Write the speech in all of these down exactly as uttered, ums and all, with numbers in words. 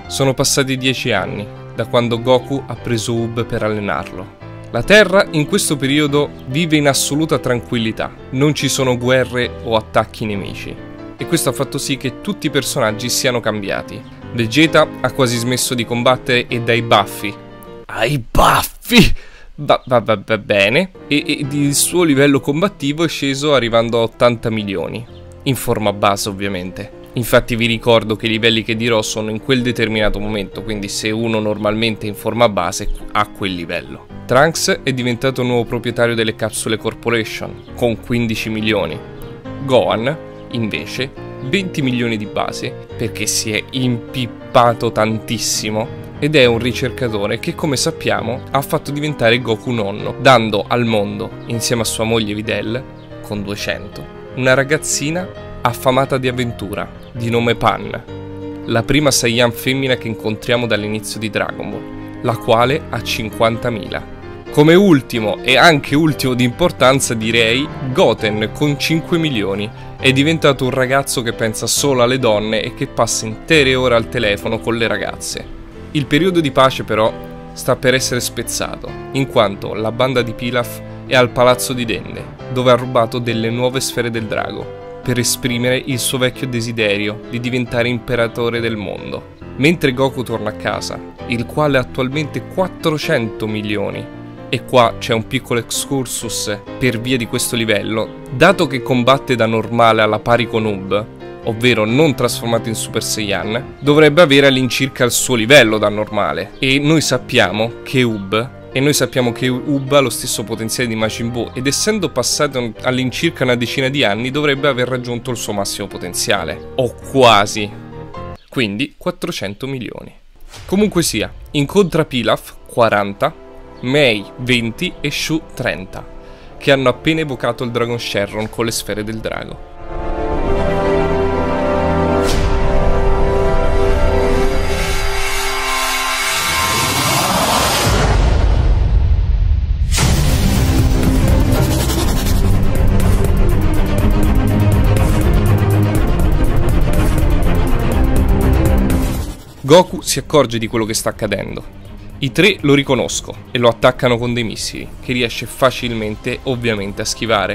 Sono passati dieci anni da quando Goku ha preso Ub per allenarlo. La Terra in questo periodo vive in assoluta tranquillità, non ci sono guerre o attacchi nemici. E questo ha fatto sì che tutti i personaggi siano cambiati. Vegeta ha quasi smesso di combattere e dai baffi. Ai baffi! Va, va, va, va bene. E, e il suo livello combattivo è sceso arrivando a ottanta milioni. In forma base ovviamente. Infatti vi ricordo che i livelli che dirò sono in quel determinato momento, quindi se uno normalmente è in forma base ha quel livello. Trunks è diventato nuovo proprietario delle Capsule Corporation, con quindici milioni. Gohan, invece, venti milioni di base, perché si è impippato tantissimo, ed è un ricercatore che, come sappiamo, ha fatto diventare Goku nonno, dando al mondo, insieme a sua moglie Videl, con duecento, una ragazzina affamata di avventura, di nome Pan, la prima Saiyan femmina che incontriamo dall'inizio di Dragon Ball, la quale ha cinquantamila. Come ultimo, e anche ultimo di importanza direi, Goten con cinque milioni, è diventato un ragazzo che pensa solo alle donne e che passa intere ore al telefono con le ragazze. Il periodo di pace però sta per essere spezzato, in quanto la banda di Pilaf è al palazzo di Dende, dove ha rubato delle nuove sfere del drago, per esprimere il suo vecchio desiderio di diventare imperatore del mondo. Mentre Goku torna a casa, il quale ha attualmente quattrocento milioni, e qua c'è un piccolo excursus per via di questo livello, dato che combatte da normale alla pari con Ub, ovvero non trasformato in Super Saiyan, dovrebbe avere all'incirca il suo livello da normale, e noi sappiamo che Ub E noi sappiamo che Ub ha lo stesso potenziale di Majin Buu ed essendo passato all'incirca una decina di anni dovrebbe aver raggiunto il suo massimo potenziale. O quasi. Quindi quattrocento milioni. Comunque sia, incontra Pilaf, quaranta, Mei, venti e Shu, trenta, che hanno appena evocato il Dragon Shenron con le sfere del drago. Goku si accorge di quello che sta accadendo. I tre lo riconoscono e lo attaccano con dei missili, che riesce facilmente, ovviamente, a schivare.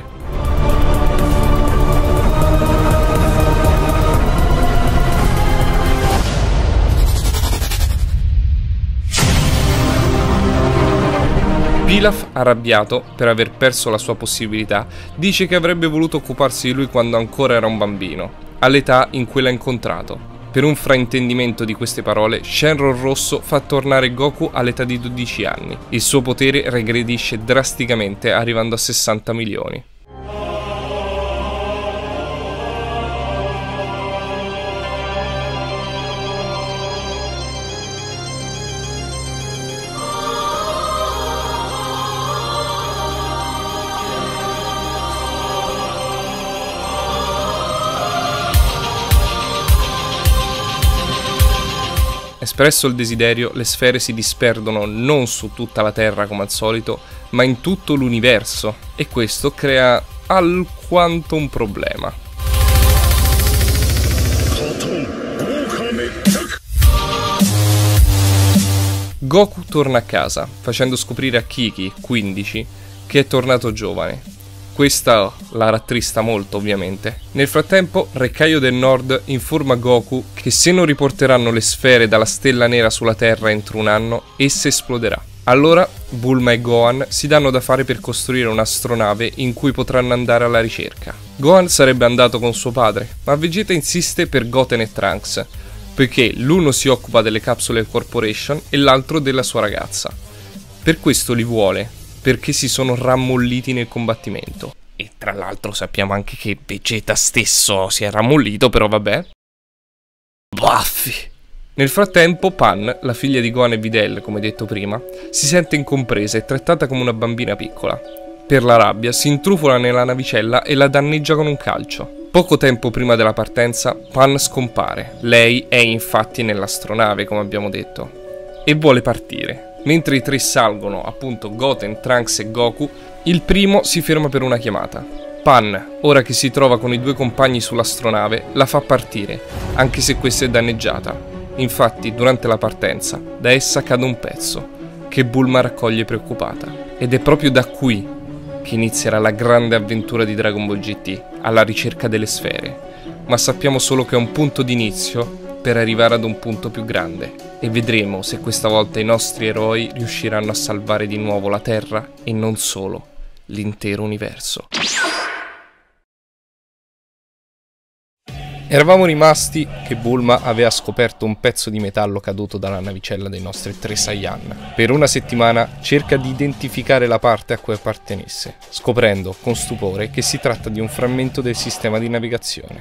Pilaf, arrabbiato per aver perso la sua possibilità, dice che avrebbe voluto occuparsi di lui quando ancora era un bambino, all'età in cui l'ha incontrato. Per un fraintendimento di queste parole, Shenron Rosso fa tornare Goku all'età di dodici anni. Il suo potere regredisce drasticamente, arrivando a sessanta milioni. Espresso il desiderio, le sfere si disperdono non su tutta la Terra come al solito, ma in tutto l'universo, e questo crea alquanto un problema. Goku torna a casa, facendo scoprire a Kiki, quindici, che è tornato giovane. Questa la rattrista molto, ovviamente. Nel frattempo, Reccaio del Nord informa Goku che se non riporteranno le sfere dalla stella nera sulla Terra entro un anno, essa esploderà. Allora, Bulma e Gohan si danno da fare per costruire un'astronave in cui potranno andare alla ricerca. Gohan sarebbe andato con suo padre, ma Vegeta insiste per Goten e Trunks, poiché l'uno si occupa delle Capsule Corporation e l'altro della sua ragazza. Per questo li vuole, perché si sono rammolliti nel combattimento. E tra l'altro sappiamo anche che Vegeta stesso si è rammollito, però vabbè. Baffi! Nel frattempo Pan, la figlia di Gohan e Videl, come detto prima, si sente incompresa e trattata come una bambina piccola. Per la rabbia si intrufola nella navicella e la danneggia con un calcio. Poco tempo prima della partenza, Pan scompare. Lei è infatti nell'astronave, come abbiamo detto, e vuole partire. Mentre i tre salgono, appunto Goten, Trunks e Goku, il primo si ferma per una chiamata. Pan, ora che si trova con i due compagni sull'astronave, la fa partire, anche se questa è danneggiata. Infatti, durante la partenza, da essa cade un pezzo, che Bulma raccoglie preoccupata. Ed è proprio da qui che inizierà la grande avventura di Dragon Ball G T, alla ricerca delle sfere. Ma sappiamo solo che è un punto d'inizio per arrivare ad un punto più grande. E vedremo se questa volta i nostri eroi riusciranno a salvare di nuovo la Terra e non solo, l'intero universo. Eravamo rimasti che Bulma aveva scoperto un pezzo di metallo caduto dalla navicella dei nostri tre Saiyan. Per una settimana cerca di identificare la parte a cui appartenesse, scoprendo con stupore che si tratta di un frammento del sistema di navigazione.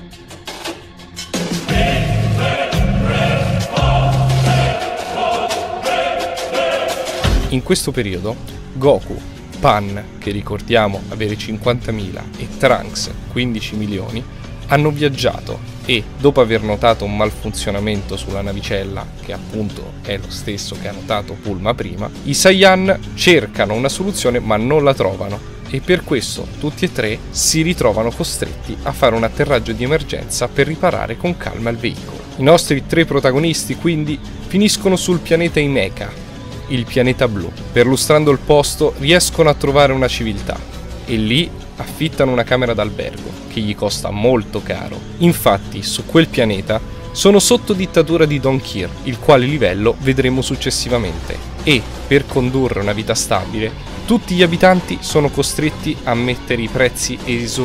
In questo periodo, Goku, Pan, che ricordiamo avere cinquantamila, e Trunks, quindici milioni, hanno viaggiato e, dopo aver notato un malfunzionamento sulla navicella, che appunto è lo stesso che ha notato Bulma prima, i Saiyan cercano una soluzione ma non la trovano e per questo tutti e tre si ritrovano costretti a fare un atterraggio di emergenza per riparare con calma il veicolo. I nostri tre protagonisti quindi finiscono sul pianeta Imeca, il pianeta blu. Perlustrando il posto riescono a trovare una civiltà e lì affittano una camera d'albergo che gli costa molto caro. Infatti su quel pianeta sono sotto dittatura di Don Kir, il quale livello vedremo successivamente, e per condurre una vita stabile tutti gli abitanti sono costretti a mettere i prezzi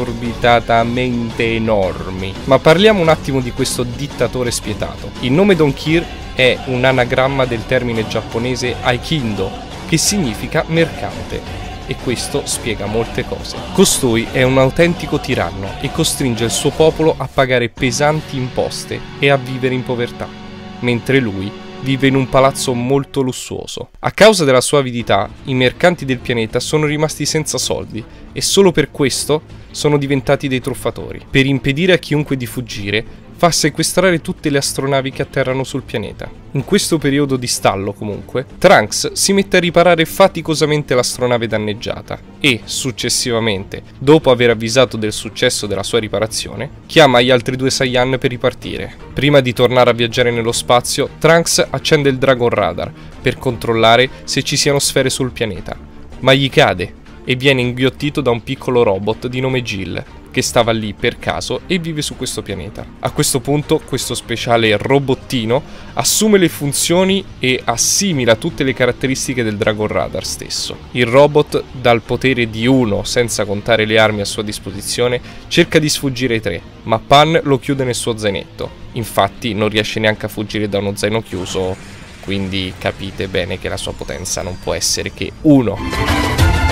esorbitatamente enormi. Ma parliamo un attimo di questo dittatore spietato. Il nome Don Kir è un anagramma del termine giapponese Aikindo, che significa mercante. E questo spiega molte cose. Costui è un autentico tiranno e costringe il suo popolo a pagare pesanti imposte e a vivere in povertà, mentre lui vive in un palazzo molto lussuoso. A causa della sua avidità, i mercanti del pianeta sono rimasti senza soldi e solo per questo sono diventati dei truffatori. Per impedire a chiunque di fuggire, fa sequestrare tutte le astronavi che atterrano sul pianeta. In questo periodo di stallo, comunque, Trunks si mette a riparare faticosamente l'astronave danneggiata e, successivamente, dopo aver avvisato del successo della sua riparazione, chiama gli altri due Saiyan per ripartire. Prima di tornare a viaggiare nello spazio, Trunks accende il Dragon Radar per controllare se ci siano sfere sul pianeta, ma gli cade e viene inghiottito da un piccolo robot di nome Jill, che stava lì per caso e vive su questo pianeta. A questo punto questo speciale robottino assume le funzioni e assimila tutte le caratteristiche del Dragon Radar stesso. Il robot, dal potere di uno senza contare le armi a sua disposizione, cerca di sfuggire ai tre, ma Pan lo chiude nel suo zainetto. Infatti non riesce neanche a fuggire da uno zaino chiuso, quindi capite bene che la sua potenza non può essere che uno.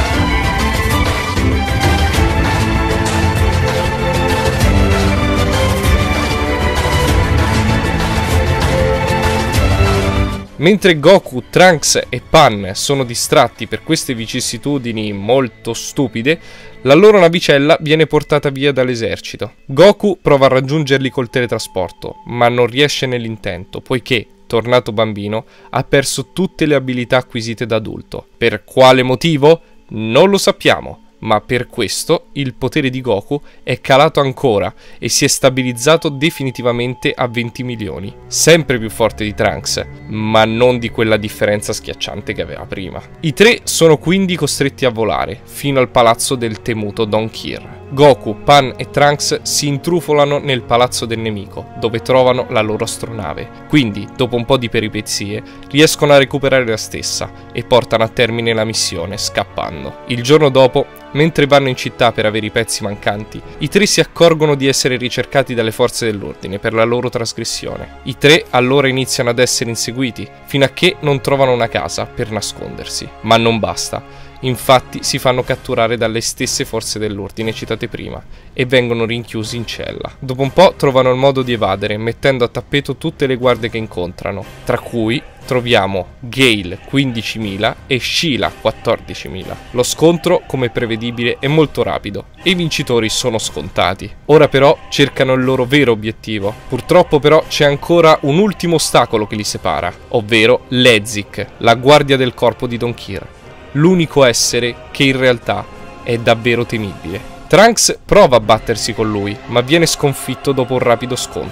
Mentre Goku, Trunks e Pan sono distratti per queste vicissitudini molto stupide, la loro navicella viene portata via dall'esercito. Goku prova a raggiungerli col teletrasporto, ma non riesce nell'intento, poiché, tornato bambino, ha perso tutte le abilità acquisite da adulto. Per quale motivo? Non lo sappiamo. Ma per questo il potere di Goku è calato ancora e si è stabilizzato definitivamente a venti milioni, sempre più forte di Trunks, ma non di quella differenza schiacciante che aveva prima. I tre sono quindi costretti a volare fino al palazzo del temuto Don Kir. Goku, Pan e Trunks si intrufolano nel palazzo del nemico, dove trovano la loro astronave. Quindi, dopo un po' di peripezie, riescono a recuperare la stessa e portano a termine la missione, scappando. Il giorno dopo, mentre vanno in città per avere i pezzi mancanti, i tre si accorgono di essere ricercati dalle forze dell'ordine per la loro trasgressione. I tre allora iniziano ad essere inseguiti, fino a che non trovano una casa per nascondersi. Ma non basta. Infatti si fanno catturare dalle stesse forze dell'ordine citate prima e vengono rinchiusi in cella. Dopo un po' trovano il modo di evadere, mettendo a tappeto tutte le guardie che incontrano, tra cui troviamo Gale quindicimila e Sheila quattordicimila. Lo scontro, come prevedibile, è molto rapido e i vincitori sono scontati. Ora però cercano il loro vero obiettivo. Purtroppo però c'è ancora un ultimo ostacolo che li separa, ovvero Lezik, la guardia del corpo di Don Kir. L'unico essere che in realtà è davvero temibile. Trunks prova a battersi con lui, ma viene sconfitto dopo un rapido scontro.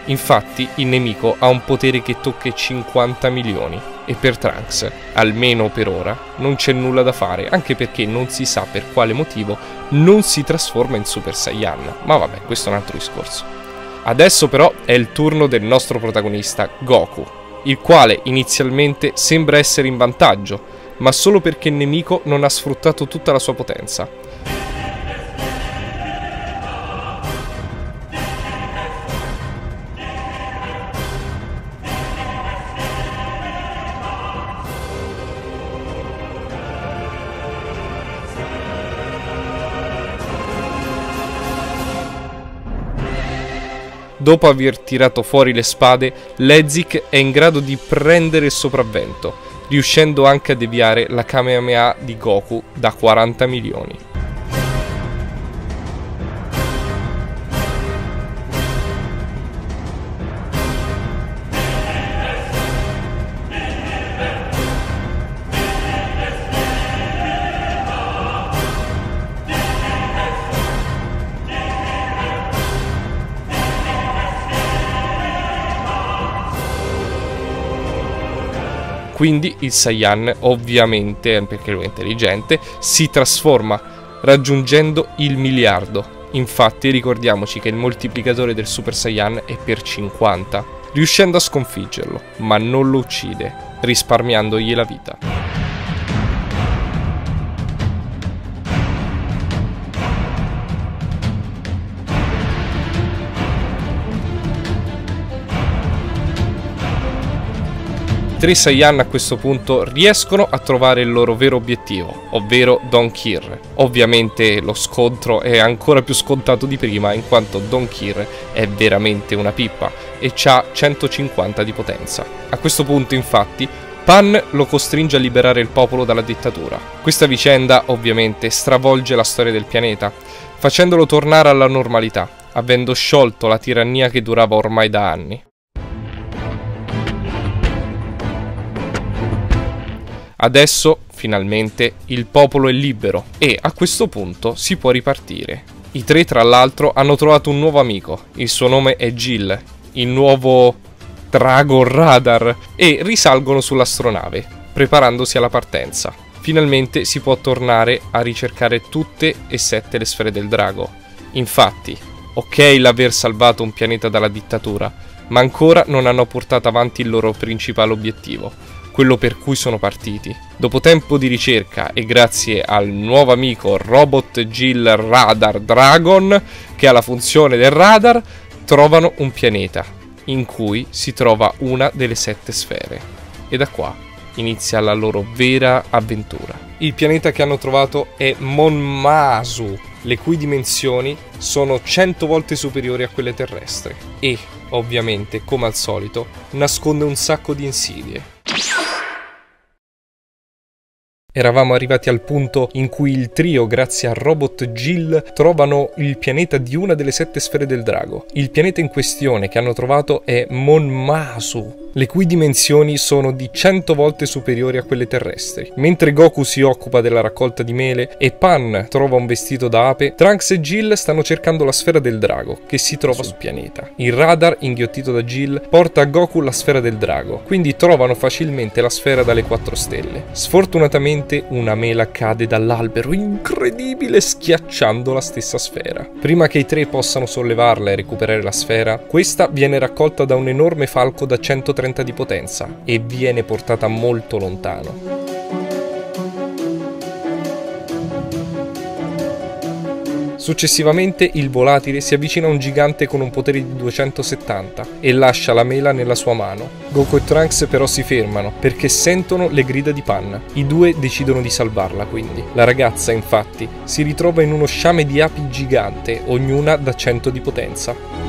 Infatti il nemico ha un potere che tocca i cinquanta milioni e per Trunks, almeno per ora, non c'è nulla da fare, anche perché non si sa per quale motivo non si trasforma in Super Saiyan, ma vabbè, questo è un altro discorso. Adesso però è il turno del nostro protagonista Goku, il quale inizialmente sembra essere in vantaggio, ma solo perché il nemico non ha sfruttato tutta la sua potenza. Dopo aver tirato fuori le spade, Lezik è in grado di prendere il sopravvento, riuscendo anche a deviare la Kamehameha di Goku da quaranta milioni. Quindi il Saiyan, ovviamente, perché lui è intelligente, si trasforma, raggiungendo il miliardo. Infatti ricordiamoci che il moltiplicatore del Super Saiyan è per cinquanta, riuscendo a sconfiggerlo, ma non lo uccide, risparmiandogli la vita. I tre Saiyan a questo punto riescono a trovare il loro vero obiettivo, ovvero Don Kir. Ovviamente lo scontro è ancora più scontato di prima, in quanto Don Kir è veramente una pippa e ha centocinquanta di potenza. A questo punto, infatti, Pan lo costringe a liberare il popolo dalla dittatura. Questa vicenda ovviamente stravolge la storia del pianeta, facendolo tornare alla normalità, avendo sciolto la tirannia che durava ormai da anni. Adesso, finalmente, il popolo è libero e a questo punto si può ripartire. I tre, tra l'altro, hanno trovato un nuovo amico, il suo nome è Jill, il nuovo Dragon Radar, e risalgono sull'astronave, preparandosi alla partenza. Finalmente si può tornare a ricercare tutte e sette le sfere del drago. Infatti, ok l'aver salvato un pianeta dalla dittatura, ma ancora non hanno portato avanti il loro principale obiettivo, quello per cui sono partiti. Dopo tempo di ricerca e grazie al nuovo amico Robot Jill Radar Dragon, che ha la funzione del radar, trovano un pianeta in cui si trova una delle sette sfere. E da qua inizia la loro vera avventura. Il pianeta che hanno trovato è Monmasu, le cui dimensioni sono cento volte superiori a quelle terrestri. E, ovviamente, come al solito, nasconde un sacco di insidie. Eravamo arrivati al punto in cui il trio, grazie a Robot Jill, trovano il pianeta di una delle sette sfere del drago. Il pianeta in questione che hanno trovato è Monmasu, le cui dimensioni sono di cento volte superiori a quelle terrestri. Mentre Goku si occupa della raccolta di mele e Pan trova un vestito da ape, Trunks e Jill stanno cercando la sfera del drago, che si trova sul pianeta. Il radar, inghiottito da Jill, porta a Goku la sfera del drago, quindi trovano facilmente la sfera dalle quattro stelle. Sfortunatamente una mela cade dall'albero, incredibile, schiacciando la stessa sfera. Prima che i tre possano sollevarla e recuperare la sfera, questa viene raccolta da un enorme falco da centotrenta di potenza e viene portata molto lontano. Successivamente il volatile si avvicina a un gigante con un potere di duecentosettanta e lascia la mela nella sua mano. Goku e Trunks però si fermano perché sentono le grida di Pan. I due decidono di salvarla quindi. La ragazza infatti si ritrova in uno sciame di api gigante, ognuna da cento di potenza.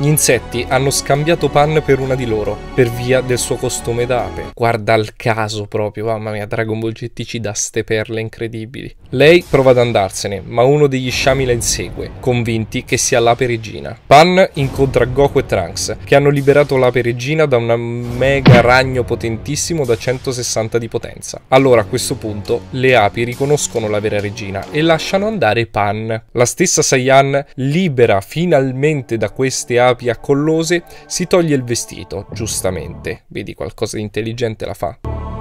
Gli insetti hanno scambiato Pan per una di loro, per via del suo costume d'ape. Guarda il caso proprio, mamma mia, Dragon Ball G T ci dà ste perle incredibili. Lei prova ad andarsene, ma uno degli sciami la insegue, convinti che sia l'ape regina. Pan incontra Goku e Trunks, che hanno liberato l'ape regina da un mega ragno potentissimo da centosessanta di potenza. Allora a questo punto le api riconoscono la vera regina e lasciano andare Pan. La stessa Saiyan, libera finalmente da queste api accollose, si toglie il vestito, giustamente. Vedi, qualcosa di intelligente la fa.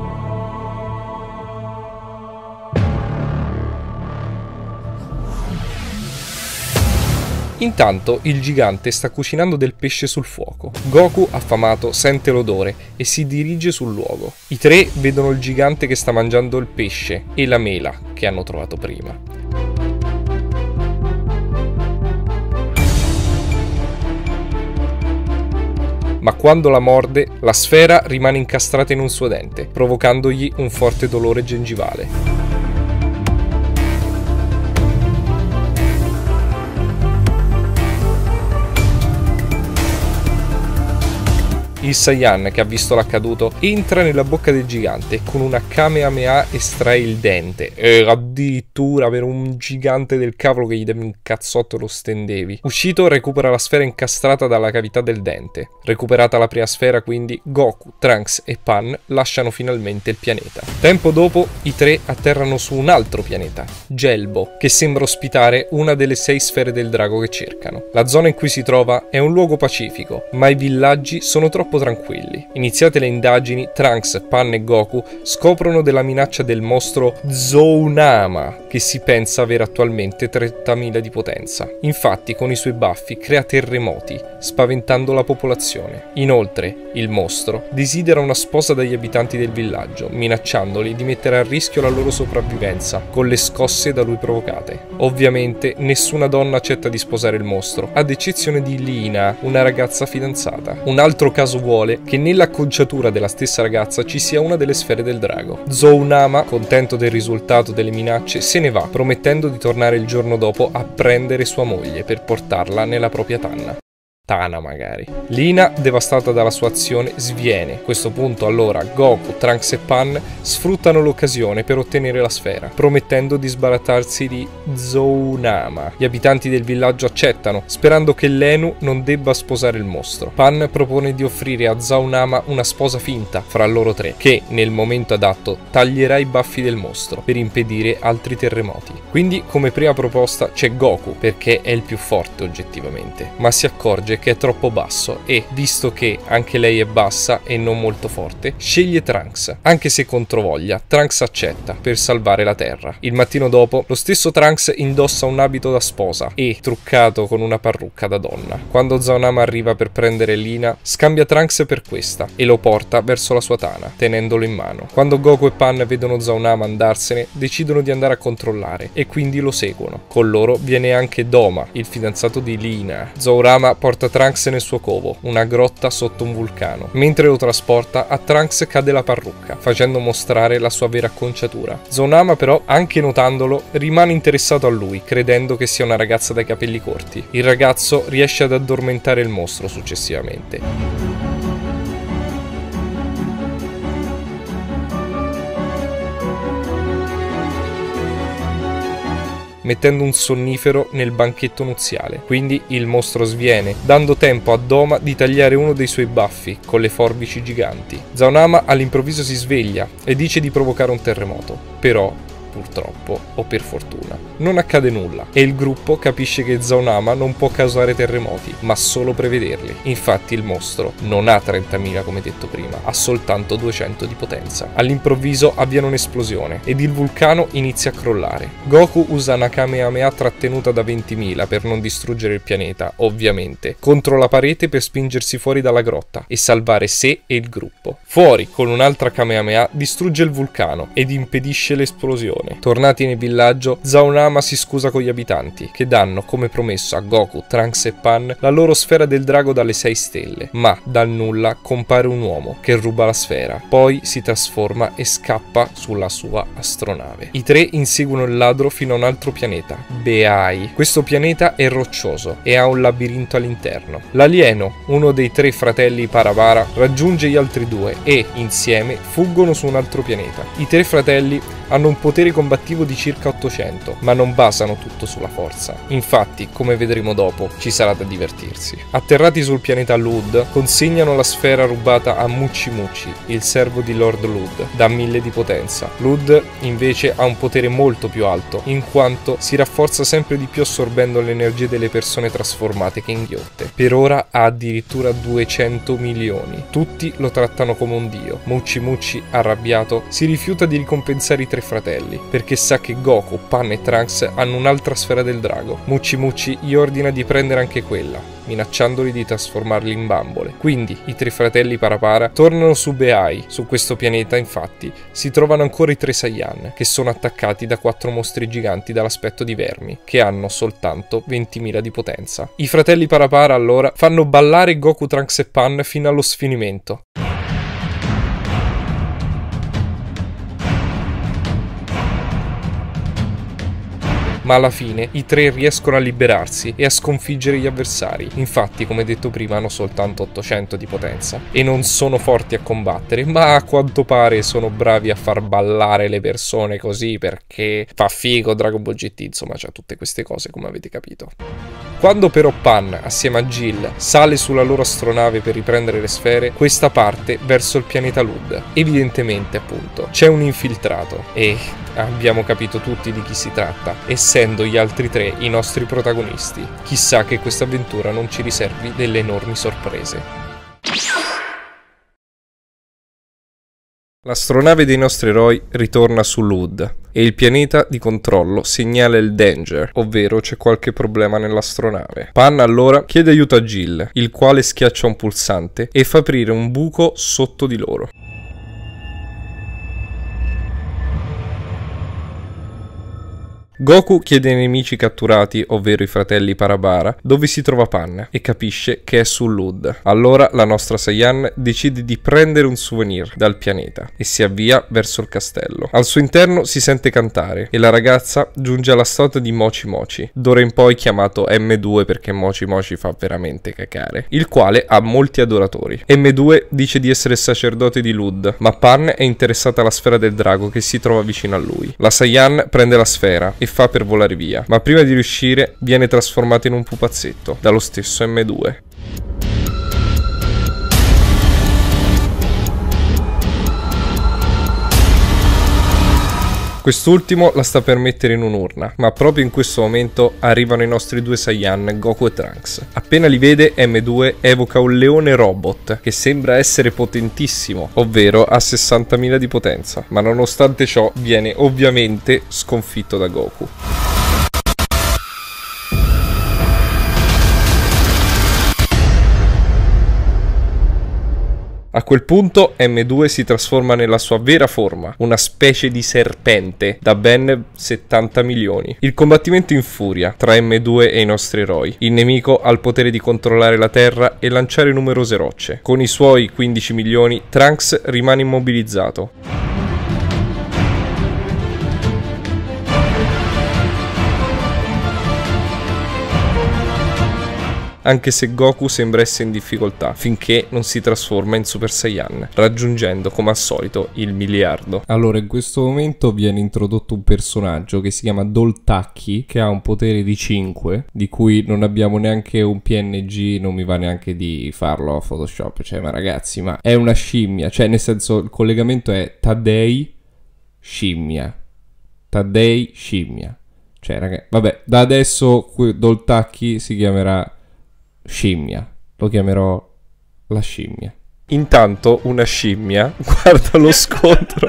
Intanto il gigante sta cucinando del pesce sul fuoco. Goku, affamato, sente l'odore e si dirige sul luogo. I tre vedono il gigante che sta mangiando il pesce e la mela che hanno trovato prima. Ma quando la morde, la sfera rimane incastrata in un suo dente, provocandogli un forte dolore gengivale. Il Saiyan, che ha visto l'accaduto, entra nella bocca del gigante con una Kamehameha estrae il dente. E addirittura per un gigante del cavolo che gli deve un cazzotto lo stendevi. Uscito, recupera la sfera incastrata dalla cavità del dente. Recuperata la prima sfera, quindi, Goku, Trunks e Pan lasciano finalmente il pianeta. Tempo dopo, i tre atterrano su un altro pianeta, Gelbo, che sembra ospitare una delle sei sfere del drago che cercano. La zona in cui si trova è un luogo pacifico, ma i villaggi sono troppo tranquilli. Iniziate le indagini, Trunks, Pan e Goku scoprono della minaccia del mostro Zounama, che si pensa avere attualmente trentamila di potenza. Infatti, con i suoi baffi crea terremoti, spaventando la popolazione. Inoltre, il mostro desidera una sposa dagli abitanti del villaggio, minacciandoli di mettere a rischio la loro sopravvivenza con le scosse da lui provocate. Ovviamente, nessuna donna accetta di sposare il mostro, ad eccezione di Lina, una ragazza fidanzata. Un altro caso vuole che nell'acconciatura della stessa ragazza ci sia una delle sfere del drago. Zounama, contento del risultato delle minacce, se ne va, promettendo di tornare il giorno dopo a prendere sua moglie per portarla nella propria tanna. Tana magari. Lina, devastata dalla sua azione, sviene. A questo punto allora Goku, Trunks e Pan sfruttano l'occasione per ottenere la sfera, promettendo di sbarattarsi di Zounama. Gli abitanti del villaggio accettano, sperando che Lenu non debba sposare il mostro. Pan propone di offrire a Zounama una sposa finta fra loro tre, che nel momento adatto taglierà i baffi del mostro per impedire altri terremoti. Quindi come prima proposta c'è Goku, perché è il più forte oggettivamente, ma si accorge che è troppo basso e, visto che anche lei è bassa e non molto forte, sceglie Trunks. Anche se controvoglia, Trunks accetta per salvare la Terra. Il mattino dopo, lo stesso Trunks indossa un abito da sposa e truccato con una parrucca da donna. Quando Zounama arriva per prendere Lina, scambia Trunks per questa e lo porta verso la sua tana, tenendolo in mano. Quando Goku e Pan vedono Zounama andarsene, decidono di andare a controllare e quindi lo seguono. Con loro viene anche Doma, il fidanzato di Lina. Zounama porta Trunks nel suo covo, una grotta sotto un vulcano. Mentre lo trasporta, a Trunks cade la parrucca, facendo mostrare la sua vera acconciatura. Zounama però, anche notandolo, rimane interessato a lui, credendo che sia una ragazza dai capelli corti. Il ragazzo riesce ad addormentare il mostro successivamente. mettendo un sonnifero nel banchetto nuziale. Quindi il mostro sviene, dando tempo a Doma di tagliare uno dei suoi baffi con le forbici giganti. Zounama all'improvviso si sveglia e dice di provocare un terremoto, però purtroppo, o per fortuna, non accade nulla e il gruppo capisce che Zounama non può causare terremoti, ma solo prevederli. Infatti il mostro non ha trentamila come detto prima, ha soltanto duecento di potenza. All'improvviso avviene un'esplosione ed il vulcano inizia a crollare. Goku usa una Kamehameha trattenuta da ventimila per non distruggere il pianeta, ovviamente, contro la parete per spingersi fuori dalla grotta e salvare sé e il gruppo. Fuori, con un'altra Kamehameha, distrugge il vulcano ed impedisce l'esplosione. stazione. Tornati nel villaggio, Zaunama si scusa con gli abitanti, che danno, come promesso a Goku, Trunks e Pan, la loro sfera del drago dalle sei stelle, ma dal nulla compare un uomo che ruba la sfera, poi si trasforma e scappa sulla sua astronave. I tre inseguono il ladro fino a un altro pianeta, Beai. Questo pianeta è roccioso e ha un labirinto all'interno. L'alieno, uno dei tre fratelli Parapara, raggiunge gli altri due e, insieme, fuggono su un altro pianeta. I tre fratelli hanno un potere combattivo di circa ottocento, ma non basano tutto sulla forza. Infatti, come vedremo dopo, ci sarà da divertirsi. Atterrati sul pianeta Lud, consegnano la sfera rubata a Muchi Muchi, il servo di Lord Lud, da mille di potenza. Lud, invece, ha un potere molto più alto, in quanto si rafforza sempre di più assorbendo l'energia delle persone trasformate che inghiotte. Per ora ha addirittura duecento milioni. Tutti lo trattano come un dio. Muchi Muchi, arrabbiato, si rifiuta di ricompensare i tre fratelli, perché sa che Goku, Pan e Trunks hanno un'altra sfera del drago. Muchi Muchi gli ordina di prendere anche quella, minacciandoli di trasformarli in bambole. Quindi i tre fratelli Parapara tornano su Beai. Su questo pianeta, infatti, si trovano ancora i tre Saiyan, che sono attaccati da quattro mostri giganti dall'aspetto di vermi, che hanno soltanto ventimila di potenza. I fratelli Parapara allora fanno ballare Goku, Trunks e Pan fino allo sfinimento. Ma alla fine i tre riescono a liberarsi e a sconfiggere gli avversari. Infatti, come detto prima, hanno soltanto ottocento di potenza e non sono forti a combattere, ma a quanto pare sono bravi a far ballare le persone così, perché fa figo Dragon Ball G T, insomma c'ha tutte queste cose, come avete capito. Quando però Pan, assieme a Jill, sale sulla loro astronave per riprendere le sfere, questa parte verso il pianeta Lud. Evidentemente, appunto, c'è un infiltrato e abbiamo capito tutti di chi si tratta, essendo gli altri tre i nostri protagonisti. Chissà che questa avventura non ci riservi delle enormi sorprese. L'astronave dei nostri eroi ritorna su Lud e il pianeta di controllo segnala il danger, ovvero c'è qualche problema nell'astronave. Pan allora chiede aiuto a Jill, il quale schiaccia un pulsante e fa aprire un buco sotto di loro. Goku chiede ai nemici catturati, ovvero i fratelli Parapara, dove si trova Pan e capisce che è su Lud. Allora la nostra Saiyan decide di prendere un souvenir dal pianeta e si avvia verso il castello. Al suo interno si sente cantare e la ragazza giunge alla statua di Mochi Mochi, d'ora in poi chiamato M due perché Mochi Mochi fa veramente cacare, il quale ha molti adoratori. M due dice di essere il sacerdote di Lud, ma Pan è interessata alla sfera del drago che si trova vicino a lui. La Saiyan prende la sfera e fa per volare via, ma prima di riuscire viene trasformata in un pupazzetto dallo stesso M due. Quest'ultimo la sta per mettere in un'urna, ma proprio in questo momento arrivano i nostri due Saiyan, Goku e Trunks. Appena li vede, M due evoca un leone robot, che sembra essere potentissimo, ovvero ha sessantamila di potenza, ma nonostante ciò viene ovviamente sconfitto da Goku. A quel punto M due si trasforma nella sua vera forma, una specie di serpente da ben settanta milioni. Il combattimento infuria tra M due e i nostri eroi. Il nemico ha il potere di controllare la Terra e lanciare numerose rocce. Con i suoi quindici milioni, Trunks rimane immobilizzato. Anche se Goku sembra essere in difficoltà, finché non si trasforma in Super Saiyan, raggiungendo come al solito il miliardo. Allora, in questo momento viene introdotto un personaggio che si chiama Doltacchi, che ha un potere di cinque, di cui non abbiamo neanche un P N G, non mi va neanche di farlo a Photoshop, cioè, ma ragazzi, ma è una scimmia, cioè, nel senso, il collegamento è Taddei scimmia, Taddei scimmia, cioè, ragazzi, vabbè, da adesso Doltacchi si chiamerà scimmia, lo chiamerò la scimmia. Intanto una scimmia guarda lo scontro.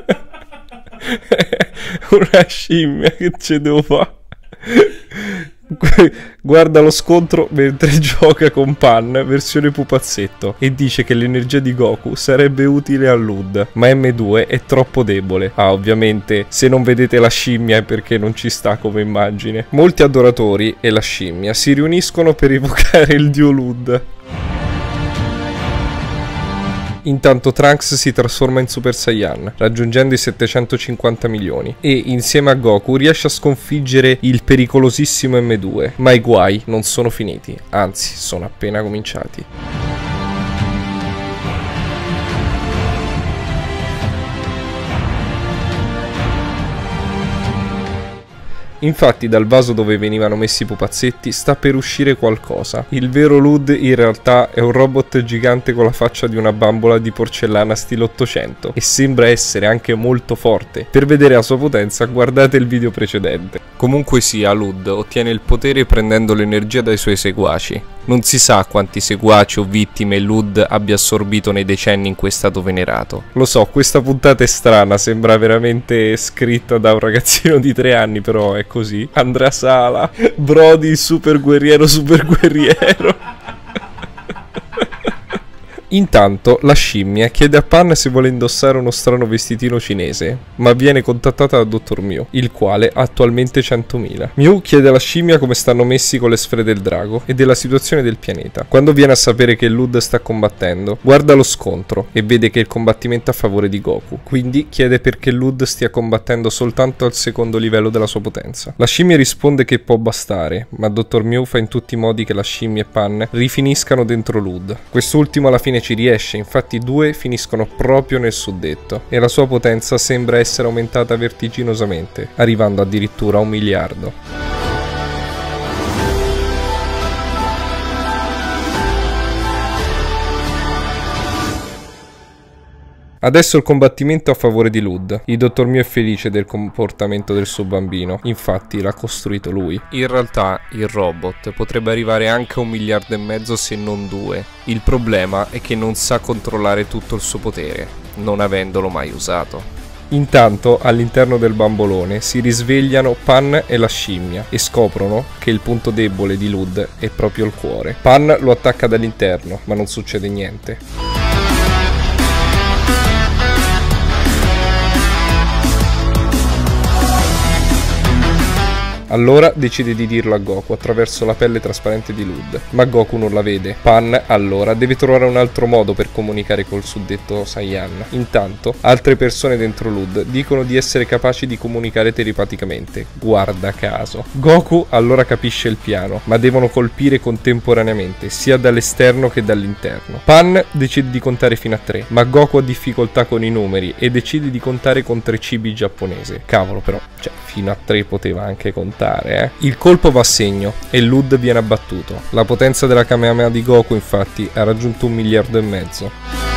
Una scimmia, che ce devo fare? guarda lo scontro mentre gioca con Pan versione pupazzetto e dice che l'energia di Goku sarebbe utile a Lud, ma M due è troppo debole. Ah, ovviamente se non vedete la scimmia è perché non ci sta come immagine. Molti adoratori e la scimmia si riuniscono per evocare il dio Lud. Intanto Trunks si trasforma in Super Saiyan, raggiungendo i settecentocinquanta milioni, e insieme a Goku riesce a sconfiggere il pericolosissimo M due, ma i guai non sono finiti, anzi sono appena cominciati. Infatti dal vaso dove venivano messi i pupazzetti sta per uscire qualcosa. Il vero Lud in realtà è un robot gigante con la faccia di una bambola di porcellana stile ottocento e sembra essere anche molto forte. Per vedere la sua potenza guardate il video precedente. Comunque sia, Lud ottiene il potere prendendo l'energia dai suoi seguaci. Non si sa quanti seguaci o vittime Lud abbia assorbito nei decenni in cui è stato venerato. Lo so, questa puntata è strana, sembra veramente scritta da un ragazzino di tre anni, però è così. Andrea Sala, Brody, super guerriero, super guerriero. Intanto la scimmia chiede a Pan se vuole indossare uno strano vestitino cinese, ma viene contattata dal dottor Mew, il quale ha attualmente centomila. Mew chiede alla scimmia come stanno messi con le sfere del drago e della situazione del pianeta. Quando viene a sapere che Lud sta combattendo, guarda lo scontro e vede che il combattimento è a favore di Goku, quindi chiede perché Lud stia combattendo soltanto al secondo livello della sua potenza. La scimmia risponde che può bastare, ma dottor Mew fa in tutti i modi che la scimmia e Pan rifiniscano dentro Lud. Quest'ultimo alla fine ci riesce, infatti i due finiscono proprio nel suddetto e la sua potenza sembra essere aumentata vertiginosamente, arrivando addirittura a un miliardo. Adesso il combattimento è a favore di Lud. Il dottor Mew è felice del comportamento del suo bambino, infatti l'ha costruito lui. In realtà il robot potrebbe arrivare anche a un miliardo e mezzo se non due. Il problema è che non sa controllare tutto il suo potere, non avendolo mai usato. Intanto all'interno del bambolone si risvegliano Pan e la scimmia e scoprono che il punto debole di Lud è proprio il cuore. Pan lo attacca dall'interno, ma non succede niente. Allora decide di dirlo a Goku attraverso la pelle trasparente di Lud, ma Goku non la vede. Pan allora deve trovare un altro modo per comunicare col suddetto Saiyan. Intanto altre persone dentro Lud dicono di essere capaci di comunicare telepaticamente, guarda caso. Goku allora capisce il piano, ma devono colpire contemporaneamente sia dall'esterno che dall'interno. Pan decide di contare fino a tre, ma Goku ha difficoltà con i numeri e decide di contare con tre cibi giapponese. Cavolo però, cioè fino a tre poteva anche contare. Eh. Il colpo va a segno e Lud viene abbattuto. La potenza della Kamehameha di Goku infatti ha raggiunto un miliardo e mezzo.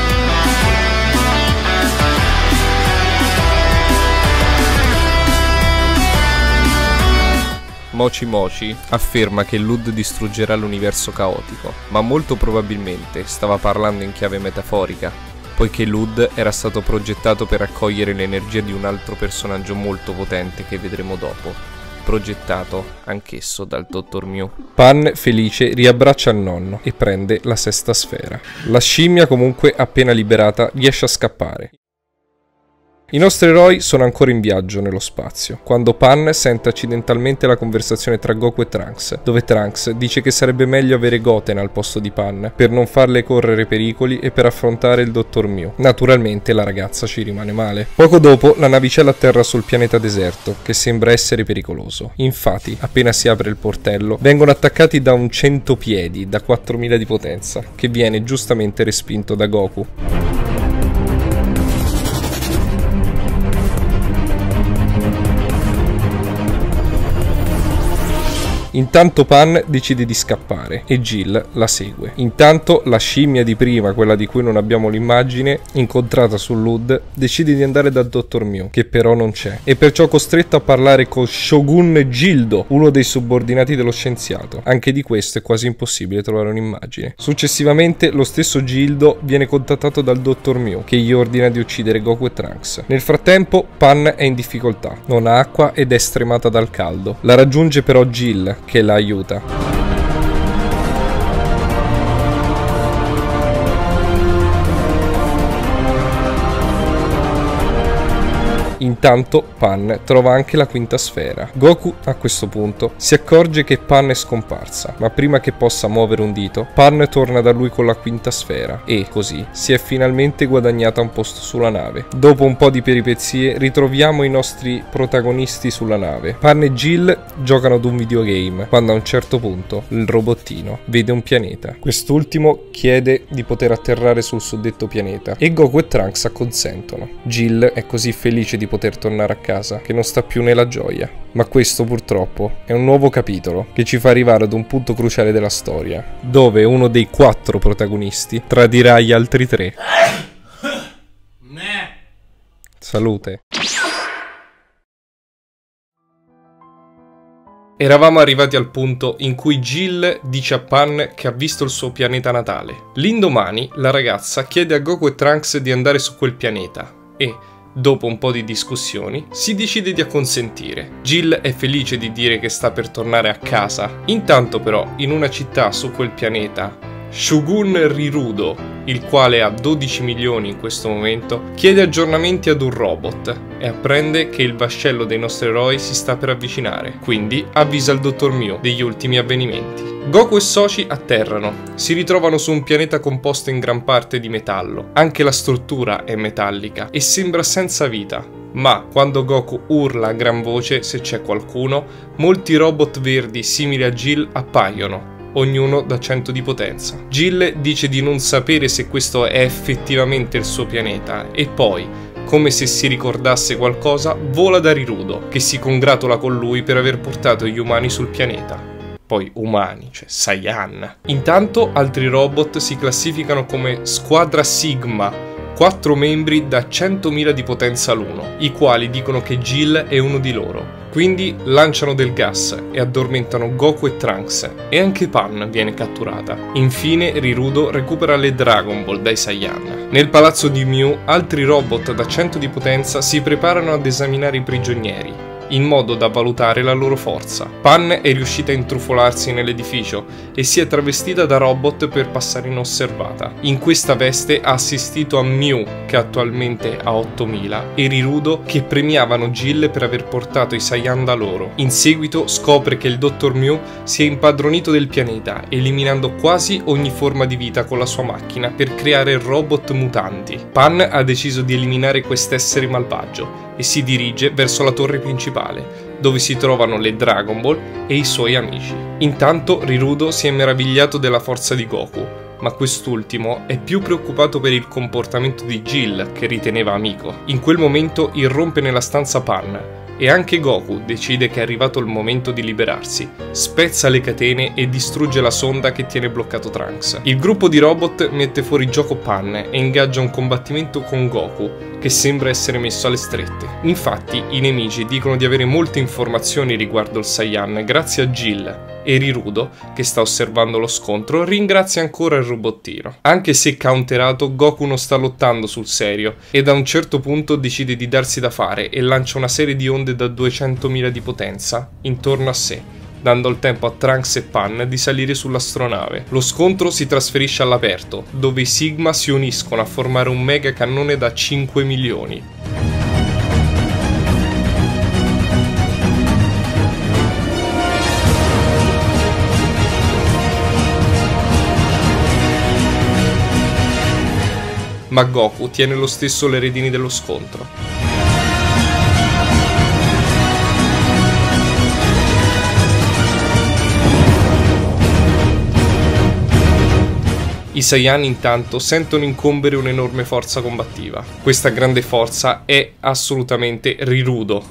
Mochi Mochi afferma che Lud distruggerà l'universo caotico, ma molto probabilmente stava parlando in chiave metaforica, poiché Lud era stato progettato per raccogliere l'energia di un altro personaggio molto potente che vedremo dopo, progettato anch'esso dal dottor Mew. Pan, felice, riabbraccia il nonno e prende la sesta sfera. La scimmia comunque, appena liberata, riesce a scappare. I nostri eroi sono ancora in viaggio nello spazio, quando Pan sente accidentalmente la conversazione tra Goku e Trunks, dove Trunks dice che sarebbe meglio avere Goten al posto di Pan, per non farle correre pericoli e per affrontare il dottor Mew. Naturalmente la ragazza ci rimane male. Poco dopo la navicella atterra sul pianeta deserto, che sembra essere pericoloso. Infatti, appena si apre il portello, vengono attaccati da un centopiedi da quattromila di potenza, che viene giustamente respinto da Goku. Intanto Pan decide di scappare e Jill la segue. Intanto la scimmia di prima, quella di cui non abbiamo l'immagine, incontrata su Lud, decide di andare dal dottor Mew, che però non c'è, e perciò costretto a parlare con Shogun Gildo, uno dei subordinati dello scienziato. Anche di questo è quasi impossibile trovare un'immagine. Successivamente lo stesso Gildo viene contattato dal dottor Mew, che gli ordina di uccidere Goku e Trunks. Nel frattempo Pan è in difficoltà, non ha acqua ed è stremata dal caldo. La raggiunge però Jill, che la aiuta. Intanto Pan trova anche la quinta sfera. Goku a questo punto si accorge che Pan è scomparsa, ma prima che possa muovere un dito, Pan torna da lui con la quinta sfera e così si è finalmente guadagnata un posto sulla nave. Dopo un po' di peripezie ritroviamo i nostri protagonisti sulla nave. Pan e Jill giocano ad un videogame quando a un certo punto il robottino vede un pianeta. Quest'ultimo chiede di poter atterrare sul suddetto pianeta e Goku e Trunks acconsentono. Jill è così felice di poter tornare a casa che non sta più nella gioia, ma questo purtroppo è un nuovo capitolo che ci fa arrivare ad un punto cruciale della storia, dove uno dei quattro protagonisti tradirà gli altri tre. Salute. Eravamo arrivati al punto in cui Jill dice a Pan che ha visto il suo pianeta natale. L'indomani la ragazza chiede a Goku e Trunks di andare su quel pianeta e, dopo un po' di discussioni, si decide di acconsentire. Jill è felice di dire che sta per tornare a casa. Intanto però, in una città su quel pianeta, Shogun Rirudo, il quale ha dodici milioni in questo momento, chiede aggiornamenti ad un robot e apprende che il vascello dei nostri eroi si sta per avvicinare, quindi avvisa il dottor Mew degli ultimi avvenimenti. Goku e Soci atterrano, si ritrovano su un pianeta composto in gran parte di metallo, anche la struttura è metallica e sembra senza vita, ma quando Goku urla a gran voce se c'è qualcuno, molti robot verdi simili a Jill appaiono, ognuno da cento di potenza. Jill dice di non sapere se questo è effettivamente il suo pianeta e poi, come se si ricordasse qualcosa, vola da Rirudo, che si congratula con lui per aver portato gli umani sul pianeta. Poi umani, cioè Saiyan. Intanto altri robot si classificano come Squadra Sigma, quattro membri da centomila di potenza l'uno, i quali dicono che Jill è uno di loro. Quindi lanciano del gas e addormentano Goku e Trunks, e anche Pan viene catturata. Infine Rirudo recupera le Dragon Ball dai Saiyan. Nel palazzo di Mew altri robot da cento di potenza si preparano ad esaminare i prigionieri, in modo da valutare la loro forza. Pan è riuscita a intrufolarsi nell'edificio e si è travestita da robot per passare inosservata. In questa veste ha assistito a Mew, che attualmente ha ottomila, e Rirudo, che premiavano Jill per aver portato i Saiyan da loro. In seguito scopre che il dottor Mew si è impadronito del pianeta, eliminando quasi ogni forma di vita con la sua macchina per creare robot mutanti. Pan ha deciso di eliminare quest'essere malvagio e si dirige verso la torre principale, dove si trovano le Dragon Ball e i suoi amici. Intanto Rirudo si è meravigliato della forza di Goku, ma quest'ultimo è più preoccupato per il comportamento di Jill, che riteneva amico. In quel momento irrompe nella stanza Pan, e anche Goku decide che è arrivato il momento di liberarsi, spezza le catene e distrugge la sonda che tiene bloccato Trunks. Il gruppo di robot mette fuori gioco Pan e ingaggia un combattimento con Goku, che sembra essere messo alle strette. Infatti i nemici dicono di avere molte informazioni riguardo il Saiyan grazie a Jill, e Rirudo, che sta osservando lo scontro, ringrazia ancora il robottino. Anche se counterato, Goku non sta lottando sul serio e da un certo punto decide di darsi da fare e lancia una serie di onde da duecentomila di potenza intorno a sé, dando il tempo a Trunks e Pan di salire sull'astronave. Lo scontro si trasferisce all'aperto, dove i Sigma si uniscono a formare un mega cannone da cinque milioni. Ma Goku tiene lo stesso le redini dello scontro. I Saiyan intanto sentono incombere un'enorme forza combattiva. Questa grande forza è assolutamente Rirudo,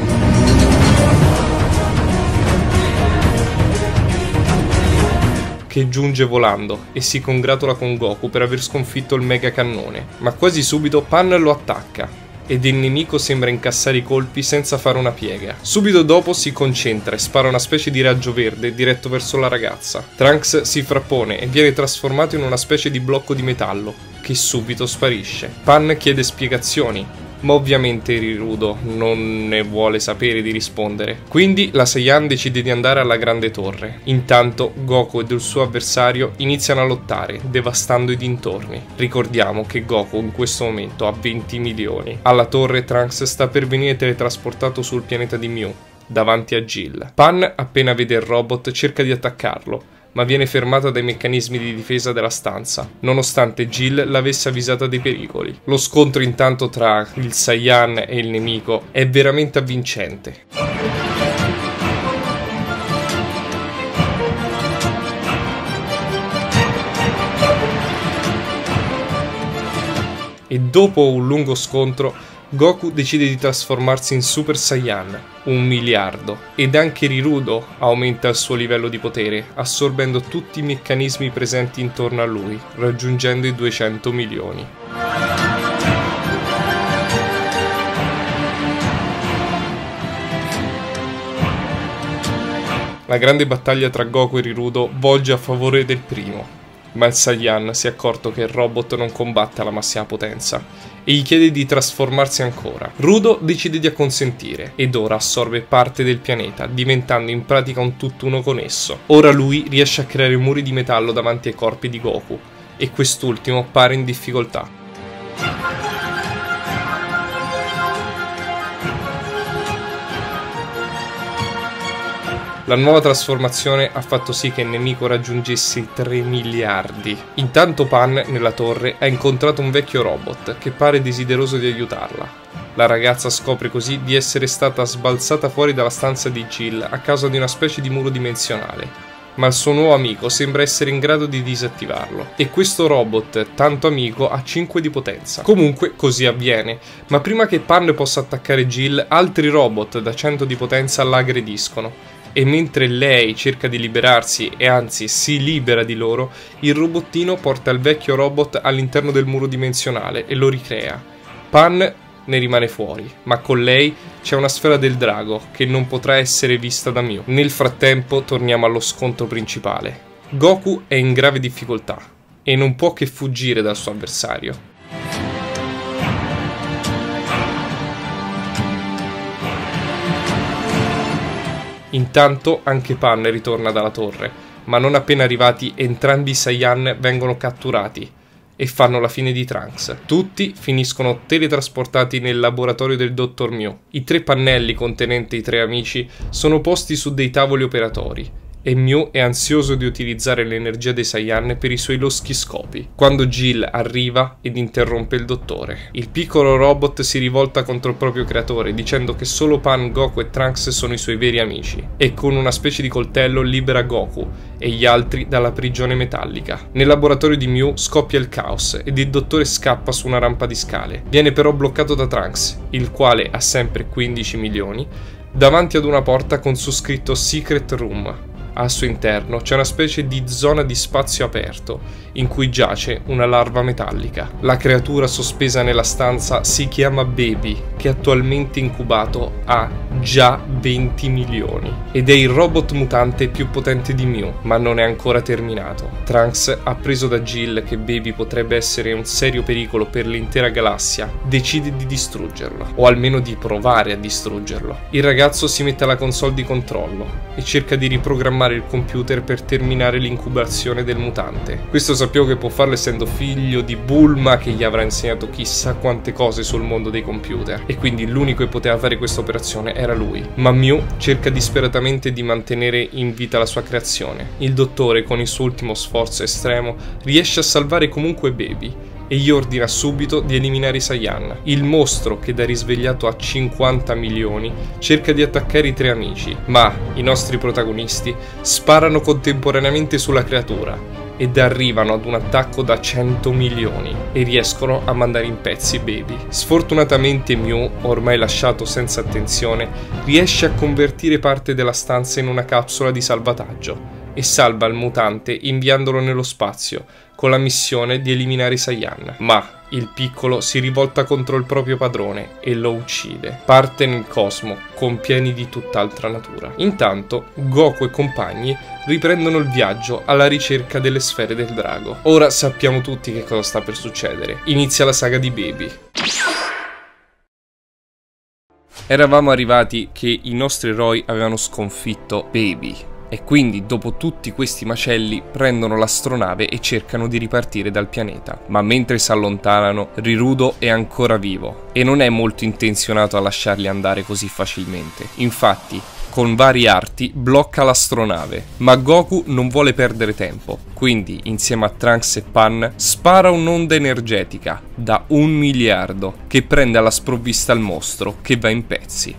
che giunge volando e si congratula con Goku per aver sconfitto il mega cannone, ma quasi subito Pan lo attacca ed il nemico sembra incassare i colpi senza fare una piega. Subito dopo si concentra e spara una specie di raggio verde diretto verso la ragazza. Trunks si frappone e viene trasformato in una specie di blocco di metallo che subito sparisce. Pan chiede spiegazioni, ma ovviamente Rirudo non ne vuole sapere di rispondere. Quindi la Saiyan decide di andare alla grande torre. Intanto Goku ed il suo avversario iniziano a lottare, devastando i dintorni. Ricordiamo che Goku in questo momento ha venti milioni. Alla torre Trunks sta per venire teletrasportato sul pianeta di Mew, davanti a Jill. Pan, appena vede il robot, cerca di attaccarlo, ma viene fermata dai meccanismi di difesa della stanza, nonostante Jill l'avesse avvisata dei pericoli. Lo scontro intanto tra il Saiyan e il nemico è veramente avvincente. E dopo un lungo scontro, Goku decide di trasformarsi in Super Saiyan, un miliardo, ed anche Rirudo aumenta il suo livello di potere, assorbendo tutti i meccanismi presenti intorno a lui, raggiungendo i duecento milioni. La grande battaglia tra Goku e Rirudo volge a favore del primo, ma il Saiyan si è accorto che il robot non combatte alla massima potenza e gli chiede di trasformarsi ancora. Rudo decide di acconsentire ed ora assorbe parte del pianeta, diventando in pratica un tutt'uno con esso. Ora lui riesce a creare muri di metallo davanti ai corpi di Goku e quest'ultimo pare in difficoltà. La nuova trasformazione ha fatto sì che il nemico raggiungesse i tre miliardi. Intanto Pan, nella torre, ha incontrato un vecchio robot che pare desideroso di aiutarla. La ragazza scopre così di essere stata sbalzata fuori dalla stanza di Jill a causa di una specie di muro dimensionale, ma il suo nuovo amico sembra essere in grado di disattivarlo. E questo robot, tanto amico, ha cinque di potenza. Comunque così avviene, ma prima che Pan possa attaccare Jill, altri robot da cento di potenza la aggrediscono. E mentre lei cerca di liberarsi e anzi si libera di loro, il robottino porta il vecchio robot all'interno del muro dimensionale e lo ricrea. Pan ne rimane fuori, ma con lei c'è una sfera del drago che non potrà essere vista da Mew. Nel frattempo torniamo allo scontro principale. Goku è in grave difficoltà e non può che fuggire dal suo avversario. Intanto anche Pan ritorna dalla torre, ma non appena arrivati entrambi i Saiyan vengono catturati e fanno la fine di Trunks. Tutti finiscono teletrasportati nel laboratorio del dottor Mew. I tre pannelli contenenti i tre amici sono posti su dei tavoli operatori e Mew è ansioso di utilizzare l'energia dei Saiyan per i suoi loschi scopi, quando Jill arriva ed interrompe il dottore. Il piccolo robot si rivolta contro il proprio creatore, dicendo che solo Pan, Goku e Trunks sono i suoi veri amici, e con una specie di coltello libera Goku e gli altri dalla prigione metallica. Nel laboratorio di Mew scoppia il caos ed il dottore scappa su una rampa di scale. Viene però bloccato da Trunks, il quale ha sempre quindici milioni, davanti ad una porta con su scritto Secret Room. Al suo interno c'è una specie di zona di spazio aperto in cui giace una larva metallica. La creatura sospesa nella stanza si chiama Baby, che attualmente incubato ha già venti milioni ed è il robot mutante più potente di Mew, ma non è ancora terminato. Trunks, appreso da Jill che Baby potrebbe essere un serio pericolo per l'intera galassia, decide di distruggerlo, o almeno di provare a distruggerlo. Il ragazzo si mette alla console di controllo e cerca di riprogrammare il computer per terminare l'incubazione del mutante. Questo sappiamo che può farlo essendo figlio di Bulma, che gli avrà insegnato chissà quante cose sul mondo dei computer, e quindi l'unico che poteva fare questa operazione era lui. Ma Mew cerca disperatamente di mantenere in vita la sua creazione. Il dottore, con il suo ultimo sforzo estremo, riesce a salvare comunque Baby e gli ordina subito di eliminare i Saiyan. Il mostro, che da risvegliato ha cinquanta milioni, cerca di attaccare i tre amici, ma i nostri protagonisti sparano contemporaneamente sulla creatura ed arrivano ad un attacco da cento milioni e riescono a mandare in pezzi Baby. Sfortunatamente Mew, ormai lasciato senza attenzione, riesce a convertire parte della stanza in una capsula di salvataggio e salva il mutante inviandolo nello spazio con la missione di eliminare i Saiyan. Ma il piccolo si rivolta contro il proprio padrone e lo uccide. Parte nel cosmo con piani di tutt'altra natura. Intanto Goku e compagni riprendono il viaggio alla ricerca delle sfere del drago. Ora sappiamo tutti che cosa sta per succedere. Inizia la saga di Baby. Eravamo arrivati che i nostri eroi avevano sconfitto Baby. E quindi, dopo tutti questi macelli, prendono l'astronave e cercano di ripartire dal pianeta. Ma mentre si allontanano, Rirudo è ancora vivo e non è molto intenzionato a lasciarli andare così facilmente. Infatti, con vari arti blocca l'astronave, ma Goku non vuole perdere tempo. Quindi, insieme a Trunks e Pan, spara un'onda energetica da un miliardo che prende alla sprovvista il mostro, che va in pezzi.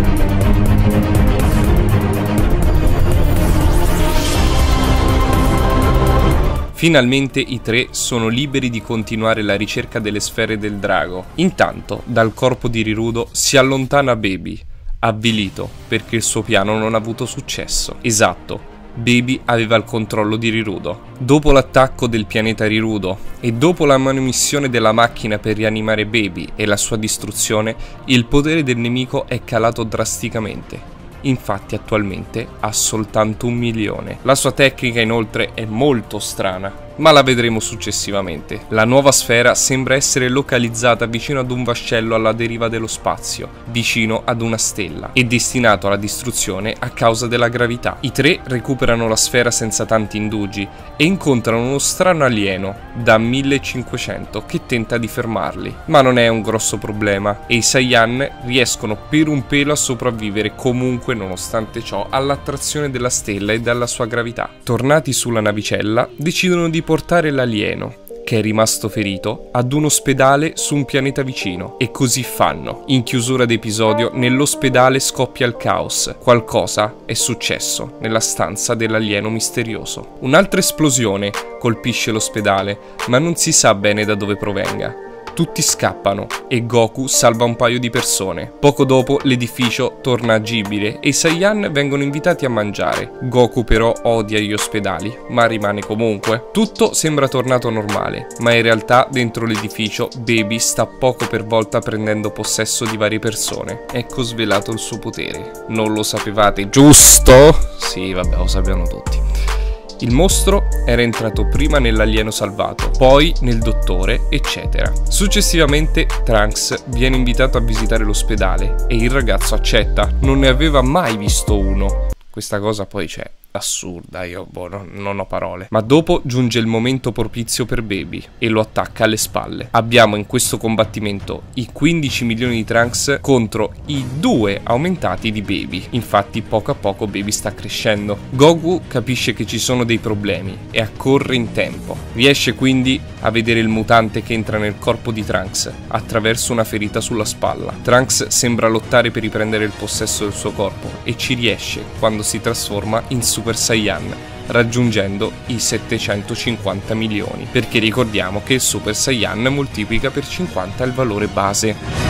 Finalmente i tre sono liberi di continuare la ricerca delle sfere del drago. Intanto, dal corpo di Rirudo si allontana Baby, avvilito perché il suo piano non ha avuto successo. Esatto, Baby aveva il controllo di Rirudo. Dopo l'attacco del pianeta Rirudo e dopo la manomissione della macchina per rianimare Baby e la sua distruzione, il potere del nemico è calato drasticamente. Infatti attualmente ha soltanto un milione. La sua tecnica inoltre è molto strana, ma la vedremo successivamente. La nuova sfera sembra essere localizzata vicino ad un vascello alla deriva dello spazio, vicino ad una stella, e destinato alla distruzione a causa della gravità. I tre recuperano la sfera senza tanti indugi e incontrano uno strano alieno da millecinquecento che tenta di fermarli. Ma non è un grosso problema e i Saiyan riescono per un pelo a sopravvivere comunque nonostante ciò all'attrazione della stella e dalla sua gravità. Tornati sulla navicella, decidono di portare l'alieno, che è rimasto ferito, ad un ospedale su un pianeta vicino. E così fanno. In chiusura d'episodio, nell'ospedale scoppia il caos. Qualcosa è successo nella stanza dell'alieno misterioso. Un'altra esplosione colpisce l'ospedale, ma non si sa bene da dove provenga. Tutti scappano e Goku salva un paio di persone. Poco dopo l'edificio torna agibile e i Saiyan vengono invitati a mangiare. Goku però odia gli ospedali, ma rimane comunque. Tutto sembra tornato normale, ma in realtà dentro l'edificio Baby sta poco per volta prendendo possesso di varie persone. Ecco svelato il suo potere. Non lo sapevate, giusto? Sì, vabbè, lo sappiamo tutti. Il mostro era entrato prima nell'alieno salvato, poi nel dottore, eccetera. Successivamente Trunks viene invitato a visitare l'ospedale e il ragazzo accetta, non ne aveva mai visto uno. Questa cosa poi c'è. Assurda, io boh, non, non ho parole. Ma dopo giunge il momento propizio per Baby e lo attacca alle spalle. Abbiamo in questo combattimento i quindici milioni di Trunks contro i due aumentati di Baby. Infatti poco a poco Baby sta crescendo. Goku capisce che ci sono dei problemi e accorre in tempo. Riesce quindi a vedere il mutante che entra nel corpo di Trunks attraverso una ferita sulla spalla. Trunks sembra lottare per riprendere il possesso del suo corpo e ci riesce quando si trasforma in Super Saiyan, raggiungendo i settecentocinquanta milioni, perché ricordiamo che il Super Saiyan moltiplica per cinquanta il valore base.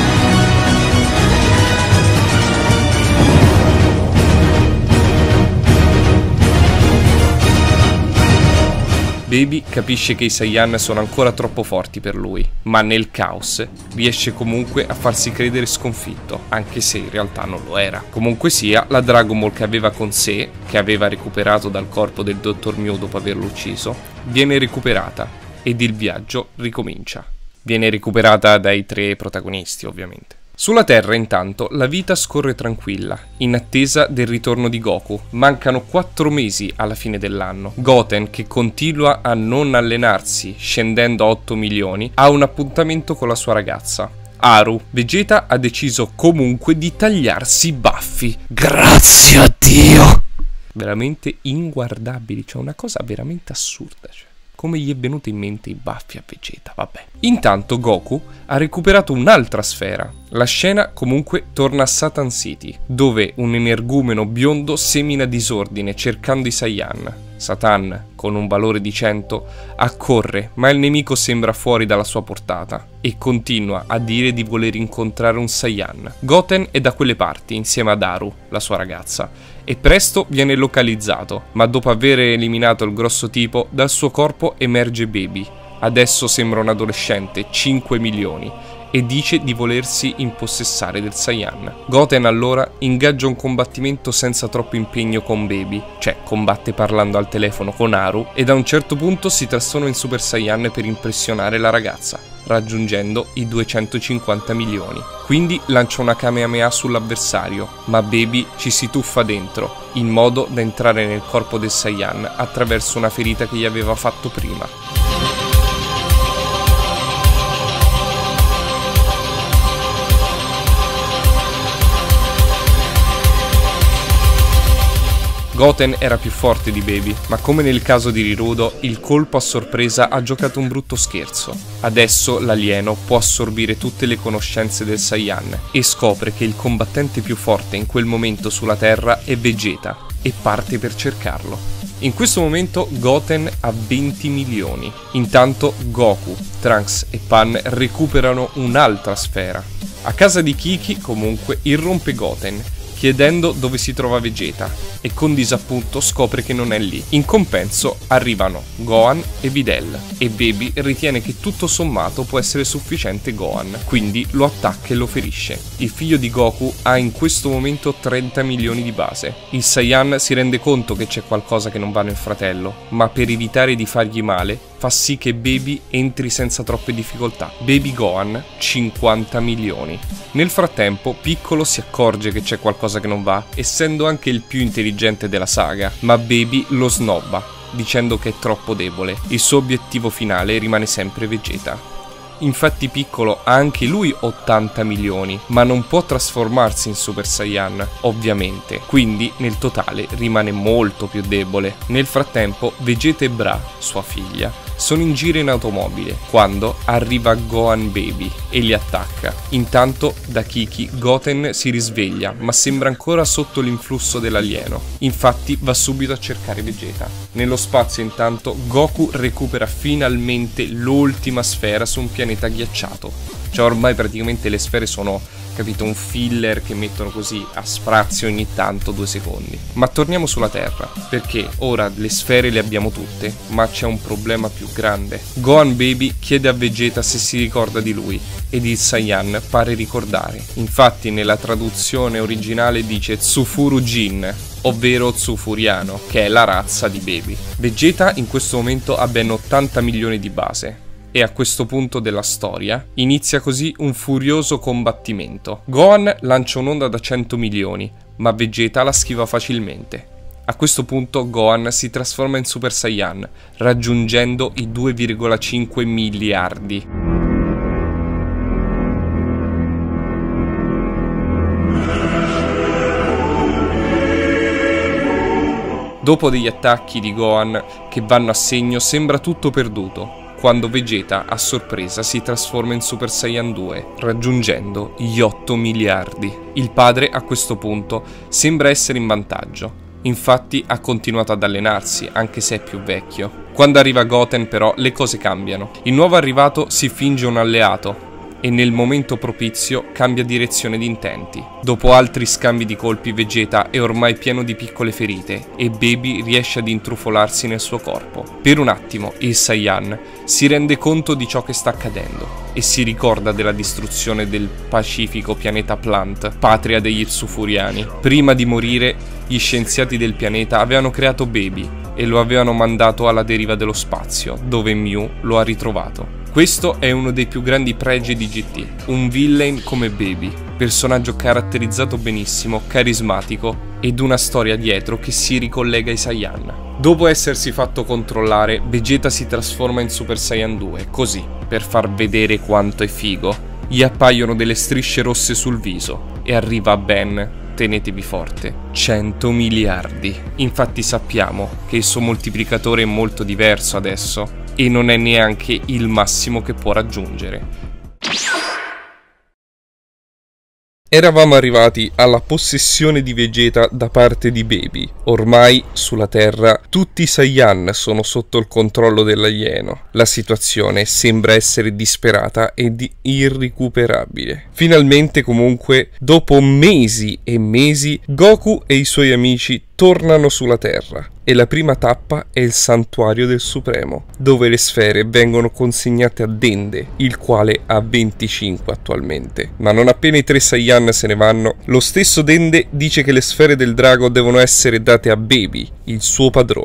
Baby capisce che i Saiyan sono ancora troppo forti per lui, ma nel caos riesce comunque a farsi credere sconfitto, anche se in realtà non lo era. Comunque sia, la Dragon Ball che aveva con sé, che aveva recuperato dal corpo del dottor Mew dopo averlo ucciso, viene recuperata ed il viaggio ricomincia. Viene recuperata dai tre protagonisti, ovviamente. Sulla Terra, intanto, la vita scorre tranquilla, in attesa del ritorno di Goku. Mancano quattro mesi alla fine dell'anno. Goten, che continua a non allenarsi, scendendo a otto milioni, ha un appuntamento con la sua ragazza, Haru. Vegeta ha deciso comunque di tagliarsi i baffi. Grazie a Dio! Veramente inguardabili, cioè una cosa veramente assurda, cioè. Come gli è venuto in mente i baffi a Vegeta, vabbè. Intanto Goku ha recuperato un'altra sfera. La scena comunque torna a Satan City, dove un energumeno biondo semina disordine cercando i Saiyan. Satan, con un valore di cento, accorre, ma il nemico sembra fuori dalla sua portata e continua a dire di voler incontrare un Saiyan. Goten è da quelle parti insieme ad Haru, la sua ragazza, e presto viene localizzato, ma dopo aver eliminato il grosso tipo, dal suo corpo emerge Baby. Adesso sembra un adolescente, cinque milioni, e dice di volersi impossessare del Saiyan. Goten allora ingaggia un combattimento senza troppo impegno con Baby, cioè combatte parlando al telefono con Haru, e da un certo punto si trasforma in Super Saiyan per impressionare la ragazza. raggiungendo i duecentocinquanta milioni. Quindi lancia una Kamehameha sull'avversario, ma Baby ci si tuffa dentro, in modo da entrare nel corpo del Saiyan attraverso una ferita che gli aveva fatto prima. Goten era più forte di Baby, ma come nel caso di Rirudo, il colpo a sorpresa ha giocato un brutto scherzo. Adesso l'alieno può assorbire tutte le conoscenze del Saiyan e scopre che il combattente più forte in quel momento sulla Terra è Vegeta e parte per cercarlo. In questo momento Goten ha venti milioni. Intanto Goku, Trunks e Pan recuperano un'altra sfera. A casa di Kiki, comunque, irrompe Goten, chiedendo dove si trova Vegeta, e con disappunto scopre che non è lì. In compenso arrivano Gohan e Videl, e Baby ritiene che tutto sommato può essere sufficiente Gohan, quindi lo attacca e lo ferisce. Il figlio di Goku ha in questo momento trenta milioni di base. Il Saiyan si rende conto che c'è qualcosa che non va nel fratello, ma per evitare di fargli male fa sì che Baby entri senza troppe difficoltà. Baby Gohan, cinquanta milioni. Nel frattempo Piccolo si accorge che c'è qualcosa che non va, essendo anche il più intelligente della saga, ma Baby lo snobba, dicendo che è troppo debole. Il suo obiettivo finale rimane sempre Vegeta. Infatti Piccolo ha anche lui ottanta milioni, ma non può trasformarsi in Super Saiyan, ovviamente, quindi nel totale rimane molto più debole. Nel frattempo Vegeta e Bra, sua figlia, sono in giro in automobile quando arriva Gohan Baby e li attacca. Intanto da Kiki Goten si risveglia, ma sembra ancora sotto l'influsso dell'alieno. Infatti va subito a cercare Vegeta. Nello spazio intanto Goku recupera finalmente l'ultima sfera su un pianeta ghiacciato. Cioè ormai praticamente le sfere sono, capito, un filler che mettono così a sprazio ogni tanto, due secondi. Ma torniamo sulla Terra, perché ora le sfere le abbiamo tutte, ma c'è un problema più grande. Gohan Baby chiede a Vegeta se si ricorda di lui, ed il Saiyan pare ricordare. Infatti nella traduzione originale dice Tsufuru Jin, ovvero Tsufuriano, che è la razza di Baby. Vegeta in questo momento ha ben ottanta milioni di base. E a questo punto della storia inizia così un furioso combattimento. Gohan lancia un'onda da cento milioni, ma Vegeta la schiva facilmente. A questo punto Gohan si trasforma in Super Saiyan, raggiungendo i due virgola cinque miliardi. Dopo degli attacchi di Gohan che vanno a segno, sembra tutto perduto, quando Vegeta a sorpresa si trasforma in Super Saiyan due, raggiungendo gli otto miliardi. Il padre a questo punto sembra essere in vantaggio, infatti ha continuato ad allenarsi anche se è più vecchio. Quando arriva Goten però le cose cambiano. Il nuovo arrivato si finge un alleato e nel momento propizio cambia direzione di intenti. Dopo altri scambi di colpi Vegeta è ormai pieno di piccole ferite e Baby riesce ad intrufolarsi nel suo corpo. Per un attimo il Saiyan si rende conto di ciò che sta accadendo e si ricorda della distruzione del pacifico pianeta Plant, patria degli Tsufuriani. Prima di morire gli scienziati del pianeta avevano creato Baby e lo avevano mandato alla deriva dello spazio, dove Mew lo ha ritrovato. Questo è uno dei più grandi pregi di G T, un villain come Baby, personaggio caratterizzato benissimo, carismatico ed una storia dietro che si ricollega ai Saiyan. Dopo essersi fatto controllare, Vegeta si trasforma in Super Saiyan due, così, per far vedere quanto è figo, gli appaiono delle strisce rosse sul viso e arriva a ben, tenetevi forte, cento miliardi. Infatti sappiamo che il suo moltiplicatore è molto diverso adesso e non è neanche il massimo che può raggiungere. Eravamo arrivati alla possessione di Vegeta da parte di Baby. Ormai sulla Terra tutti i Saiyan sono sotto il controllo dell'alieno. La situazione sembra essere disperata ed irrecuperabile. Finalmente comunque, dopo mesi e mesi, Goku e i suoi amici tornano sulla Terra e la prima tappa è il Santuario del Supremo, dove le sfere vengono consegnate a Dende, il quale ha venticinque attualmente. Ma non appena i tre Saiyan se ne vanno, lo stesso Dende dice che le sfere del drago devono essere date a Baby, il suo padrone.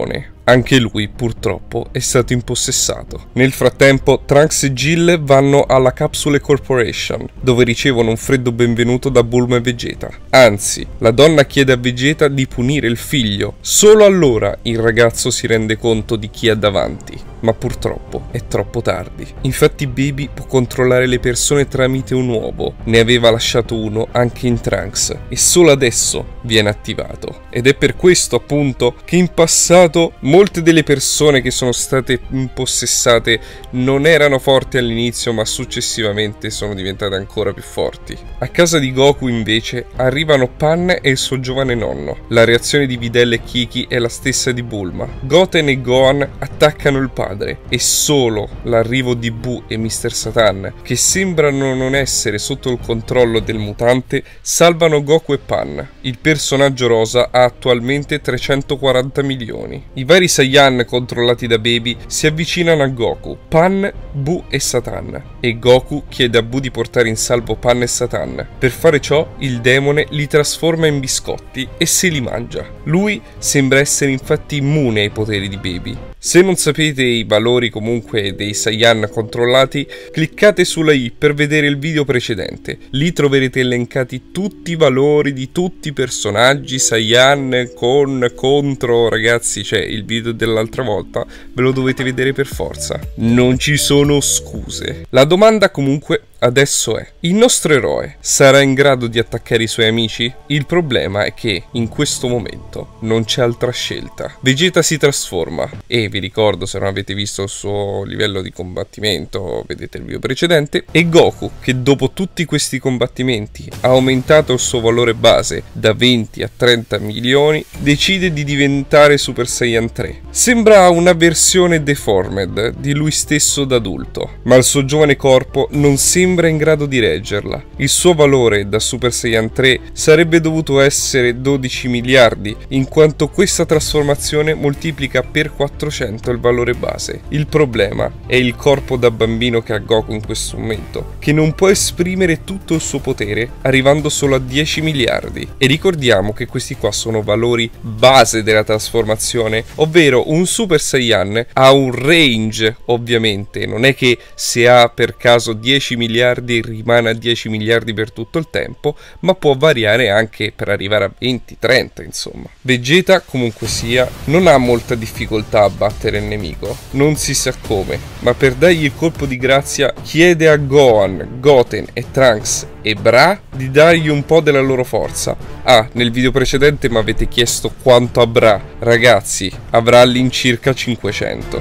anche lui purtroppo è stato impossessato. Nel frattempo Trunks e Jill vanno alla Capsule Corporation, dove ricevono un freddo benvenuto da Bulma e Vegeta. Anzi, la donna chiede a Vegeta di punire il figlio. Solo allora il ragazzo si rende conto di chi ha davanti, ma purtroppo è troppo tardi. Infatti Baby può controllare le persone tramite un uovo, ne aveva lasciato uno anche in Trunks e solo adesso viene attivato. Ed è per questo appunto che in passato molte delle persone che sono state impossessate non erano forti all'inizio, ma successivamente sono diventate ancora più forti. A casa di Goku invece arrivano Pan e il suo giovane nonno. La reazione di Videl e Kiki è la stessa di Bulma. Goten e Gohan attaccano il padre e solo l'arrivo di Buu e mister Satan, che sembrano non essere sotto il controllo del mutante, salvano Goku e Pan. Il personaggio rosa ha attualmente trecentoquaranta milioni. I vari Saiyan controllati da Baby si avvicinano a Goku, Pan, Buu e Satan, e Goku chiede a Buu di portare in salvo Pan e Satan. Per fare ciò il demone li trasforma in biscotti e se li mangia. Lui sembra essere infatti immune ai poteri di Baby. Se non sapete i valori comunque dei Saiyan controllati, cliccate sulla i per vedere il video precedente. Lì troverete elencati tutti i valori di tutti i personaggi Saiyan con, contro, ragazzi, cioè il video dell'altra volta ve lo dovete vedere per forza. Non ci sono scuse. La domanda comunque adesso è: il nostro eroe sarà in grado di attaccare i suoi amici? Il problema è che in questo momento non c'è altra scelta. Vegeta si trasforma e vi ricordo, se non avete visto il suo livello di combattimento, vedete il video precedente, e Goku, che dopo tutti questi combattimenti ha aumentato il suo valore base da venti a trenta milioni, decide di diventare Super Saiyan tre. Sembra una versione deformed di lui stesso da adulto, ma il suo giovane corpo non sembra in grado di reggerla. Il suo valore da Super Saiyan tre sarebbe dovuto essere dodici miliardi, in quanto questa trasformazione moltiplica per quattrocento il valore base. Il problema è il corpo da bambino che ha Goku in questo momento, che non può esprimere tutto il suo potere, arrivando solo a dieci miliardi. E ricordiamo che questi qua sono valori base della trasformazione, ovvero un Super Saiyan ha un range, ovviamente, non è che se ha per caso dieci miliardi rimane a dieci miliardi per tutto il tempo, ma può variare anche per arrivare a venti trenta, insomma. Vegeta, comunque sia, non ha molta difficoltà a battere il nemico, non si sa come, ma per dargli il colpo di grazia chiede a Gohan, Goten e Trunks e Bra di dargli un po' della loro forza. Ah, nel video precedente mi avete chiesto quanto avrà. Ragazzi, avrà all'incirca cinquecento.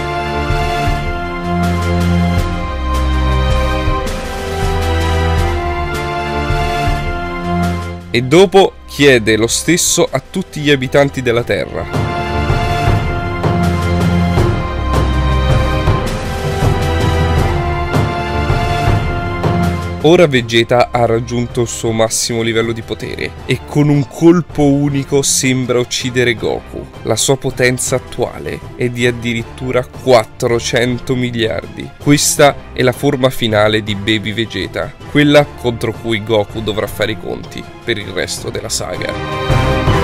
E dopo chiede lo stesso a tutti gli abitanti della Terra. Ora Vegeta ha raggiunto il suo massimo livello di potere e con un colpo unico sembra uccidere Goku. La sua potenza attuale è di addirittura quattrocento miliardi. Questa è la forma finale di Baby Vegeta, quella contro cui Goku dovrà fare i conti per il resto della saga.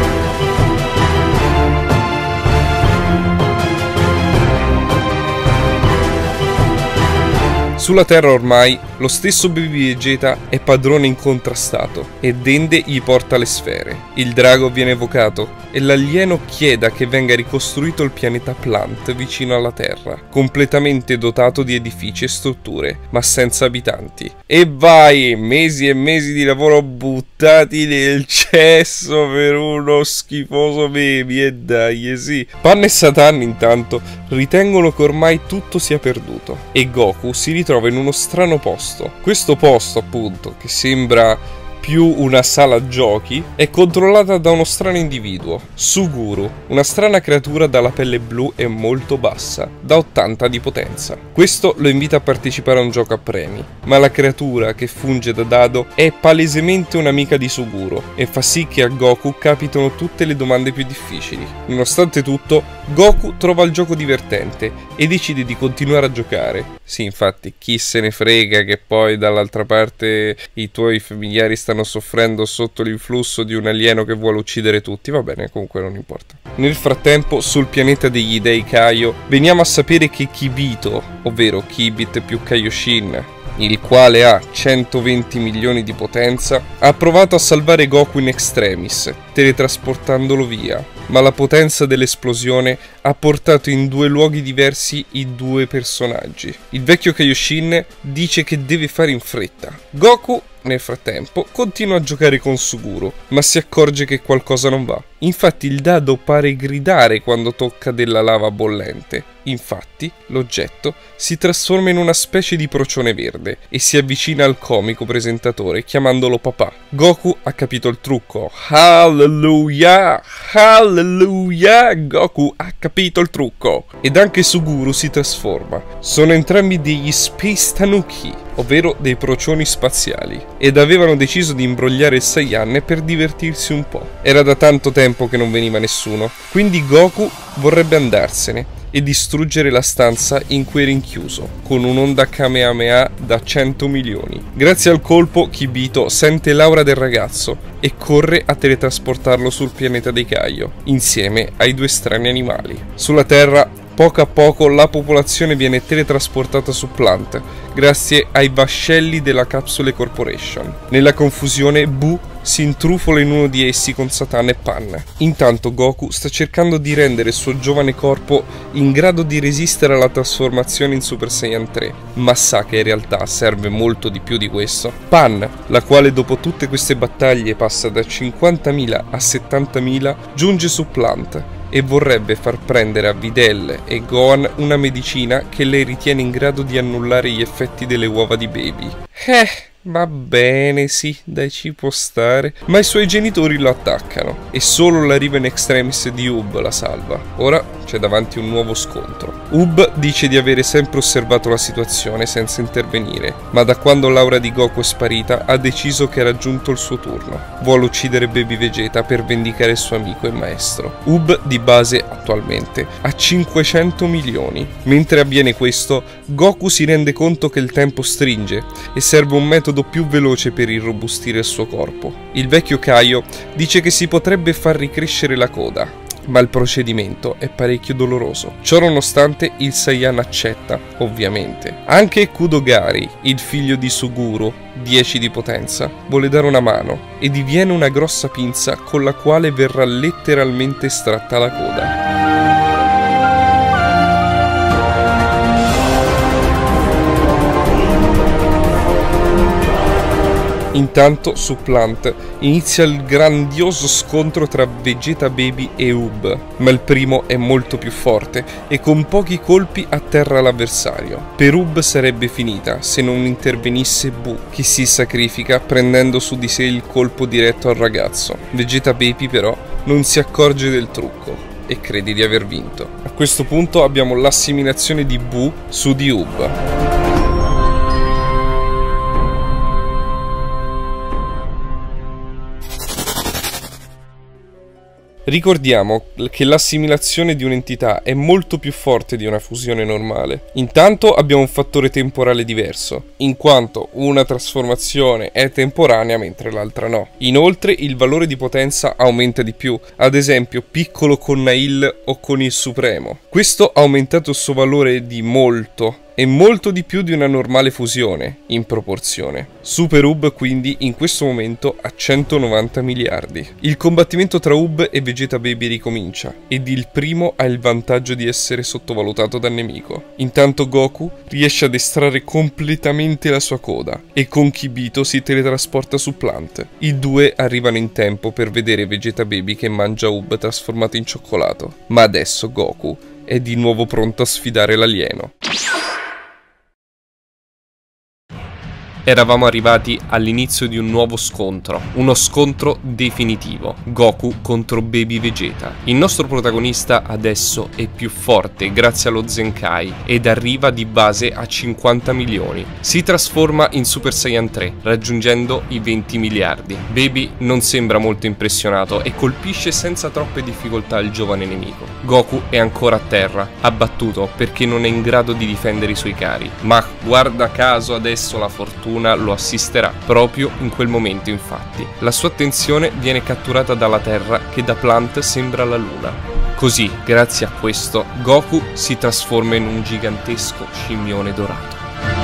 Sulla Terra ormai lo stesso Baby Vegeta è padrone incontrastato e Dende gli porta le sfere. Il drago viene evocato e l'alieno chiede che venga ricostruito il pianeta Plant vicino alla Terra, completamente dotato di edifici e strutture, ma senza abitanti. E vai! Mesi e mesi di lavoro buttati nel cesso per uno schifoso Baby, e dai, sì. Pan e Satan intanto ritengono che ormai tutto sia perduto e Goku si ritrova in uno strano posto. Questo posto, appunto, che sembra più una sala giochi, è controllata da uno strano individuo, Suguru, una strana creatura dalla pelle blu e molto bassa, da ottanta di potenza. Questo lo invita a partecipare a un gioco a premi, ma la creatura, che funge da dado, è palesemente un'amica di Suguru e fa sì che a Goku capitano tutte le domande più difficili. Nonostante tutto, Goku trova il gioco divertente e decide di continuare a giocare. Sì, infatti, chi se ne frega che poi dall'altra parte i tuoi familiari stanno soffrendo sotto l'influsso di un alieno che vuole uccidere tutti. Va bene, comunque non importa. Nel frattempo, sul pianeta degli dei Kaio, veniamo a sapere che Kibito, ovvero Kibit più Kaioshin, il quale ha centoventi milioni di potenza, ha provato a salvare Goku in extremis, teletrasportandolo via, ma la potenza dell'esplosione ha portato in due luoghi diversi i due personaggi. Il vecchio Kaioshin dice che deve fare in fretta. Goku, nel frattempo, continua a giocare con Suguru, ma si accorge che qualcosa non va. Infatti il dado pare gridare quando tocca della lava bollente. Infatti, l'oggetto si trasforma in una specie di procione verde e si avvicina al comico presentatore chiamandolo papà. Goku ha capito il trucco. Hallelujah! Hallelujah! Goku ha capito il trucco! Ed anche Suguru si trasforma. Sono entrambi degli Space Tanuki, ovvero dei procioni spaziali, ed avevano deciso di imbrogliare il Saiyan per divertirsi un po'. Era da tanto tempo che non veniva nessuno, quindi Goku vorrebbe andarsene e distruggere la stanza in cui è rinchiuso, con un'onda Kamehameha da cento milioni. Grazie al colpo, Kibito sente l'aura del ragazzo e corre a teletrasportarlo sul pianeta dei Kaio, insieme ai due strani animali. Sulla Terra, poco a poco la popolazione viene teletrasportata su Plant, grazie ai vascelli della Capsule Corporation. Nella confusione, Buu si intrufola in uno di essi con Satan e Pan. Intanto Goku sta cercando di rendere il suo giovane corpo in grado di resistere alla trasformazione in Super Saiyan tre, ma sa che in realtà serve molto di più di questo. Pan, la quale dopo tutte queste battaglie passa da cinquantamila a settantamila, giunge su Plant e vorrebbe far prendere a Videl e Gohan una medicina che lei ritiene in grado di annullare gli effetti delle uova di Baby. Eh... Va bene, sì, dai, ci può stare. Ma i suoi genitori lo attaccano e solo l'arrivo in extremis di Ub la salva. Ora c'è davanti un nuovo scontro. Ub dice di avere sempre osservato la situazione senza intervenire, ma da quando l'aura di Goku è sparita ha deciso che era giunto il suo turno. Vuole uccidere Baby Vegeta per vendicare il suo amico e maestro. Ub di base attualmente ha cinquecento milioni. Mentre avviene questo, Goku si rende conto che il tempo stringe e serve un metodo più veloce per irrobustire il suo corpo. Il vecchio Kaio dice che si potrebbe far ricrescere la coda, ma il procedimento è parecchio doloroso. Ciò nonostante, il Saiyan accetta, ovviamente. Anche Kudogari, il figlio di Suguru, dieci di potenza, vuole dare una mano e diviene una grossa pinza con la quale verrà letteralmente estratta la coda. Intanto su Plant inizia il grandioso scontro tra Vegeta Baby e Ub, ma il primo è molto più forte e con pochi colpi atterra l'avversario. Per Ub sarebbe finita se non intervenisse Buu, che si sacrifica prendendo su di sé il colpo diretto al ragazzo. Vegeta Baby però non si accorge del trucco e crede di aver vinto. A questo punto abbiamo l'assimilazione di Buu su di Ub. Ricordiamo che l'assimilazione di un'entità è molto più forte di una fusione normale. Intanto abbiamo un fattore temporale diverso, in quanto una trasformazione è temporanea mentre l'altra no. Inoltre il valore di potenza aumenta di più, ad esempio piccolo con Nail o con il Supremo. Questo ha aumentato il suo valore di molto, e molto di più di una normale fusione, in proporzione. Super Ub quindi in questo momento ha centonovanta miliardi. Il combattimento tra Ub e Vegeta Baby ricomincia, ed il primo ha il vantaggio di essere sottovalutato dal nemico. Intanto Goku riesce ad estrarre completamente la sua coda, e con Kibito si teletrasporta su Plant. I due arrivano in tempo per vedere Vegeta Baby che mangia Ub trasformato in cioccolato. Ma adesso Goku è di nuovo pronto a sfidare l'alieno. Eravamo arrivati all'inizio di un nuovo scontro, uno scontro definitivo, Goku contro Baby Vegeta. Il nostro protagonista adesso è più forte grazie allo Zenkai ed arriva di base a cinquanta milioni. Si trasforma in Super Saiyan tre, raggiungendo i venti miliardi. Baby non sembra molto impressionato e colpisce senza troppe difficoltà il giovane nemico. Goku è ancora a terra, abbattuto perché non è in grado di difendere i suoi cari, ma guarda caso adesso la fortuna lo assisterà. Proprio in quel momento, infatti, la sua attenzione viene catturata dalla Terra che da Plant sembra la Luna. Così, grazie a questo, Goku si trasforma in un gigantesco scimmione dorato.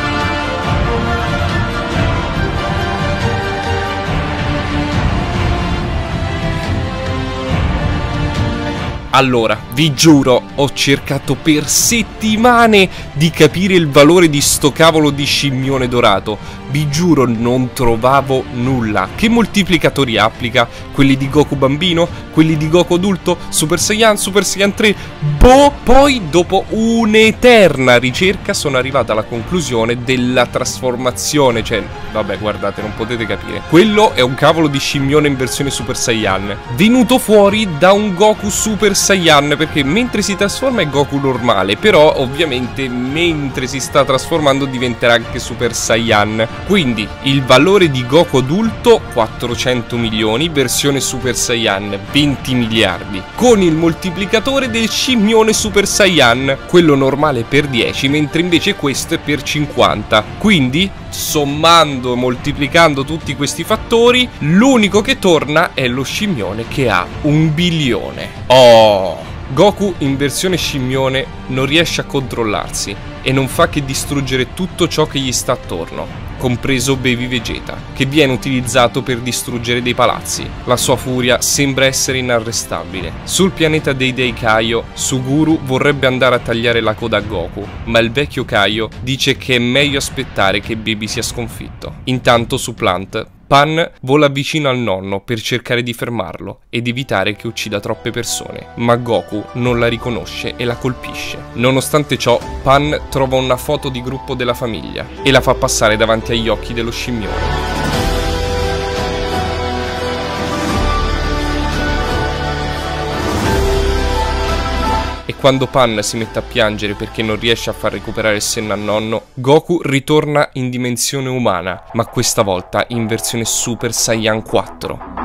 Allora, vi giuro, ho cercato per settimane di capire il valore di sto cavolo di scimmione dorato. Vi giuro, non trovavo nulla. Che moltiplicatori applica? Quelli di Goku bambino? Quelli di Goku adulto? Super Saiyan? Super Saiyan tre? Boh! Poi, dopo un'eterna ricerca, sono arrivata alla conclusione della trasformazione. Cioè, vabbè, guardate, non potete capire. Quello è un cavolo di scimmione in versione Super Saiyan, venuto fuori da un Goku Super Saiyan, perché mentre si trasforma è Goku normale, però ovviamente mentre si sta trasformando diventerà anche Super Saiyan. Quindi il valore di Goku adulto quattrocento milioni, versione Super Saiyan venti miliardi, con il moltiplicatore del scimmione Super Saiyan, quello normale per dieci, mentre invece questo è per cinquanta. Quindi sommando e moltiplicando tutti questi fattori, l'unico che torna è lo scimmione che ha un bilione. Oh! Goku in versione scimmione non riesce a controllarsi e non fa che distruggere tutto ciò che gli sta attorno, compreso Baby Vegeta, che viene utilizzato per distruggere dei palazzi. La sua furia sembra essere inarrestabile. Sul pianeta dei Dei Kaio, Suguru vorrebbe andare a tagliare la coda a Goku, ma il vecchio Kaio dice che è meglio aspettare che Baby sia sconfitto. Intanto su Plant, Pan vola vicino al nonno per cercare di fermarlo ed evitare che uccida troppe persone, ma Goku non la riconosce e la colpisce. Nonostante ciò, Pan trova una foto di gruppo della famiglia e la fa passare davanti agli occhi dello scimmione. E quando Pan si mette a piangere perché non riesce a far recuperare il senno al nonno, Goku ritorna in dimensione umana, ma questa volta in versione Super Saiyan quattro.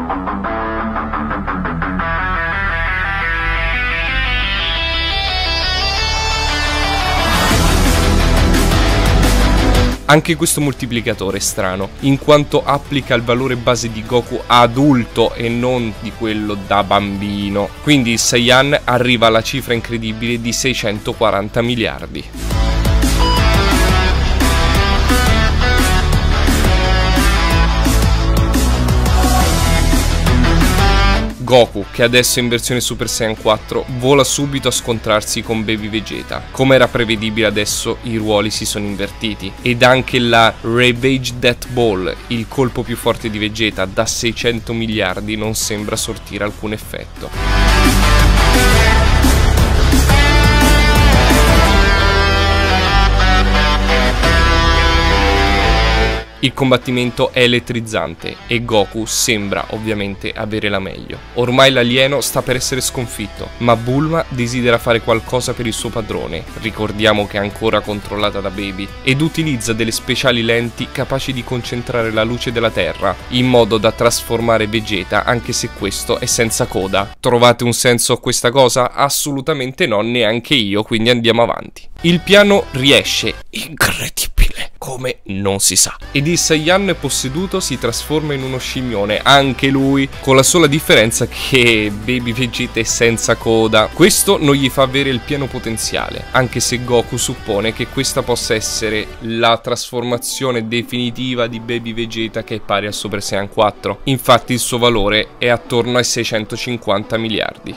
Anche questo moltiplicatore è strano, in quanto applica il valore base di Goku adulto e non di quello da bambino. Quindi il Saiyan arriva alla cifra incredibile di seicentoquaranta miliardi. Goku, che adesso è in versione Super Saiyan quattro, vola subito a scontrarsi con Baby Vegeta. Come era prevedibile, adesso i ruoli si sono invertiti ed anche la Ravage Death Ball, il colpo più forte di Vegeta da seicento miliardi, non sembra sortire alcun effetto. Il combattimento è elettrizzante e Goku sembra ovviamente avere la meglio. Ormai l'alieno sta per essere sconfitto, ma Bulma desidera fare qualcosa per il suo padrone, ricordiamo che è ancora controllata da Baby, ed utilizza delle speciali lenti capaci di concentrare la luce della Terra, in modo da trasformare Vegeta, anche se questo è senza coda. Trovate un senso a questa cosa? Assolutamente no, neanche io, quindi andiamo avanti. Il piano riesce, incredibile, come non si sa, ed il Saiyan posseduto si trasforma in uno scimmione, anche lui, con la sola differenza che Baby Vegeta è senza coda. Questo non gli fa avere il pieno potenziale, anche se Goku suppone che questa possa essere la trasformazione definitiva di Baby Vegeta, che è pari al Super Saiyan quattro. Infatti il suo valore è attorno ai seicentocinquanta miliardi.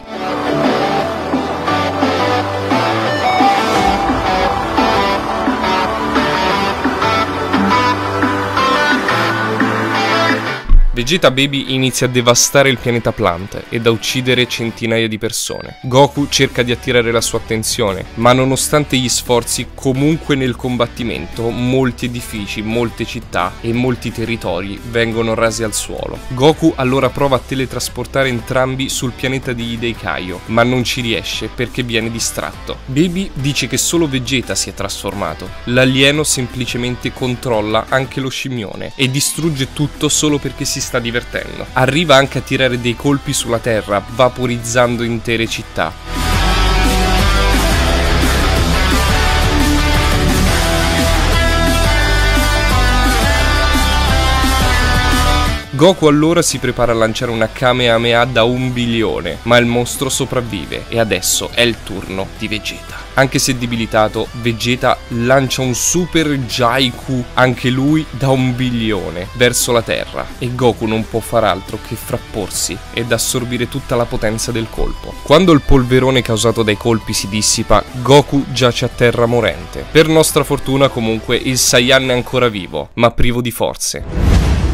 Vegeta Baby inizia a devastare il pianeta Plant e a uccidere centinaia di persone. Goku cerca di attirare la sua attenzione, ma nonostante gli sforzi, comunque nel combattimento molti edifici, molte città e molti territori vengono rasi al suolo. Goku allora prova a teletrasportare entrambi sul pianeta degli Dei Kaio, ma non ci riesce perché viene distratto. Baby dice che solo Vegeta si è trasformato. L'alieno semplicemente controlla anche lo scimmione e distrugge tutto solo perché si sta divertendo. Arriva anche a tirare dei colpi sulla Terra, vaporizzando intere città. Goku allora si prepara a lanciare una Kamehameha da un bilione, ma il mostro sopravvive e adesso è il turno di Vegeta. Anche se debilitato, Vegeta lancia un super Jaiku, anche lui da un bilione, verso la Terra e Goku non può far altro che frapporsi ed assorbire tutta la potenza del colpo. Quando il polverone causato dai colpi si dissipa, Goku giace a terra morente. Per nostra fortuna comunque il Saiyan è ancora vivo, ma privo di forze.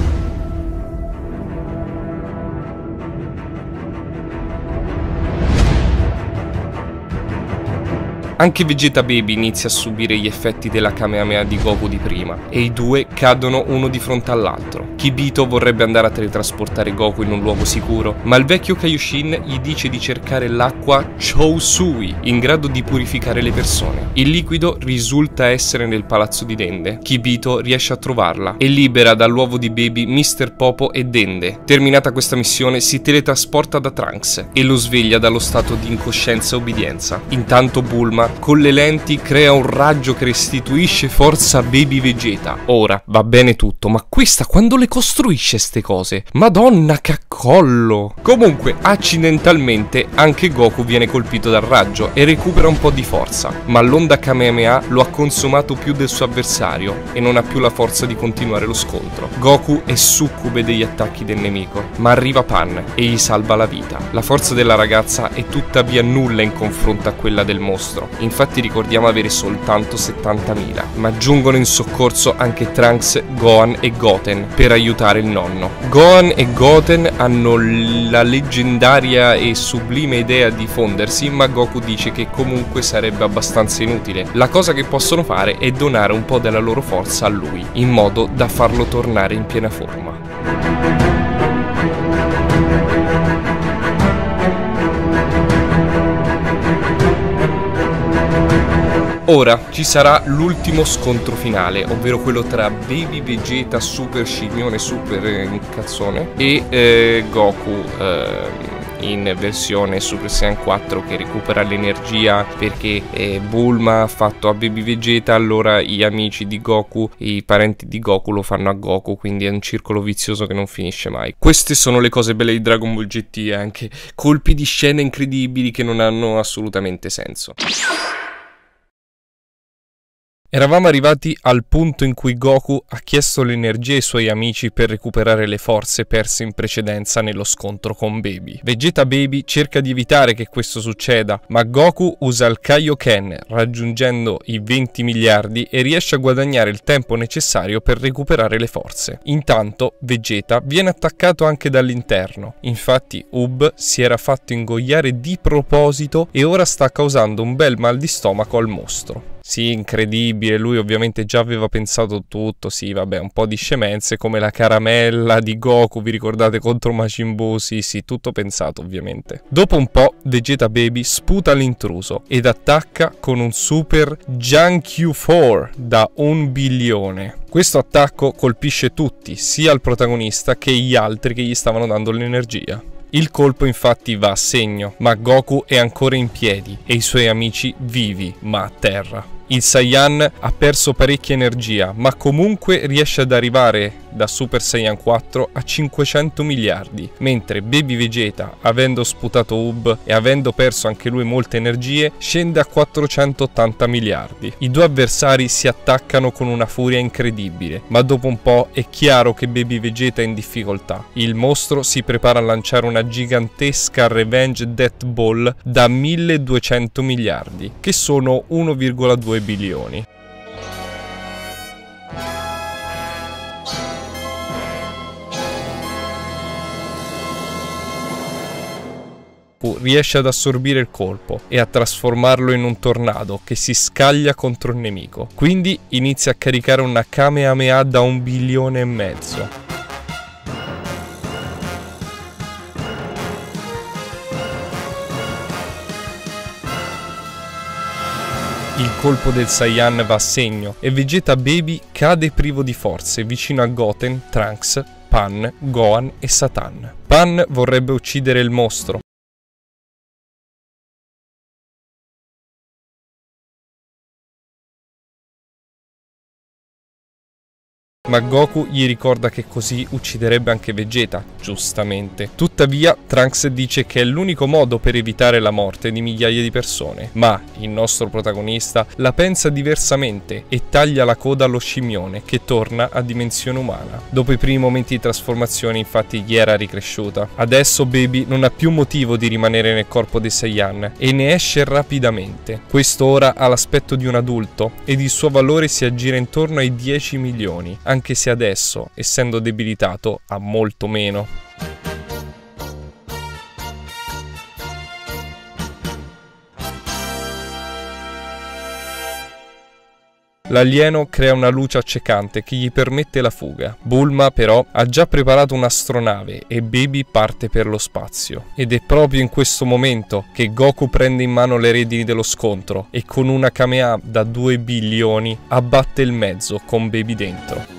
Anche Vegeta Baby inizia a subire gli effetti della Kamehameha di Goku di prima e i due cadono uno di fronte all'altro. Kibito vorrebbe andare a teletrasportare Goku in un luogo sicuro, ma il vecchio Kaioshin gli dice di cercare l'acqua Chousui, in grado di purificare le persone. Il liquido risulta essere nel palazzo di Dende. Kibito riesce a trovarla e libera dall'uovo di Baby mister Popo e Dende. Terminata questa missione si teletrasporta da Trunks e lo sveglia dallo stato di incoscienza e obbedienza. Intanto Bulma con le lenti crea un raggio che restituisce forza a Baby Vegeta. Ora, va bene tutto, ma questa quando le costruisce ste cose? Madonna che accollo! Comunque, accidentalmente, anche Goku viene colpito dal raggio e recupera un po' di forza, ma l'onda Kamehameha lo ha consumato più del suo avversario e non ha più la forza di continuare lo scontro. Goku è succube degli attacchi del nemico, ma arriva Pan e gli salva la vita. La forza della ragazza è tuttavia nulla in confronto a quella del mostro. Infatti ricordiamo avere soltanto settantamila, ma giungono in soccorso anche Trunks, Gohan e Goten per aiutare il nonno. Gohan e Goten hanno la leggendaria e sublime idea di fondersi, ma Goku dice che comunque sarebbe abbastanza inutile. La cosa che possono fare è donare un po' della loro forza a lui, in modo da farlo tornare in piena forma. Ora ci sarà l'ultimo scontro finale, ovvero quello tra Baby Vegeta Super Scimmione Super Incazzone e eh, Goku eh, in versione Super Saiyan quattro che recupera l'energia perché eh, Bulma ha fatto a Baby Vegeta, allora gli amici di Goku e i parenti di Goku lo fanno a Goku, quindi è un circolo vizioso che non finisce mai. Queste sono le cose belle di Dragon Ball G T, anche colpi di scena incredibili che non hanno assolutamente senso. Eravamo arrivati al punto in cui Goku ha chiesto l'energia ai suoi amici per recuperare le forze perse in precedenza nello scontro con Baby. Vegeta Baby cerca di evitare che questo succeda, ma Goku usa il Kaioken raggiungendo i venti miliardi e riesce a guadagnare il tempo necessario per recuperare le forze. Intanto Vegeta viene attaccato anche dall'interno, infatti Ub si era fatto ingoiare di proposito e ora sta causando un bel mal di stomaco al mostro. Sì, incredibile, lui ovviamente già aveva pensato tutto, sì, vabbè, un po' di scemenze come la caramella di Goku, vi ricordate, contro Majin Buu? Sì, sì, tutto pensato ovviamente. Dopo un po', Vegeta Baby sputa l'intruso ed attacca con un super Jankyu quattro da un bilione. Questo attacco colpisce tutti, sia il protagonista che gli altri che gli stavano dando l'energia. Il colpo infatti va a segno, ma Goku è ancora in piedi e i suoi amici vivi, ma a terra. Il Saiyan ha perso parecchia energia, ma comunque riesce ad arrivare da Super Saiyan quattro a cinquecento miliardi, mentre Baby Vegeta, avendo sputato Ub e avendo perso anche lui molte energie, scende a quattrocentottanta miliardi. I due avversari si attaccano con una furia incredibile, ma dopo un po' è chiaro che Baby Vegeta è in difficoltà. Il mostro si prepara a lanciare una gigantesca Revenge Death Ball da milleduecento miliardi, che sono uno virgola due bilioni. Goku riesce ad assorbire il colpo e a trasformarlo in un tornado che si scaglia contro il nemico. Quindi inizia a caricare una Kamehameha da un bilione e mezzo. Il colpo del Saiyan va a segno e Vegeta Baby cade privo di forze vicino a Goten, Trunks, Pan, Gohan e Satan. Pan vorrebbe uccidere il mostro, ma Goku gli ricorda che così ucciderebbe anche Vegeta, giustamente. Tuttavia, Trunks dice che è l'unico modo per evitare la morte di migliaia di persone, ma il nostro protagonista la pensa diversamente e taglia la coda allo scimmione, che torna a dimensione umana. Dopo i primi momenti di trasformazione, infatti, gli era ricresciuta. Adesso Baby non ha più motivo di rimanere nel corpo dei Saiyan e ne esce rapidamente. Questo ora ha l'aspetto di un adulto ed il suo valore si aggira intorno ai dieci milioni, anche se adesso, essendo debilitato, ha molto meno. L'alieno crea una luce accecante che gli permette la fuga. Bulma però ha già preparato un'astronave e Baby parte per lo spazio. Ed è proprio in questo momento che Goku prende in mano le redini dello scontro e con una Kamehameha da due bilioni abbatte il mezzo con Baby dentro.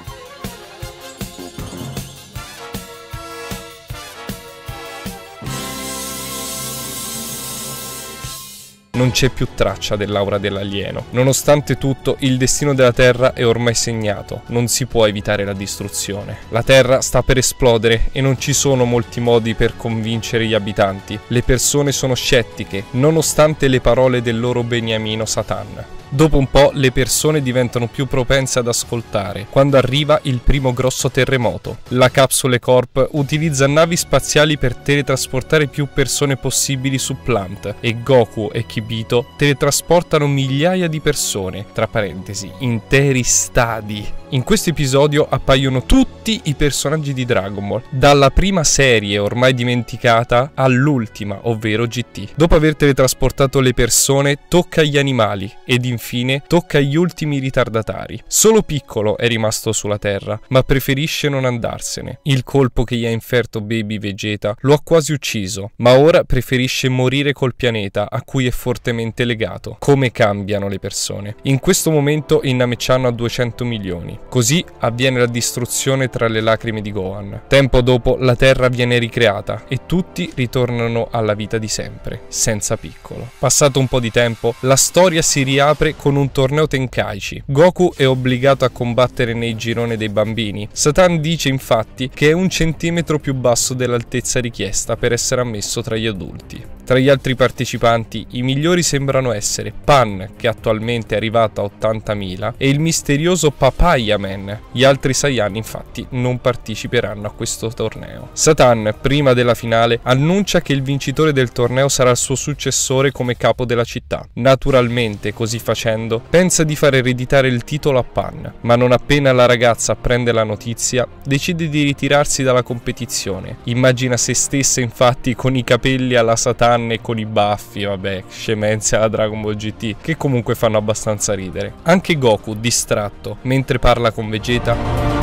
Non c'è più traccia dell'aura dell'alieno. Nonostante tutto, il destino della Terra è ormai segnato, non si può evitare la distruzione. La Terra sta per esplodere e non ci sono molti modi per convincere gli abitanti. Le persone sono scettiche, nonostante le parole del loro beniamino Satan. Dopo un po' le persone diventano più propense ad ascoltare, quando arriva il primo grosso terremoto. La Capsule Corp utilizza navi spaziali per teletrasportare più persone possibili su Plant e Goku e Kibito teletrasportano migliaia di persone, tra parentesi, interi stadi. In questo episodio appaiono tutti i personaggi di Dragon Ball, dalla prima serie ormai dimenticata all'ultima, ovvero G T. Dopo aver teletrasportato le persone, tocca agli animali ed infine tocca agli ultimi ritardatari. Solo Piccolo è rimasto sulla Terra, ma preferisce non andarsene. Il colpo che gli ha inferto Baby Vegeta lo ha quasi ucciso, ma ora preferisce morire col pianeta a cui è fortemente legato. Come cambiano le persone. In questo momento il Namek-chan ha duecento milioni. Così avviene la distruzione tra le lacrime di Gohan. Tempo dopo la Terra viene ricreata e tutti ritornano alla vita di sempre, senza Piccolo. Passato un po' di tempo, la storia si riapre con un torneo Tenkaichi. Goku è obbligato a combattere nei gironi dei bambini. Satan dice infatti che è un centimetro più basso dell'altezza richiesta per essere ammesso tra gli adulti. Tra gli altri partecipanti, i migliori sembrano essere Pan, che attualmente è arrivato a ottantamila, e il misterioso Papaya Man. Gli altri Saiyan infatti non parteciperanno a questo torneo. Satan, prima della finale, annuncia che il vincitore del torneo sarà il suo successore come capo della città. Naturalmente, così facendo, pensa di far ereditare il titolo a Pan, ma non appena la ragazza apprende la notizia, decide di ritirarsi dalla competizione. Immagina se stessa infatti con i capelli alla Satan e con i baffi, vabbè, scemenze alla Dragon Ball G T, che comunque fanno abbastanza ridere. Anche Goku, distratto, mentre parla con Vegeta,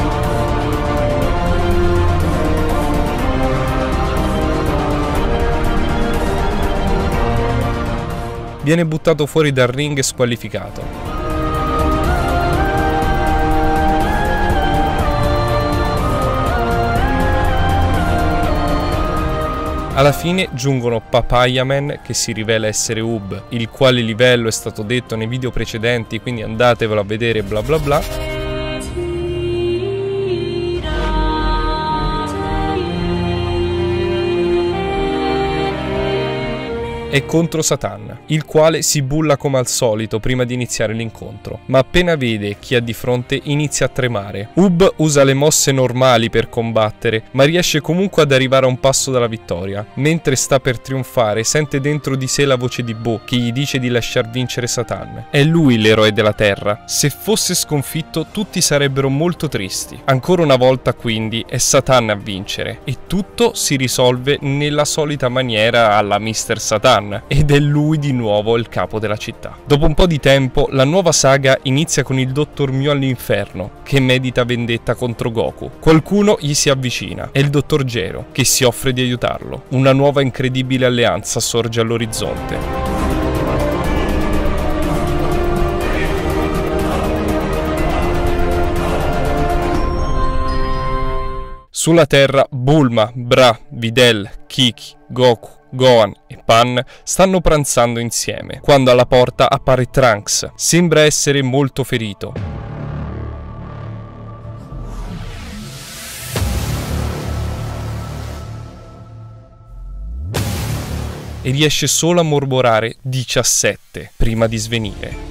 viene buttato fuori dal ring e squalificato. Alla fine giungono Papaya Man, che si rivela essere Ub, il quale livello è stato detto nei video precedenti, quindi andatevelo a vedere bla bla bla. è contro Satan, il quale si bulla come al solito prima di iniziare l'incontro, ma appena vede chi ha di fronte inizia a tremare. Ub usa le mosse normali per combattere, ma riesce comunque ad arrivare a un passo dalla vittoria. Mentre sta per trionfare, sente dentro di sé la voce di Bo che gli dice di lasciar vincere Satan. È lui l'eroe della Terra. Se fosse sconfitto tutti sarebbero molto tristi. Ancora una volta quindi è Satan a vincere e tutto si risolve nella solita maniera alla mister Satan, ed è lui di nuovo il capo della città. Dopo un po' di tempo la nuova saga inizia con il dottor Mew all'inferno che medita vendetta contro Goku. Qualcuno gli si avvicina, è il dottor Gero che si offre di aiutarlo. Una nuova incredibile alleanza sorge all'orizzonte. Sulla Terra, Bulma, Bra, Videl, Kiki, Goku, Gohan e Pan stanno pranzando insieme, quando alla porta appare Trunks. Sembra essere molto ferito. E riesce solo a mormorare diciassette prima di svenire.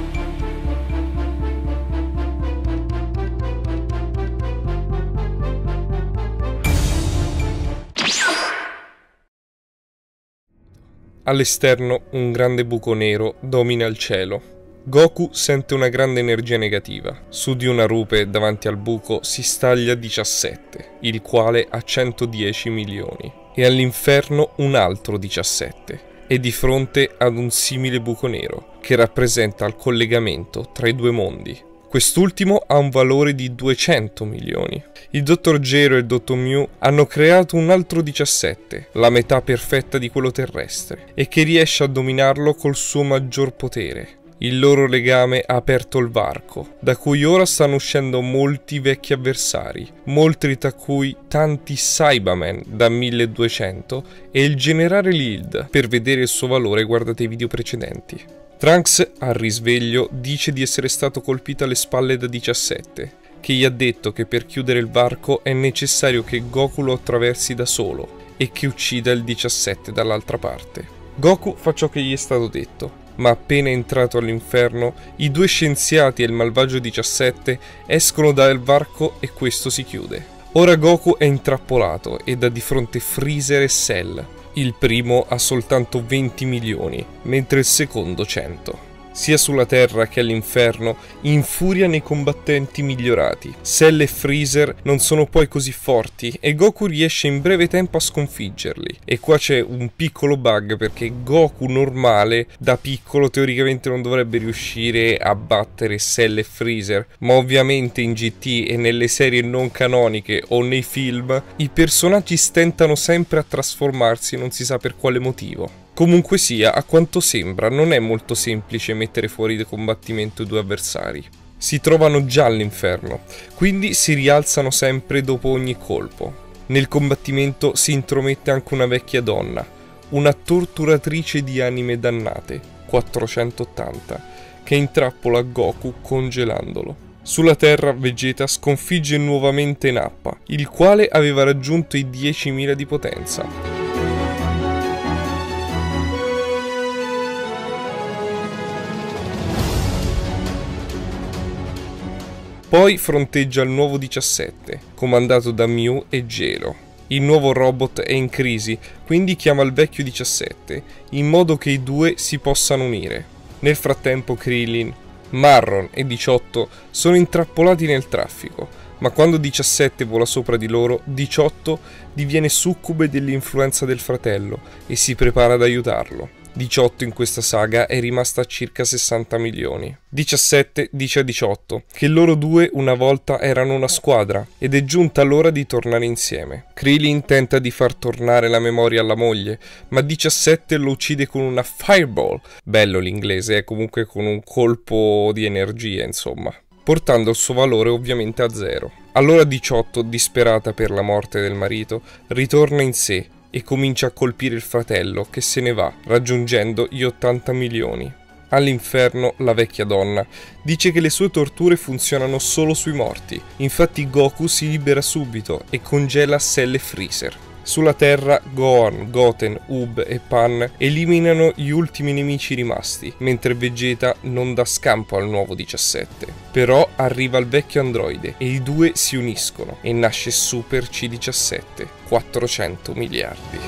All'esterno un grande buco nero domina il cielo. Goku sente una grande energia negativa. Su di una rupe davanti al buco si staglia diciassette, il quale ha centodieci milioni. E all'inferno un altro diciassette. E di fronte ad un simile buco nero, che rappresenta il collegamento tra i due mondi. Quest'ultimo ha un valore di duecento milioni. Il dottor Gero e il dottor Mew hanno creato un altro diciassette, la metà perfetta di quello terrestre, e che riesce a dominarlo col suo maggior potere. Il loro legame ha aperto il varco, da cui ora stanno uscendo molti vecchi avversari, molti tra cui tanti Saibamen da milleduecento e il generale Lild. Per vedere il suo valore guardate i video precedenti. Trunks al risveglio dice di essere stato colpito alle spalle da diciassette, che gli ha detto che per chiudere il varco è necessario che Goku lo attraversi da solo e che uccida il diciassette dall'altra parte. Goku fa ciò che gli è stato detto, ma appena entrato all'inferno, i due scienziati e il malvagio diciassette escono dal varco e questo si chiude. Ora Goku è intrappolato ed ha di fronte Freezer e Cell. Il primo ha soltanto venti milioni, mentre il secondo cento. Sia sulla Terra che all'inferno infuriano i combattenti migliorati. Cell e Freezer non sono poi così forti e Goku riesce in breve tempo a sconfiggerli. E qua c'è un piccolo bug perché Goku normale da piccolo teoricamente non dovrebbe riuscire a battere Cell e Freezer, ma ovviamente in G T e nelle serie non canoniche o nei film i personaggi stentano sempre a trasformarsi, non si sa per quale motivo. Comunque sia, a quanto sembra, non è molto semplice mettere fuori da combattimento i due avversari. Si trovano già all'inferno, quindi si rialzano sempre dopo ogni colpo. Nel combattimento si intromette anche una vecchia donna, una torturatrice di anime dannate, quattrocentottanta, che intrappola Goku congelandolo. Sulla Terra Vegeta sconfigge nuovamente Nappa, il quale aveva raggiunto i diecimila di potenza. Poi fronteggia il nuovo diciassette, comandato da Mew e Gero. Il nuovo robot è in crisi, quindi chiama il vecchio diciassette, in modo che i due si possano unire. Nel frattempo Krillin, Marron e diciotto sono intrappolati nel traffico, ma quando diciassette vola sopra di loro, diciotto diviene succube dell'influenza del fratello e si prepara ad aiutarlo. diciotto in questa saga è rimasta a circa sessanta milioni. diciassette dice a diciotto che loro due una volta erano una squadra ed è giunta l'ora di tornare insieme. Krillin tenta di far tornare la memoria alla moglie, ma diciassette lo uccide con una fireball, bello l'inglese, è comunque con un colpo di energia insomma, portando il suo valore ovviamente a zero. Allora diciotto, disperata per la morte del marito, ritorna in sé e comincia a colpire il fratello che se ne va, raggiungendo gli ottanta milioni. All'inferno la vecchia donna dice che le sue torture funzionano solo sui morti, infatti Goku si libera subito e congela Cell e Freezer. Sulla Terra, Gohan, Goten, Ub e Pan eliminano gli ultimi nemici rimasti, mentre Vegeta non dà scampo al nuovo diciassette. Però arriva il vecchio androide e i due si uniscono e nasce Super C diciassette, quattrocento miliardi.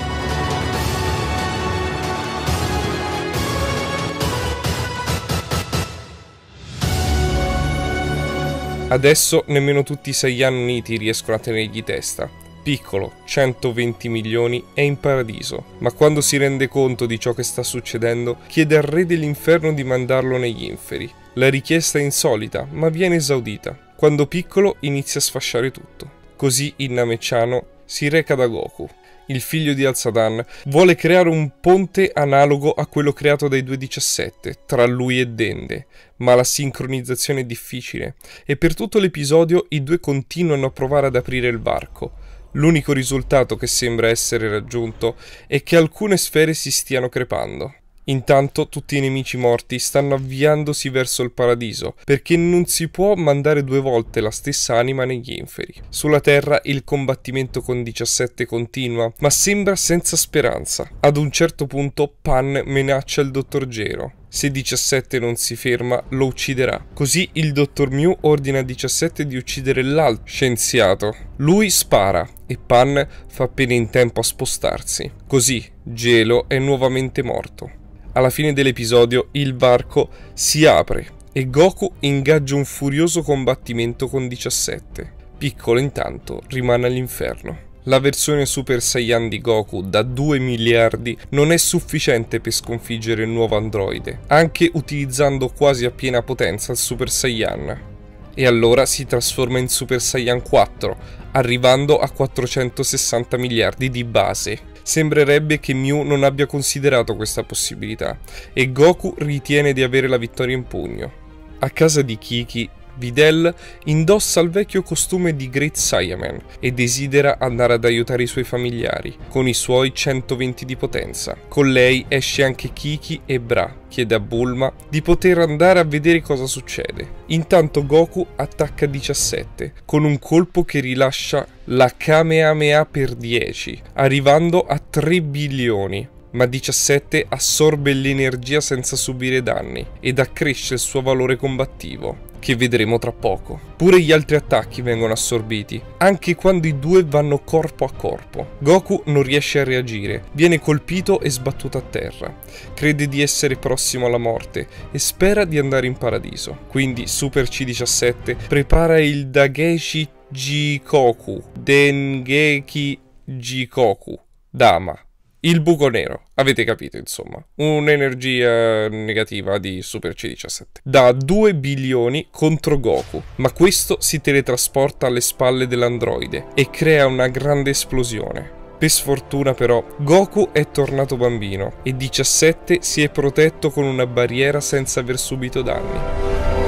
Adesso nemmeno tutti i Saiyan uniti riescono a tenergli testa. Piccolo, centoventi milioni, è in paradiso, ma quando si rende conto di ciò che sta succedendo, chiede al re dell'inferno di mandarlo negli inferi. La richiesta è insolita, ma viene esaudita, quando Piccolo inizia a sfasciare tutto. Così il Namekiano si reca da Goku. Il figlio di Al-Sadan vuole creare un ponte analogo a quello creato dai due diciassette, tra lui e Dende, ma la sincronizzazione è difficile, e per tutto l'episodio i due continuano a provare ad aprire il varco. L'unico risultato che sembra essere raggiunto è che alcune sfere si stiano crepando. Intanto tutti i nemici morti stanno avviandosi verso il paradiso, perché non si può mandare due volte la stessa anima negli inferi. Sulla Terra il combattimento con diciassette continua, ma sembra senza speranza. Ad un certo punto Pan minaccia il dottor Gero. Se diciassette non si ferma, lo ucciderà. Così il dottor Mew ordina a diciassette di uccidere l'altro scienziato. Lui spara e Pan fa appena in tempo a spostarsi. Così Gelo è nuovamente morto. Alla fine dell'episodio il varco si apre e Goku ingaggia un furioso combattimento con diciassette. Piccolo intanto rimane all'inferno. La versione Super Saiyan di Goku da due miliardi non è sufficiente per sconfiggere il nuovo androide, anche utilizzando quasi a piena potenza il Super Saiyan. E allora si trasforma in Super Saiyan quattro, arrivando a quattrocentosessanta miliardi di base. Sembrerebbe che Mew non abbia considerato questa possibilità, e Goku ritiene di avere la vittoria in pugno. A casa di Kiki, Videl indossa il vecchio costume di Great Saiyaman e desidera andare ad aiutare i suoi familiari, con i suoi centoventi di potenza. Con lei esce anche Kiki e Bra chiede a Bulma di poter andare a vedere cosa succede. Intanto Goku attacca diciassette con un colpo che rilascia la Kamehameha per dieci, arrivando a tre bilioni. Ma diciassette assorbe l'energia senza subire danni ed accresce il suo valore combattivo, che vedremo tra poco. Pure gli altri attacchi vengono assorbiti, anche quando i due vanno corpo a corpo. Goku non riesce a reagire, viene colpito e sbattuto a terra. Crede di essere prossimo alla morte e spera di andare in paradiso. Quindi Super C diciassette prepara il Dageki Jikoku, Dengeki Jikoku, Dama. Il buco nero, avete capito insomma, un'energia negativa di Super C diciassette. Da due bilioni contro Goku, ma questo si teletrasporta alle spalle dell'androide e crea una grande esplosione. Per sfortuna però, Goku è tornato bambino e diciassette si è protetto con una barriera senza aver subito danni.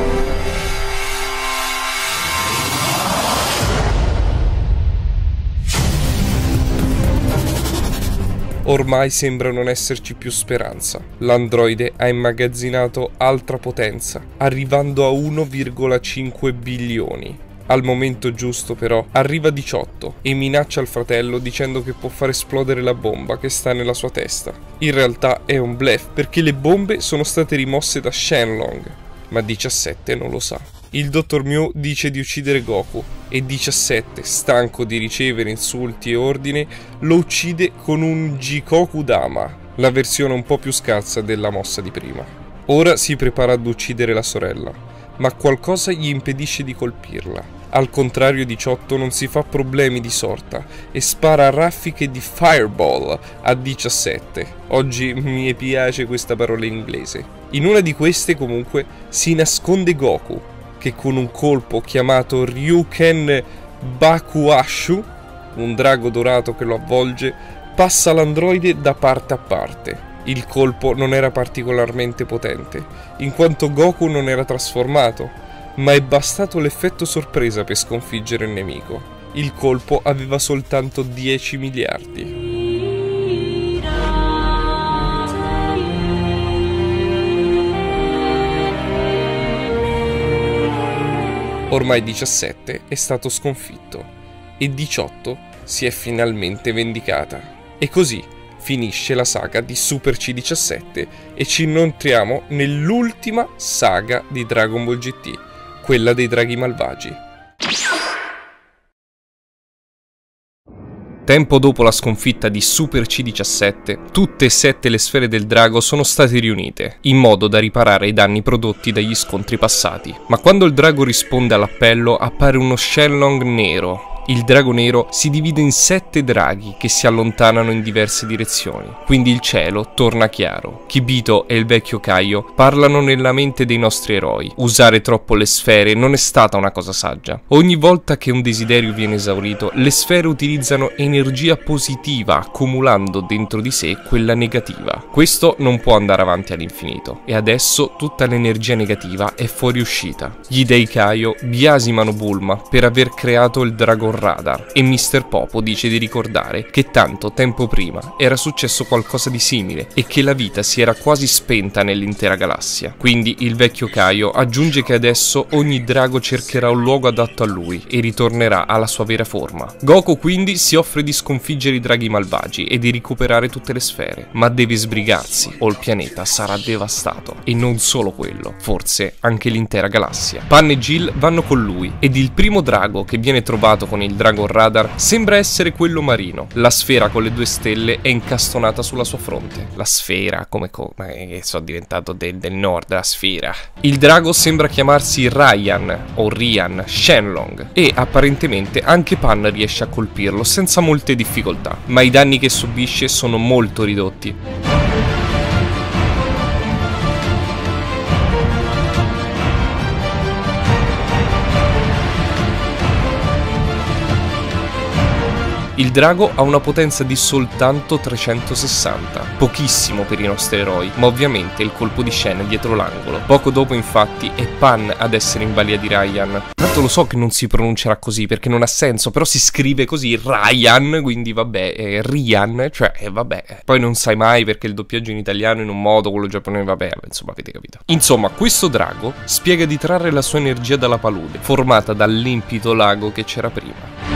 Ormai sembra non esserci più speranza. L'androide ha immagazzinato altra potenza, arrivando a uno virgola cinque bilioni. Al momento giusto però arriva diciotto e minaccia il fratello dicendo che può far esplodere la bomba che sta nella sua testa. In realtà è un bluff perché le bombe sono state rimosse da Shenlong, ma diciassette non lo sa. Il dottor Mew dice di uccidere Goku e diciassette, stanco di ricevere insulti e ordini, lo uccide con un Jikoku Dama, la versione un po' più scarsa della mossa di prima. Ora si prepara ad uccidere la sorella, ma qualcosa gli impedisce di colpirla. Al contrario diciotto non si fa problemi di sorta e spara raffiche di Fireball a diciassette. Oggi mi piace questa parola in inglese. In una di queste comunque si nasconde Goku, che con un colpo chiamato Ryuken Bakuashu, un drago dorato che lo avvolge, passa l'androide da parte a parte. Il colpo non era particolarmente potente, in quanto Goku non era trasformato, ma è bastato l'effetto sorpresa per sconfiggere il nemico. Il colpo aveva soltanto dieci miliardi. Ormai diciassette è stato sconfitto e diciotto si è finalmente vendicata. E così finisce la saga di Super C diciassette e ci inoltriamo nell'ultima saga di Dragon Ball G T, quella dei draghi malvagi. Tempo dopo la sconfitta di Super C diciassette, tutte e sette le sfere del drago sono state riunite, in modo da riparare i danni prodotti dagli scontri passati. Ma quando il drago risponde all'appello, appare uno Shenlong nero. Il drago nero si divide in sette draghi che si allontanano in diverse direzioni, quindi il cielo torna chiaro. Kibito e il vecchio Kaio parlano nella mente dei nostri eroi. Usare troppo le sfere non è stata una cosa saggia. Ogni volta che un desiderio viene esaurito, le sfere utilizzano energia positiva, accumulando dentro di sé quella negativa. Questo non può andare avanti all'infinito, e adesso tutta l'energia negativa è fuoriuscita. Gli dei Kaio biasimano Bulma per aver creato il Dragon Radar, e mister Popo dice di ricordare che tanto tempo prima era successo qualcosa di simile e che la vita si era quasi spenta nell'intera galassia. Quindi il vecchio Kaio aggiunge che adesso ogni drago cercherà un luogo adatto a lui e ritornerà alla sua vera forma. Goku quindi si offre di sconfiggere i draghi malvagi e di recuperare tutte le sfere, ma deve sbrigarsi o il pianeta sarà devastato, e non solo quello, forse anche l'intera galassia. Pan e Jill vanno con lui ed il primo drago che viene trovato con il Dragon Radar sembra essere quello marino. La sfera con le due stelle è incastonata sulla sua fronte. La sfera, come co... ma che sono diventato del, del nord, la sfera. Il drago sembra chiamarsi Ryan o Ryan Shenlong e apparentemente anche Pan riesce a colpirlo senza molte difficoltà, ma i danni che subisce sono molto ridotti. Il drago ha una potenza di soltanto trecentosessanta, pochissimo per i nostri eroi, ma ovviamente il colpo di scena è dietro l'angolo. Poco dopo infatti è Pan ad essere in balia di Ryan. Tanto lo so che non si pronuncerà così perché non ha senso, però si scrive così, Ryan, quindi vabbè, è Ryan, cioè eh, vabbè. Poi non sai mai perché il doppiaggio in italiano in un modo, quello giapponese vabbè, insomma avete capito. Insomma, questo drago spiega di trarre la sua energia dalla palude, formata dal limpido lago che c'era prima.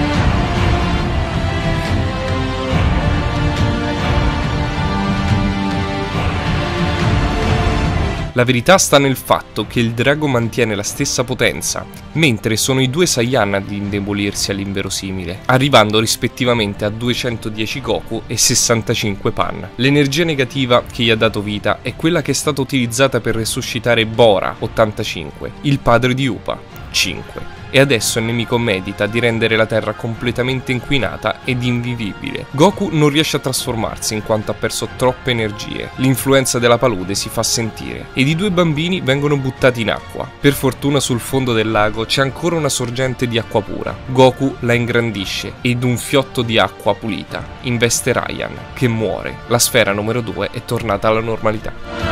La verità sta nel fatto che il drago mantiene la stessa potenza, mentre sono i due Saiyan ad indebolirsi all'inverosimile, arrivando rispettivamente a duecentodieci Goku e sessantacinque Pan. L'energia negativa che gli ha dato vita è quella che è stata utilizzata per resuscitare Bora, ottantacinque, il padre di Upa, cinque. E adesso il nemico medita di rendere la terra completamente inquinata ed invivibile. Goku non riesce a trasformarsi in quanto ha perso troppe energie. L'influenza della palude si fa sentire ed i due bambini vengono buttati in acqua. Per fortuna sul fondo del lago c'è ancora una sorgente di acqua pura. Goku la ingrandisce ed un fiotto di acqua pulita investe Ryan, che muore. La sfera numero due è tornata alla normalità.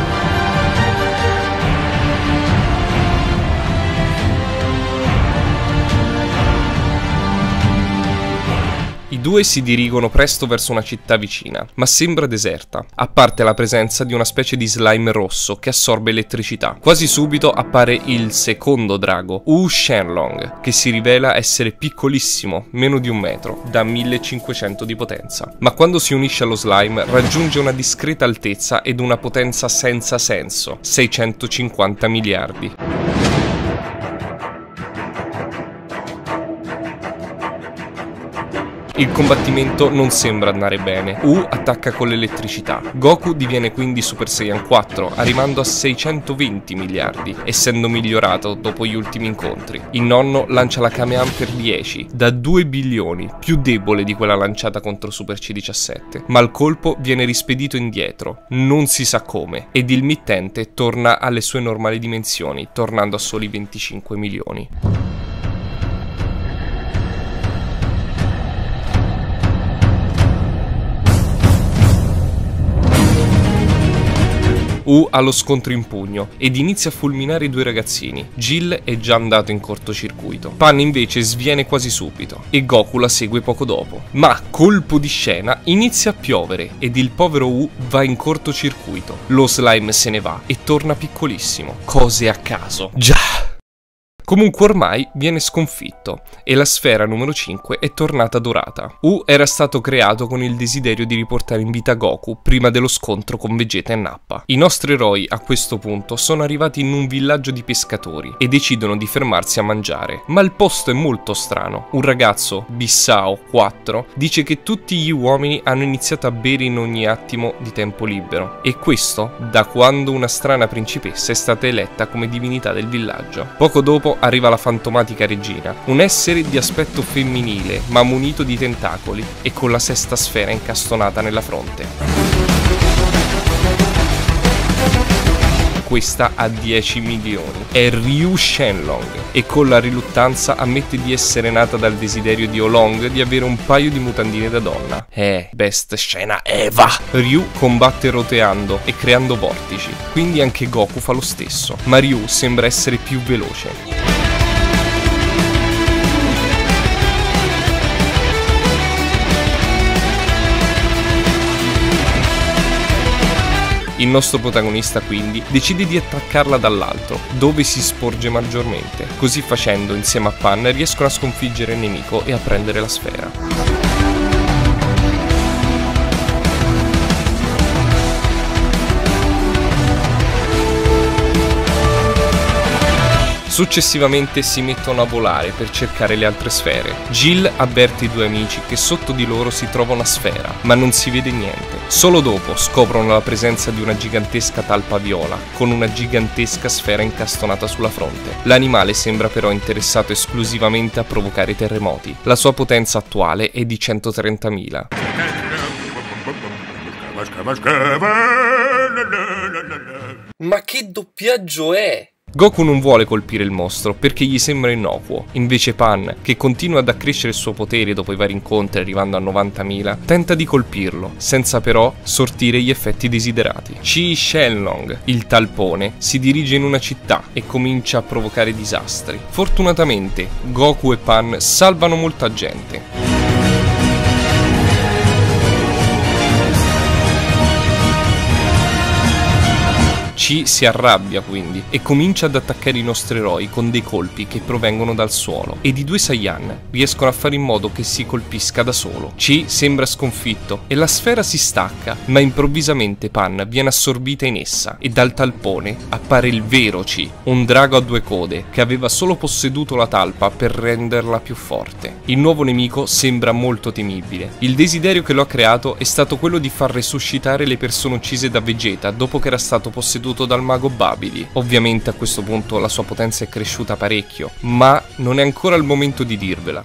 I due si dirigono presto verso una città vicina, ma sembra deserta, a parte la presenza di una specie di slime rosso che assorbe elettricità. Quasi subito appare il secondo drago, U Shenlong, che si rivela essere piccolissimo, meno di un metro, da millecinquecento di potenza. Ma quando si unisce allo slime raggiunge una discreta altezza ed una potenza senza senso, seicentocinquanta miliardi. Il combattimento non sembra andare bene. U attacca con l'elettricità. Goku diviene quindi Super Saiyan quattro, arrivando a seicentoventi miliardi, essendo migliorato dopo gli ultimi incontri. Il nonno lancia la Kamehameha per dieci, da due bilioni, più debole di quella lanciata contro Super C diciassette. Ma il colpo viene rispedito indietro, non si sa come, ed il mittente torna alle sue normali dimensioni, tornando a soli venticinque milioni. U ha lo scontro in pugno ed inizia a fulminare i due ragazzini. Jill è già andato in cortocircuito. Pan invece sviene quasi subito e Goku la segue poco dopo. Ma, colpo di scena, inizia a piovere ed il povero U va in cortocircuito. Lo slime se ne va e torna piccolissimo. Cose a caso. Già! Comunque ormai viene sconfitto e la sfera numero cinque è tornata dorata. U era stato creato con il desiderio di riportare in vita Goku prima dello scontro con Vegeta e Nappa. I nostri eroi a questo punto sono arrivati in un villaggio di pescatori e decidono di fermarsi a mangiare, ma il posto è molto strano. Un ragazzo, Bissao quattro, dice che tutti gli uomini hanno iniziato a bere in ogni attimo di tempo libero, e questo da quando una strana principessa è stata eletta come divinità del villaggio. Poco dopo arriva la fantomatica regina, un essere di aspetto femminile ma munito di tentacoli e con la sesta sfera incastonata nella fronte. Questa ha dieci milioni. È Ryu Shenlong e con la riluttanza ammette di essere nata dal desiderio di Oolong di avere un paio di mutandine da donna. Eh, best scena Eva! Ryu combatte roteando e creando vortici, quindi anche Goku fa lo stesso, ma Ryu sembra essere più veloce. Il nostro protagonista quindi decide di attaccarla dall'alto, dove si sporge maggiormente. Così facendo, insieme a Pan, riescono a sconfiggere il nemico e a prendere la sfera. Successivamente si mettono a volare per cercare le altre sfere. Jill avverte i due amici che sotto di loro si trova una sfera, ma non si vede niente. Solo dopo scoprono la presenza di una gigantesca talpa viola, con una gigantesca sfera incastonata sulla fronte. L'animale sembra però interessato esclusivamente a provocare terremoti. La sua potenza attuale è di centotrentamila. Ma che doppiaggio è? Goku non vuole colpire il mostro perché gli sembra innocuo, invece Pan, che continua ad accrescere il suo potere dopo i vari incontri arrivando a novantamila, tenta di colpirlo, senza però sortire gli effetti desiderati. Chi Shenlong, il talpone, si dirige in una città e comincia a provocare disastri. Fortunatamente, Goku e Pan salvano molta gente. Chi si arrabbia quindi e comincia ad attaccare i nostri eroi con dei colpi che provengono dal suolo, ed i due Saiyan riescono a fare in modo che si colpisca da solo. Chi sembra sconfitto e la sfera si stacca, ma improvvisamente Pan viene assorbita in essa e dal talpone appare il vero Chi, un drago a due code che aveva solo posseduto la talpa per renderla più forte. Il nuovo nemico sembra molto temibile. Il desiderio che lo ha creato è stato quello di far resuscitare le persone uccise da Vegeta dopo che era stato posseduto dal mago Babidi. Ovviamente a questo punto la sua potenza è cresciuta parecchio, ma non è ancora il momento di dirvela.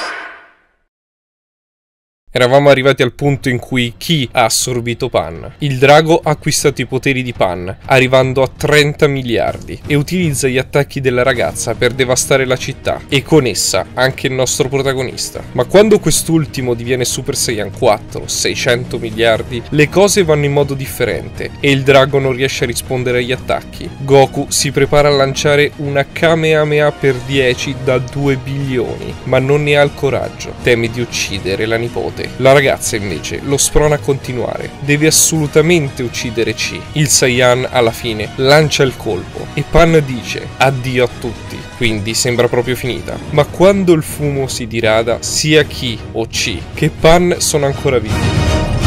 Eravamo arrivati al punto in cui Chi ha assorbito Pan. Il drago ha acquistato i poteri di Pan, arrivando a trenta miliardi, e utilizza gli attacchi della ragazza per devastare la città, e con essa anche il nostro protagonista. Ma quando quest'ultimo diviene Super Saiyan quattro, seicento miliardi, le cose vanno in modo differente, e il drago non riesce a rispondere agli attacchi. Goku si prepara a lanciare una Kamehameha per dieci da due bilioni, ma non ne ha il coraggio. Teme di uccidere la nipote. La ragazza invece lo sprona a continuare. Deve assolutamente uccidere Chi. Il Saiyan alla fine lancia il colpo e Pan dice addio a tutti, quindi sembra proprio finita. Ma quando il fumo si dirada, sia Chi o Chi che Pan sono ancora vivi.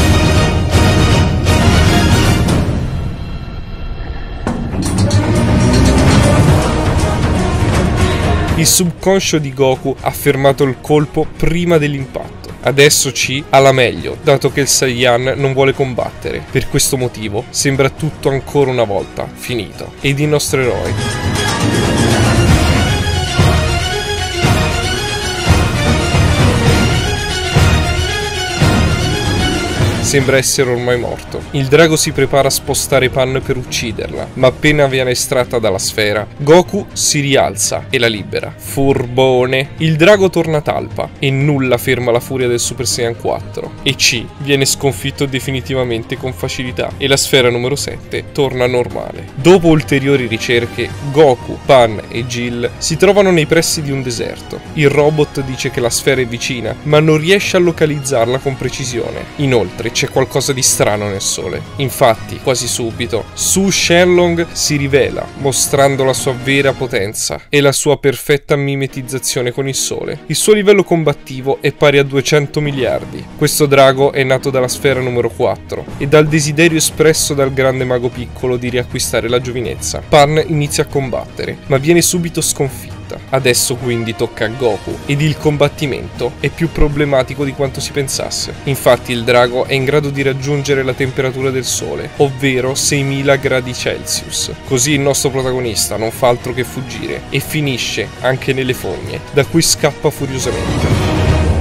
Il subconscio di Goku ha fermato il colpo prima dell'impatto. Adesso Chi ha la meglio, dato che il Saiyan non vuole combattere. Per questo motivo sembra tutto ancora una volta finito. Ed i nostri eroi sembra essere ormai morto. Il drago si prepara a spostare Pan per ucciderla, ma appena viene estratta dalla sfera, Goku si rialza e la libera. Furbone! Il drago torna a talpa e nulla ferma la furia del Super Saiyan quattro, e Chi viene sconfitto definitivamente con facilità e la sfera numero sette torna normale. Dopo ulteriori ricerche, Goku, Pan e Jill si trovano nei pressi di un deserto. Il robot dice che la sfera è vicina, ma non riesce a localizzarla con precisione. Inoltre c'è qualcosa di strano nel sole. Infatti, quasi subito, Su Shenlong si rivela, mostrando la sua vera potenza e la sua perfetta mimetizzazione con il sole. Il suo livello combattivo è pari a duecento miliardi. Questo drago è nato dalla sfera numero quattro e dal desiderio espresso dal grande mago piccolo di riacquistare la giovinezza. Pan inizia a combattere, ma viene subito sconfitto. Adesso quindi tocca a Goku ed il combattimento è più problematico di quanto si pensasse. Infatti il drago è in grado di raggiungere la temperatura del sole, ovvero seimila gradi Celsius. Così il nostro protagonista non fa altro che fuggire e finisce anche nelle fogne, da cui scappa furiosamente.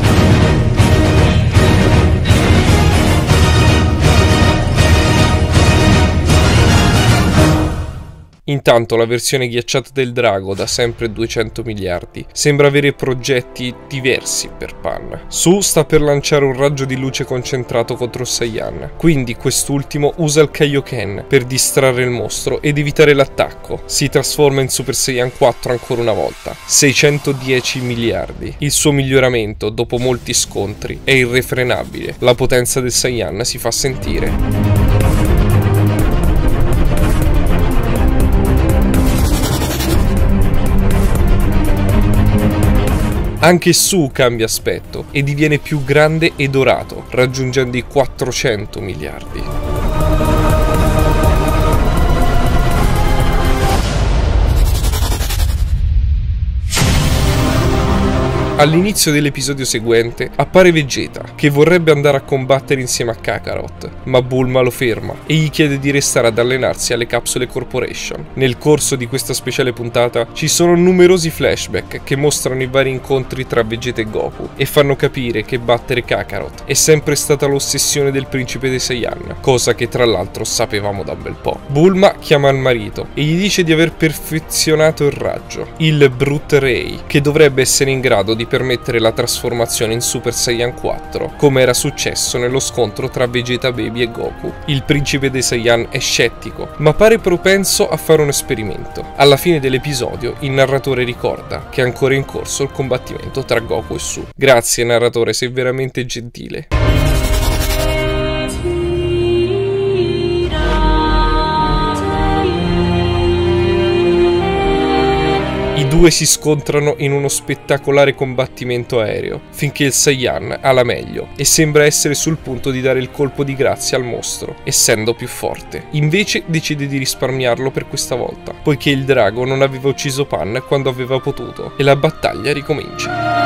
Intanto la versione ghiacciata del drago, da sempre duecento miliardi, sembra avere progetti diversi per Pan. Su sta per lanciare un raggio di luce concentrato contro Saiyan, quindi quest'ultimo usa il Kaioken per distrarre il mostro ed evitare l'attacco. Si trasforma in Super Saiyan quattro ancora una volta, seicentodieci miliardi. Il suo miglioramento, dopo molti scontri, è irrefrenabile. La potenza del Saiyan si fa sentire. Anche Su cambia aspetto e diviene più grande e dorato, raggiungendo i quattrocento miliardi. All'inizio dell'episodio seguente appare Vegeta, che vorrebbe andare a combattere insieme a Kakarot, ma Bulma lo ferma e gli chiede di restare ad allenarsi alle Capsule Corporation. Nel corso di questa speciale puntata ci sono numerosi flashback che mostrano i vari incontri tra Vegeta e Goku e fanno capire che battere Kakarot è sempre stata l'ossessione del principe dei Saiyan, cosa che tra l'altro sapevamo da un bel po'. Bulma chiama il marito e gli dice di aver perfezionato il raggio, il Brute Ray, che dovrebbe essere in grado di permettere la trasformazione in Super Saiyan quattro, come era successo nello scontro tra Vegeta Baby e Goku. Il principe dei Saiyan è scettico, ma pare propenso a fare un esperimento. Alla fine dell'episodio il narratore ricorda che è ancora in corso il combattimento tra Goku e Su. Grazie narratore, sei veramente gentile. I due si scontrano in uno spettacolare combattimento aereo, finché il Saiyan ha la meglio e sembra essere sul punto di dare il colpo di grazia al mostro, essendo più forte. Invece decide di risparmiarlo per questa volta, poiché il drago non aveva ucciso Pan quando aveva potuto, e la battaglia ricomincia.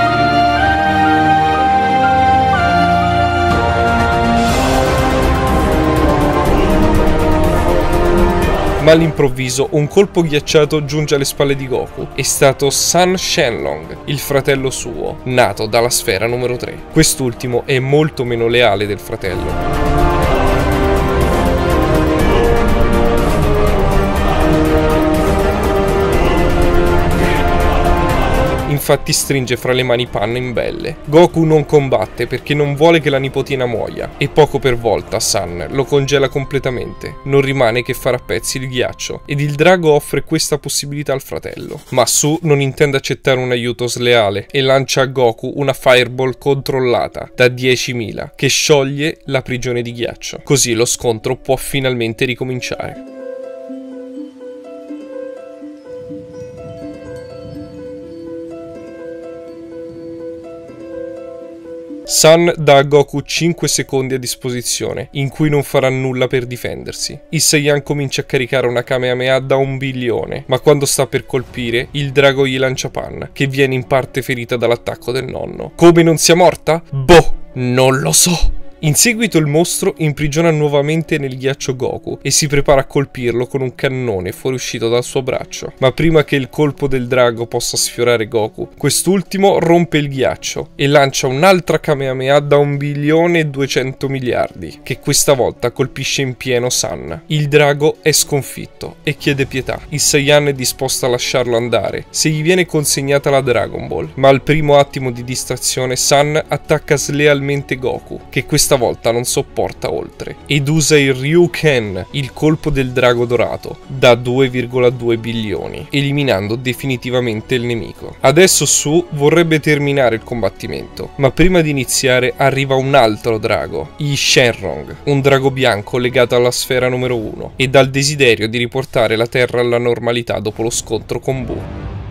Ma all'improvviso un colpo ghiacciato giunge alle spalle di Goku. È stato Sun Shenlong, il fratello suo, nato dalla sfera numero tre. Quest'ultimo è molto meno leale del fratello. Infatti stringe fra le mani Pan in belle. Goku non combatte perché non vuole che la nipotina muoia, e poco per volta Sun lo congela completamente. Non rimane che fare a pezzi il ghiaccio, ed il drago offre questa possibilità al fratello. Ma Su non intende accettare un aiuto sleale e lancia a Goku una Fireball controllata da diecimila che scioglie la prigione di ghiaccio. Così lo scontro può finalmente ricominciare. Sun dà a Goku cinque secondi a disposizione, in cui non farà nulla per difendersi. Il Saiyan comincia a caricare una Kamehameha da un bilione, ma quando sta per colpire, il drago gli lancia Pan, che viene in parte ferita dall'attacco del nonno. Come non sia morta? Boh, non lo so! In seguito il mostro imprigiona nuovamente nel ghiaccio Goku e si prepara a colpirlo con un cannone fuoriuscito dal suo braccio. Ma prima che il colpo del drago possa sfiorare Goku, quest'ultimo rompe il ghiaccio e lancia un'altra Kamehameha da un bilione e duecento miliardi, che questa volta colpisce in pieno Sun. Il drago è sconfitto e chiede pietà. Il Saiyan è disposto a lasciarlo andare se gli viene consegnata la Dragon Ball, ma al primo attimo di distrazione Sun attacca slealmente Goku, che questa questa volta non sopporta oltre ed usa il Ryuken, il colpo del drago dorato, da due virgola due bilioni, eliminando definitivamente il nemico. Adesso Su vorrebbe terminare il combattimento, ma prima di iniziare arriva un altro drago, il Shenrong, un drago bianco legato alla sfera numero uno e dal desiderio di riportare la Terra alla normalità dopo lo scontro con Bu.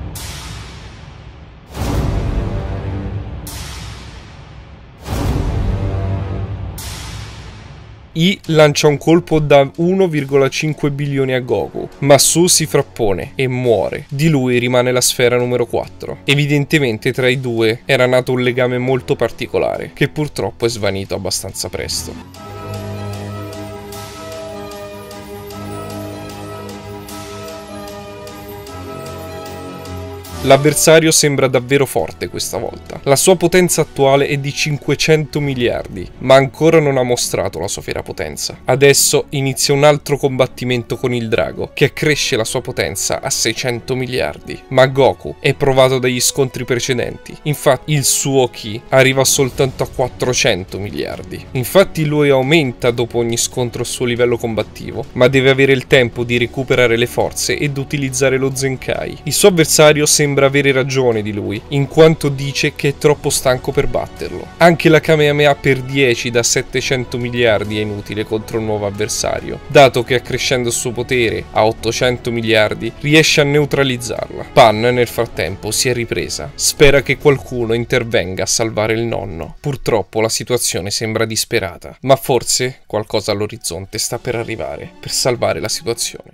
I lancia un colpo da uno virgola cinque bilioni a Goku, ma Su si frappone e muore. Di lui rimane la sfera numero quattro. Evidentemente tra i due era nato un legame molto particolare, che purtroppo è svanito abbastanza presto. L'avversario sembra davvero forte questa volta. La sua potenza attuale è di cinquecento miliardi, ma ancora non ha mostrato la sua vera potenza. Adesso inizia un altro combattimento con il drago, che accresce la sua potenza a seicento miliardi. Ma Goku è provato dagli scontri precedenti, infatti il suo Ki arriva soltanto a quattrocento miliardi. Infatti lui aumenta dopo ogni scontro il suo livello combattivo, ma deve avere il tempo di recuperare le forze ed utilizzare lo Zenkai. Il suo avversario sembra Sembra avere ragione di lui, in quanto dice che è troppo stanco per batterlo. Anche la Kamehameha per dieci da settecento miliardi è inutile contro un nuovo avversario, dato che accrescendo il suo potere a ottocento miliardi riesce a neutralizzarla. Pan nel frattempo si è ripresa, spera che qualcuno intervenga a salvare il nonno. Purtroppo la situazione sembra disperata, ma forse qualcosa all'orizzonte sta per arrivare per salvare la situazione.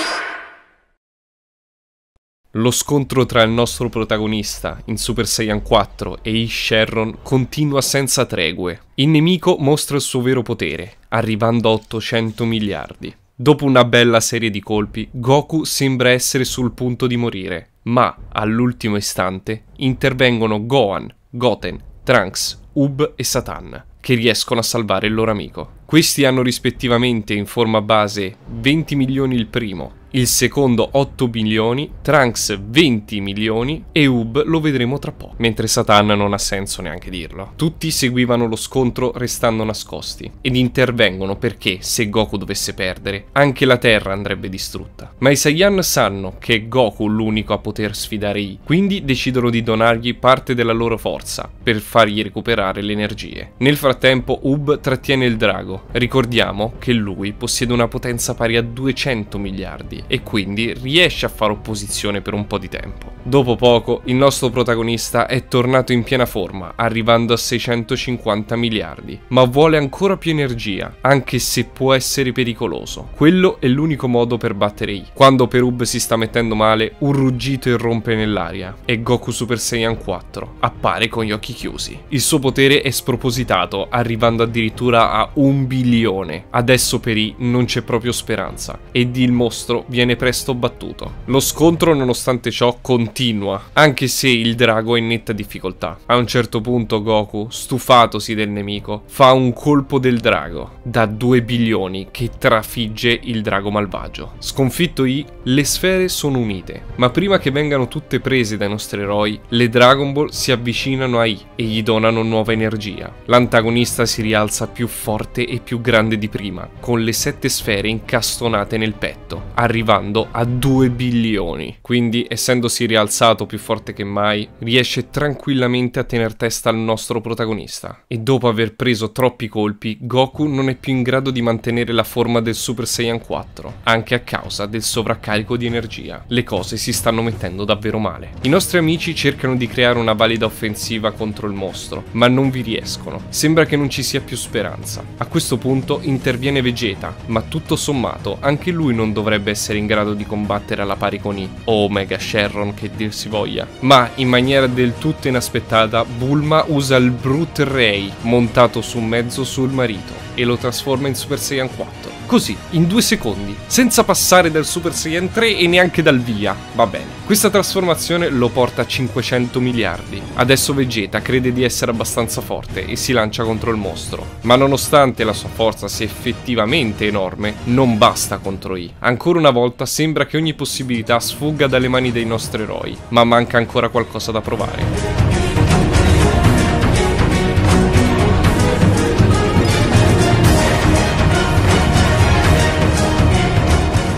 Lo scontro tra il nostro protagonista in Super Saiyan quattro e Is Shenron continua senza tregue. Il nemico mostra il suo vero potere, arrivando a ottocento miliardi. Dopo una bella serie di colpi, Goku sembra essere sul punto di morire, ma all'ultimo istante intervengono Gohan, Goten, Trunks, Ub e Satan, che riescono a salvare il loro amico. Questi hanno rispettivamente in forma base venti milioni il primo, il secondo otto milioni, Trunks venti milioni e Ub lo vedremo tra poco, mentre Satan non ha senso neanche dirlo. Tutti seguivano lo scontro restando nascosti ed intervengono perché se Goku dovesse perdere anche la Terra andrebbe distrutta. Ma i Saiyan sanno che è Goku l'unico a poter sfidare I, quindi decidono di donargli parte della loro forza per fargli recuperare le energie. Nel frattempo Ub trattiene il drago. Ricordiamo che lui possiede una potenza pari a duecento miliardi e quindi riesce a fare opposizione per un po' di tempo. Dopo poco il nostro protagonista è tornato in piena forma, arrivando a seicentocinquanta miliardi, ma vuole ancora più energia, anche se può essere pericoloso. Quello è l'unico modo per battere I. Quando per Ub si sta mettendo male, un ruggito irrompe nell'aria e Goku Super Saiyan quattro appare con gli occhi chiusi. Il suo potere è spropositato, arrivando addirittura a un bilione. Adesso per I non c'è proprio speranza ed il mostro viene presto battuto. Lo scontro nonostante ciò continua, anche se il drago è in netta difficoltà. A un certo punto Goku, stufatosi del nemico, fa un colpo del drago da due bilioni che trafigge il drago malvagio. Sconfitto I, le sfere sono unite, ma prima che vengano tutte prese dai nostri eroi, le Dragon Ball si avvicinano a I e gli donano nuova energia. L'antagonista si rialza più forte e più grande di prima, con le sette sfere incastonate nel petto, arrivando a due bilioni. Quindi, essendosi rialzato più forte che mai, riesce tranquillamente a tener testa al nostro protagonista. E dopo aver preso troppi colpi, Goku non è più in grado di mantenere la forma del Super Saiyan quattro, anche a causa del sovraccarico di energia. Le cose si stanno mettendo davvero male. I nostri amici cercano di creare una valida offensiva contro il mostro, ma non vi riescono. Sembra che non ci sia più speranza. A questo punto interviene Vegeta, ma tutto sommato anche lui non dovrebbe essere in grado di combattere alla pari con I, o Omega Shenron che dir si voglia. Ma in maniera del tutto inaspettata Bulma usa il Brute Ray montato su un mezzo sul marito e lo trasforma in Super Saiyan quattro. Così, in due secondi, senza passare dal Super Saiyan tre e neanche dal via. Va bene. Questa trasformazione lo porta a cinquecento miliardi. Adesso Vegeta crede di essere abbastanza forte e si lancia contro il mostro. Ma nonostante la sua forza sia effettivamente enorme, non basta contro I. Ancora una volta sembra che ogni possibilità sfugga dalle mani dei nostri eroi, ma manca ancora qualcosa da provare.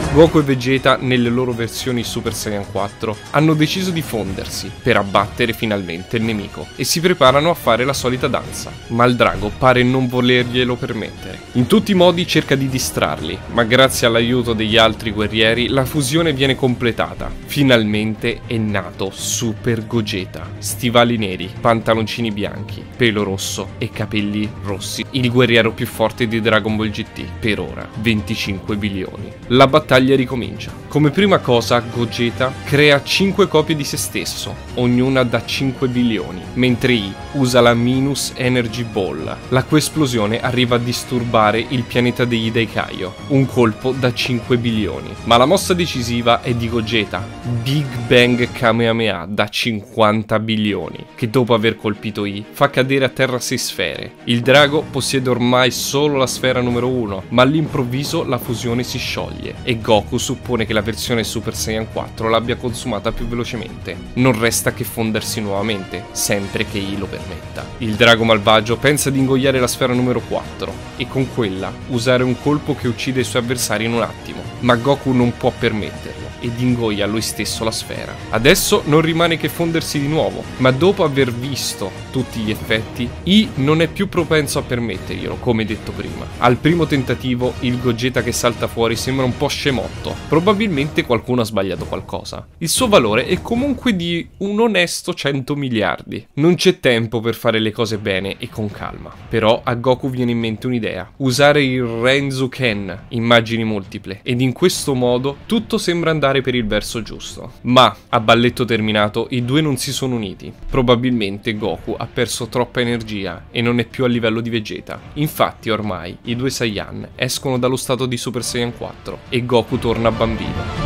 Goku e Vegeta, nelle loro versioni Super Saiyan quattro, hanno deciso di fondersi per abbattere finalmente il nemico e si preparano a fare la solita danza, ma il drago pare non volerglielo permettere. In tutti i modi cerca di distrarli, ma grazie all'aiuto degli altri guerrieri la fusione viene completata. Finalmente è nato Super Gogeta, stivali neri, pantaloncini bianchi, pelo rosso e capelli rossi, il guerriero più forte di Dragon Ball G T, per ora venticinque bilioni. La battaglia ricomincia. Come prima cosa Gogeta crea cinque copie di se stesso, ognuna da cinque bilioni, mentre I usa la Minus Energy Ball, la cui esplosione arriva a disturbare il pianeta degli Daikaio, un colpo da cinque bilioni. Ma la mossa decisiva è di Gogeta, Big Bang Kamehameha da cinquanta bilioni, che dopo aver colpito I fa cadere a terra sei sfere. Il drago possiede ormai solo la sfera numero uno, ma all'improvviso la fusione si scioglie e Goku suppone che la versione Super Saiyan quattro l'abbia consumata più velocemente. Non resta che fondersi nuovamente, sempre che I lo permetta. Il drago malvagio pensa di ingoiare la sfera numero quattro e con quella usare un colpo che uccide i suoi avversari in un attimo, ma Goku non può permetterlo ed ingoia lui stesso la sfera. Adesso non rimane che fondersi di nuovo, ma dopo aver visto tutti gli effetti, I non è più propenso a permetterglielo, come detto prima. Al primo tentativo il Gogeta che salta fuori sembra un po' scemotto, probabilmente qualcuno ha sbagliato qualcosa. Il suo valore è comunque di un onesto cento miliardi. Non c'è tempo per fare le cose bene e con calma. Però a Goku viene in mente un'idea: usare il Rensuken, immagini multiple, ed in questo modo tutto sembra andare per il verso giusto. Ma a balletto terminato i due non si sono uniti. Probabilmente Goku ha perso troppa energia e non è più a livello di Vegeta. Infatti ormai i due Saiyan escono dallo stato di Super Saiyan quattro e Goku torna bambino.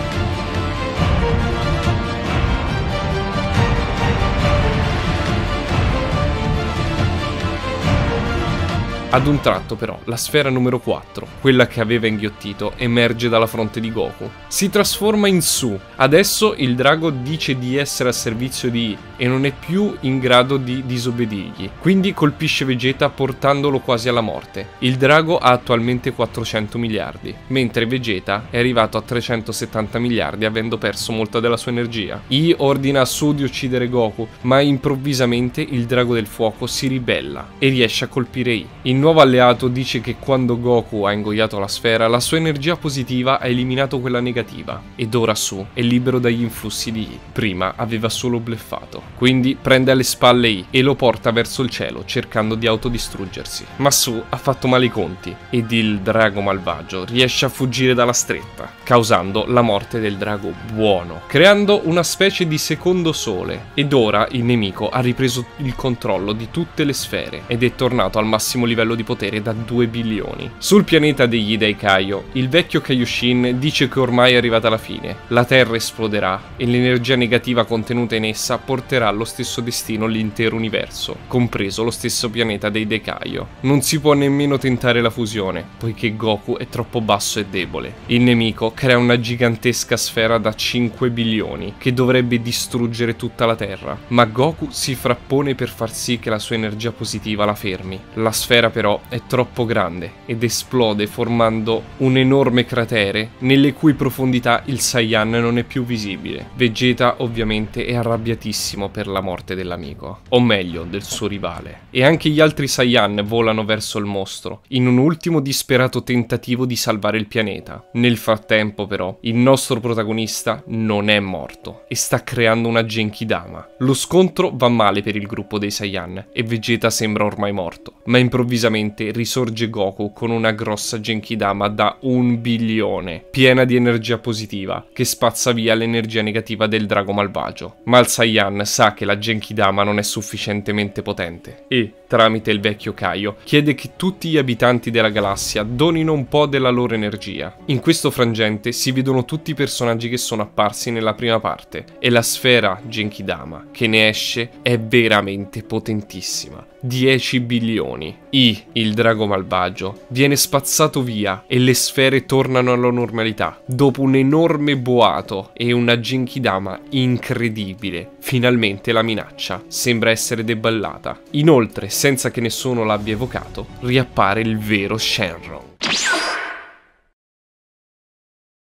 Ad un tratto però la sfera numero quattro, quella che aveva inghiottito, emerge dalla fronte di Goku. Si trasforma in Su. Adesso il drago dice di essere al servizio di I e non è più in grado di disobbedirgli. Quindi colpisce Vegeta portandolo quasi alla morte. Il drago ha attualmente quattrocento miliardi, mentre Vegeta è arrivato a trecentosettanta miliardi avendo perso molta della sua energia. I ordina a Su di uccidere Goku, ma improvvisamente il drago del fuoco si ribella e riesce a colpire I. Il nuovo alleato dice che quando Goku ha ingoiato la sfera, la sua energia positiva ha eliminato quella negativa, ed ora Su è libero dagli influssi di I. Prima aveva solo bleffato. Quindi prende alle spalle I e lo porta verso il cielo, cercando di autodistruggersi. Ma Su ha fatto male i conti, ed il drago malvagio riesce a fuggire dalla stretta, causando la morte del drago buono, creando una specie di secondo sole. Ed ora il nemico ha ripreso il controllo di tutte le sfere, ed è tornato al massimo livello di potere da due bilioni. Sul pianeta degli Daikaio, il vecchio Kaioshin dice che ormai è arrivata la fine. La Terra esploderà e l'energia negativa contenuta in essa porterà allo stesso destino l'intero universo, compreso lo stesso pianeta dei Daikaio. Non si può nemmeno tentare la fusione, poiché Goku è troppo basso e debole. Il nemico crea una gigantesca sfera da cinque bilioni, che dovrebbe distruggere tutta la Terra. Ma Goku si frappone per far sì che la sua energia positiva la fermi. La sfera però è troppo grande ed esplode formando un enorme cratere nelle cui profondità il Saiyan non è più visibile. Vegeta ovviamente è arrabbiatissimo per la morte dell'amico, o meglio del suo rivale, e anche gli altri Saiyan volano verso il mostro in un ultimo disperato tentativo di salvare il pianeta. Nel frattempo però il nostro protagonista non è morto e sta creando una Genkidama. Lo scontro va male per il gruppo dei Saiyan e Vegeta sembra ormai morto, ma improvvisamente risorge Goku con una grossa Genkidama da un bilione, piena di energia positiva, che spazza via l'energia negativa del drago malvagio. Ma il Saiyan sa che la Genkidama non è sufficientemente potente e, tramite il vecchio Kaio, chiede che tutti gli abitanti della galassia donino un po' della loro energia. In questo frangente si vedono tutti i personaggi che sono apparsi nella prima parte e la sfera Genkidama che ne esce è veramente potentissima. dieci bilioni. I, il drago malvagio, viene spazzato via e le sfere tornano alla normalità. Dopo un enorme boato e una Genkidama incredibile, finalmente la minaccia sembra essere debellata. Inoltre, senza che nessuno l'abbia evocato, riappare il vero Shenron.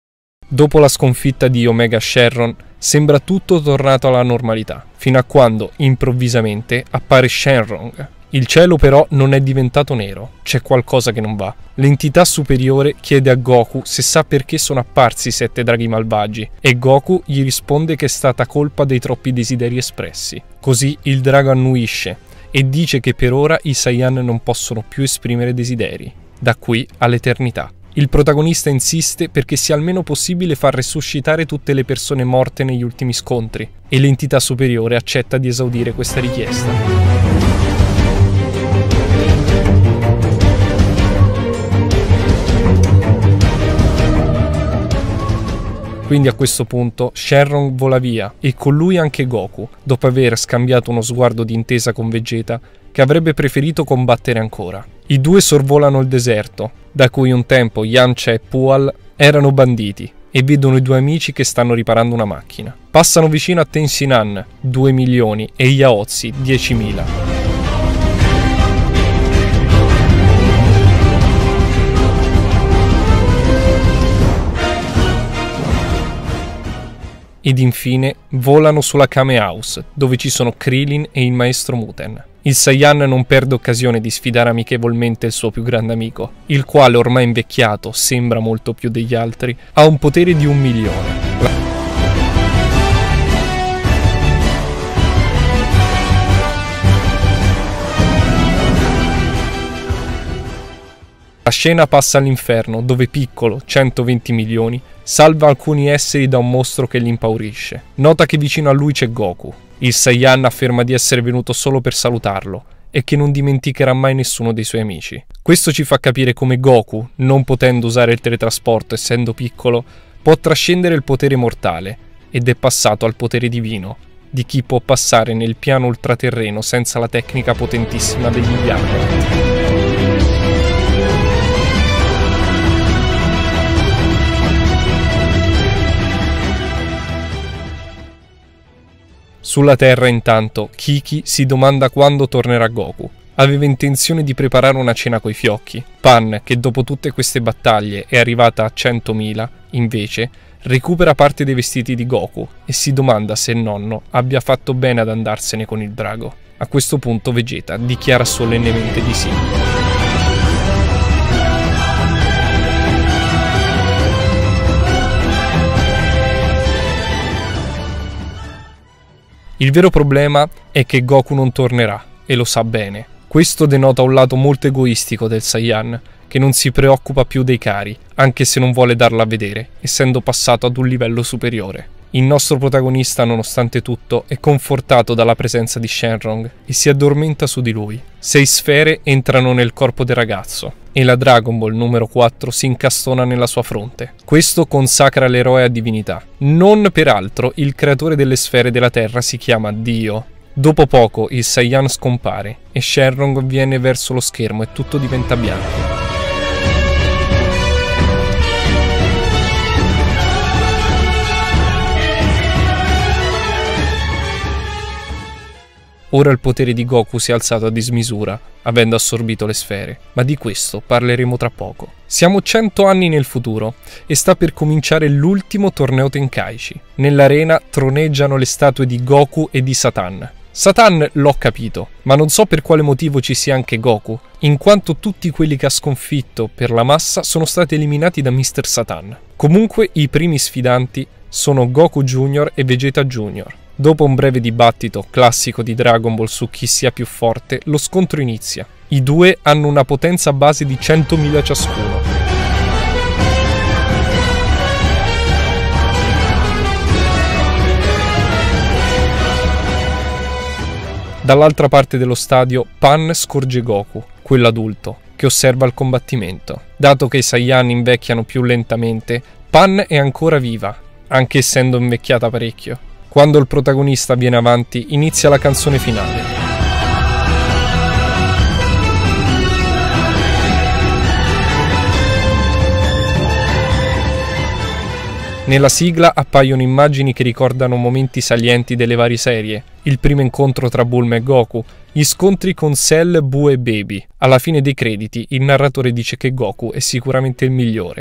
Dopo la sconfitta di Omega Shenron, sembra tutto tornato alla normalità, fino a quando, improvvisamente, appare Shenron. Il cielo però non è diventato nero, c'è qualcosa che non va. L'entità superiore chiede a Goku se sa perché sono apparsi i sette draghi malvagi, e Goku gli risponde che è stata colpa dei troppi desideri espressi. Così il drago annuisce e dice che per ora i Saiyan non possono più esprimere desideri, da qui all'eternità. Il protagonista insiste perché sia almeno possibile far resuscitare tutte le persone morte negli ultimi scontri, e l'entità superiore accetta di esaudire questa richiesta. Quindi a questo punto Shenron vola via e con lui anche Goku, dopo aver scambiato uno sguardo d'intesa con Vegeta che avrebbe preferito combattere ancora. I due sorvolano il deserto, da cui un tempo Yamcha e Pual erano banditi, e vedono i due amici che stanno riparando una macchina. Passano vicino a Tensinan, due milioni, e Yaozi, diecimila. Ed infine volano sulla Kame House, dove ci sono Krillin e il maestro Muten. Il Saiyan non perde occasione di sfidare amichevolmente il suo più grande amico, il quale ormai invecchiato, sembra molto più degli altri, ha un potere di un milione. La scena passa all'inferno, dove Piccolo, centoventi milioni, salva alcuni esseri da un mostro che li impaurisce. Nota che vicino a lui c'è Goku. Il Saiyan afferma di essere venuto solo per salutarlo e che non dimenticherà mai nessuno dei suoi amici. Questo ci fa capire come Goku, non potendo usare il teletrasporto essendo piccolo, può trascendere il potere mortale ed è passato al potere divino, di chi può passare nel piano ultraterreno senza la tecnica potentissima degli Yamcha. Sulla Terra, intanto, Kiki si domanda quando tornerà Goku. Aveva intenzione di preparare una cena coi fiocchi. Pan, che dopo tutte queste battaglie è arrivata a centomila, invece, recupera parte dei vestiti di Goku e si domanda se il nonno abbia fatto bene ad andarsene con il drago. A questo punto Vegeta dichiara solennemente di sì. Il vero problema è che Goku non tornerà, e lo sa bene. Questo denota un lato molto egoistico del Saiyan, che non si preoccupa più dei cari, anche se non vuole darla a vedere, essendo passato ad un livello superiore. Il nostro protagonista, nonostante tutto, è confortato dalla presenza di Shenron e si addormenta su di lui. Sei sfere entrano nel corpo del ragazzo e la Dragon Ball numero quattro si incastona nella sua fronte. Questo consacra l'eroe a divinità. Non peraltro il creatore delle sfere della Terra si chiama Dio. Dopo poco il Saiyan scompare e Shenron viene verso lo schermo e tutto diventa bianco. Ora il potere di Goku si è alzato a dismisura, avendo assorbito le sfere, ma di questo parleremo tra poco. Siamo cento anni nel futuro e sta per cominciare l'ultimo torneo Tenkaichi. Nell'arena troneggiano le statue di Goku e di Satan. Satan l'ho capito, ma non so per quale motivo ci sia anche Goku, in quanto tutti quelli che ha sconfitto per la massa sono stati eliminati da mister Satan. Comunque i primi sfidanti sono Goku Junior e Vegeta Junior. Dopo un breve dibattito classico di Dragon Ball su chi sia più forte, lo scontro inizia. I due hanno una potenza base di centomila ciascuno. Dall'altra parte dello stadio, Pan scorge Goku, quello adulto, che osserva il combattimento. Dato che i Saiyan invecchiano più lentamente, Pan è ancora viva, anche essendo invecchiata parecchio. Quando il protagonista viene avanti, inizia la canzone finale. Nella sigla appaiono immagini che ricordano momenti salienti delle varie serie, il primo incontro tra Bulma e Goku, gli scontri con Cell, Buu e Baby. Alla fine dei crediti il narratore dice che Goku è sicuramente il migliore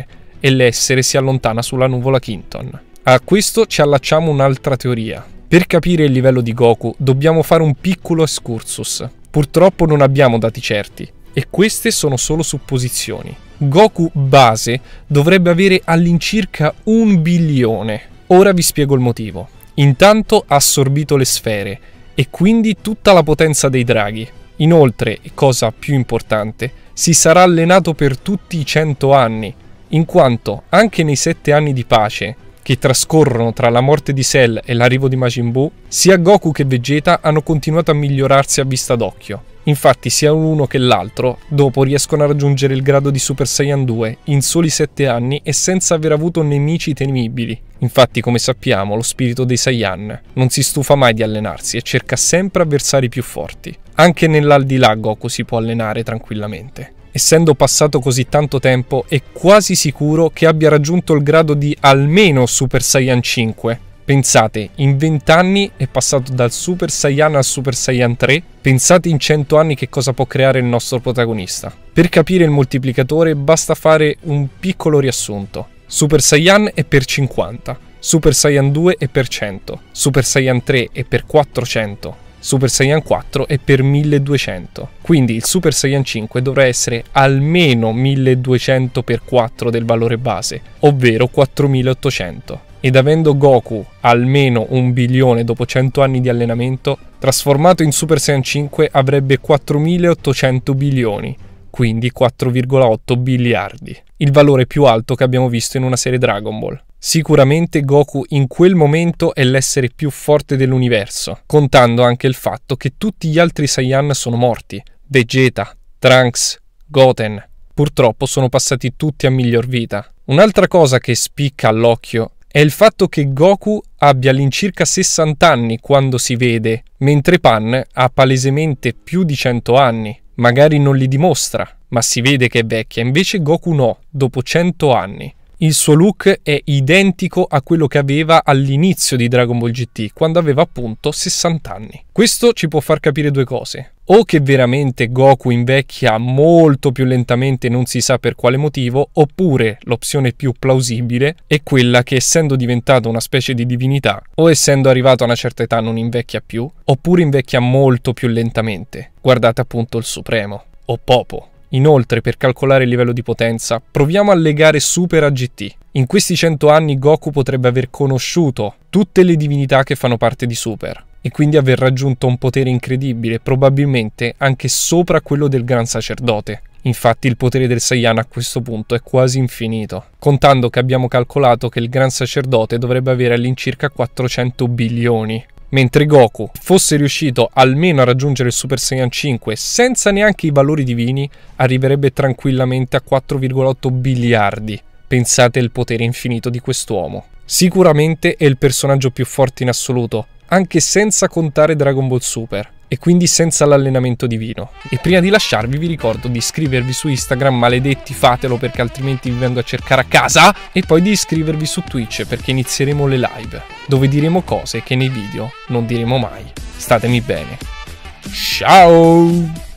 e l'essere si allontana sulla nuvola Kinton. A questo ci allacciamo un'altra teoria. Per capire il livello di Goku dobbiamo fare un piccolo excursus. Purtroppo non abbiamo dati certi e queste sono solo supposizioni. Goku base dovrebbe avere all'incirca un bilione. Ora vi spiego il motivo. Intanto ha assorbito le sfere e quindi tutta la potenza dei draghi. Inoltre, cosa più importante, si sarà allenato per tutti i cento anni, in quanto anche nei sette anni di pace che trascorrono tra la morte di Cell e l'arrivo di Majin Buu, sia Goku che Vegeta hanno continuato a migliorarsi a vista d'occhio. Infatti sia l'uno che l'altro dopo riescono a raggiungere il grado di Super Saiyan due in soli sette anni e senza aver avuto nemici temibili. Infatti, come sappiamo, lo spirito dei Saiyan non si stufa mai di allenarsi e cerca sempre avversari più forti. Anche nell'aldilà Goku si può allenare tranquillamente. Essendo passato così tanto tempo, è quasi sicuro che abbia raggiunto il grado di almeno Super Saiyan cinque. Pensate, in venti anni è passato dal Super Saiyan al Super Saiyan tre, pensate in cento anni che cosa può creare il nostro protagonista. Per capire il moltiplicatore basta fare un piccolo riassunto. Super Saiyan è per cinquanta, Super Saiyan due è per cento, Super Saiyan tre è per quattrocento, Super Saiyan quattro è per milleduecento. Quindi il Super Saiyan cinque dovrà essere almeno milleduecento per quattro del valore base, ovvero quattromilaottocento. Ed avendo Goku almeno un bilione dopo cento anni di allenamento, trasformato in Super Saiyan cinque avrebbe quattromilaottocento bilioni, quindi quattro virgola otto biliardi, il valore più alto che abbiamo visto in una serie Dragon Ball. Sicuramente Goku in quel momento è l'essere più forte dell'universo, contando anche il fatto che tutti gli altri Saiyan sono morti. Vegeta, Trunks, Goten, purtroppo sono passati tutti a miglior vita. Un'altra cosa che spicca all'occhio è il fatto che Goku abbia all'incirca sessanta anni quando si vede, mentre Pan ha palesemente più di cento anni. Magari non li dimostra, ma si vede che è vecchia, invece Goku no, dopo cento anni. Il suo look è identico a quello che aveva all'inizio di Dragon Ball G T, quando aveva appunto sessanta anni. Questo ci può far capire due cose. O che veramente Goku invecchia molto più lentamente, non si sa per quale motivo, oppure l'opzione più plausibile è quella che, essendo diventato una specie di divinità, o essendo arrivato a una certa età non invecchia più, oppure invecchia molto più lentamente. Guardate appunto il Supremo, o Popo. Inoltre, per calcolare il livello di potenza, proviamo a legare Super a G T. In questi cento anni Goku potrebbe aver conosciuto tutte le divinità che fanno parte di Super, e quindi aver raggiunto un potere incredibile, probabilmente anche sopra quello del Gran Sacerdote. Infatti il potere del Saiyan a questo punto è quasi infinito, contando che abbiamo calcolato che il Gran Sacerdote dovrebbe avere all'incirca quattrocento bilioni. Mentre Goku fosse riuscito almeno a raggiungere il Super Saiyan cinque senza neanche i valori divini, arriverebbe tranquillamente a quattro virgola otto biliardi. Pensate al potere infinito di quest'uomo. Sicuramente è il personaggio più forte in assoluto, anche senza contare Dragon Ball Super, e quindi senza l'allenamento divino. E prima di lasciarvi vi ricordo di iscrivervi su Instagram, maledetti, fatelo perché altrimenti vi vengo a cercare a casa, e poi di iscrivervi su Twitch perché inizieremo le live, dove diremo cose che nei video non diremo mai. Statemi bene. Ciao!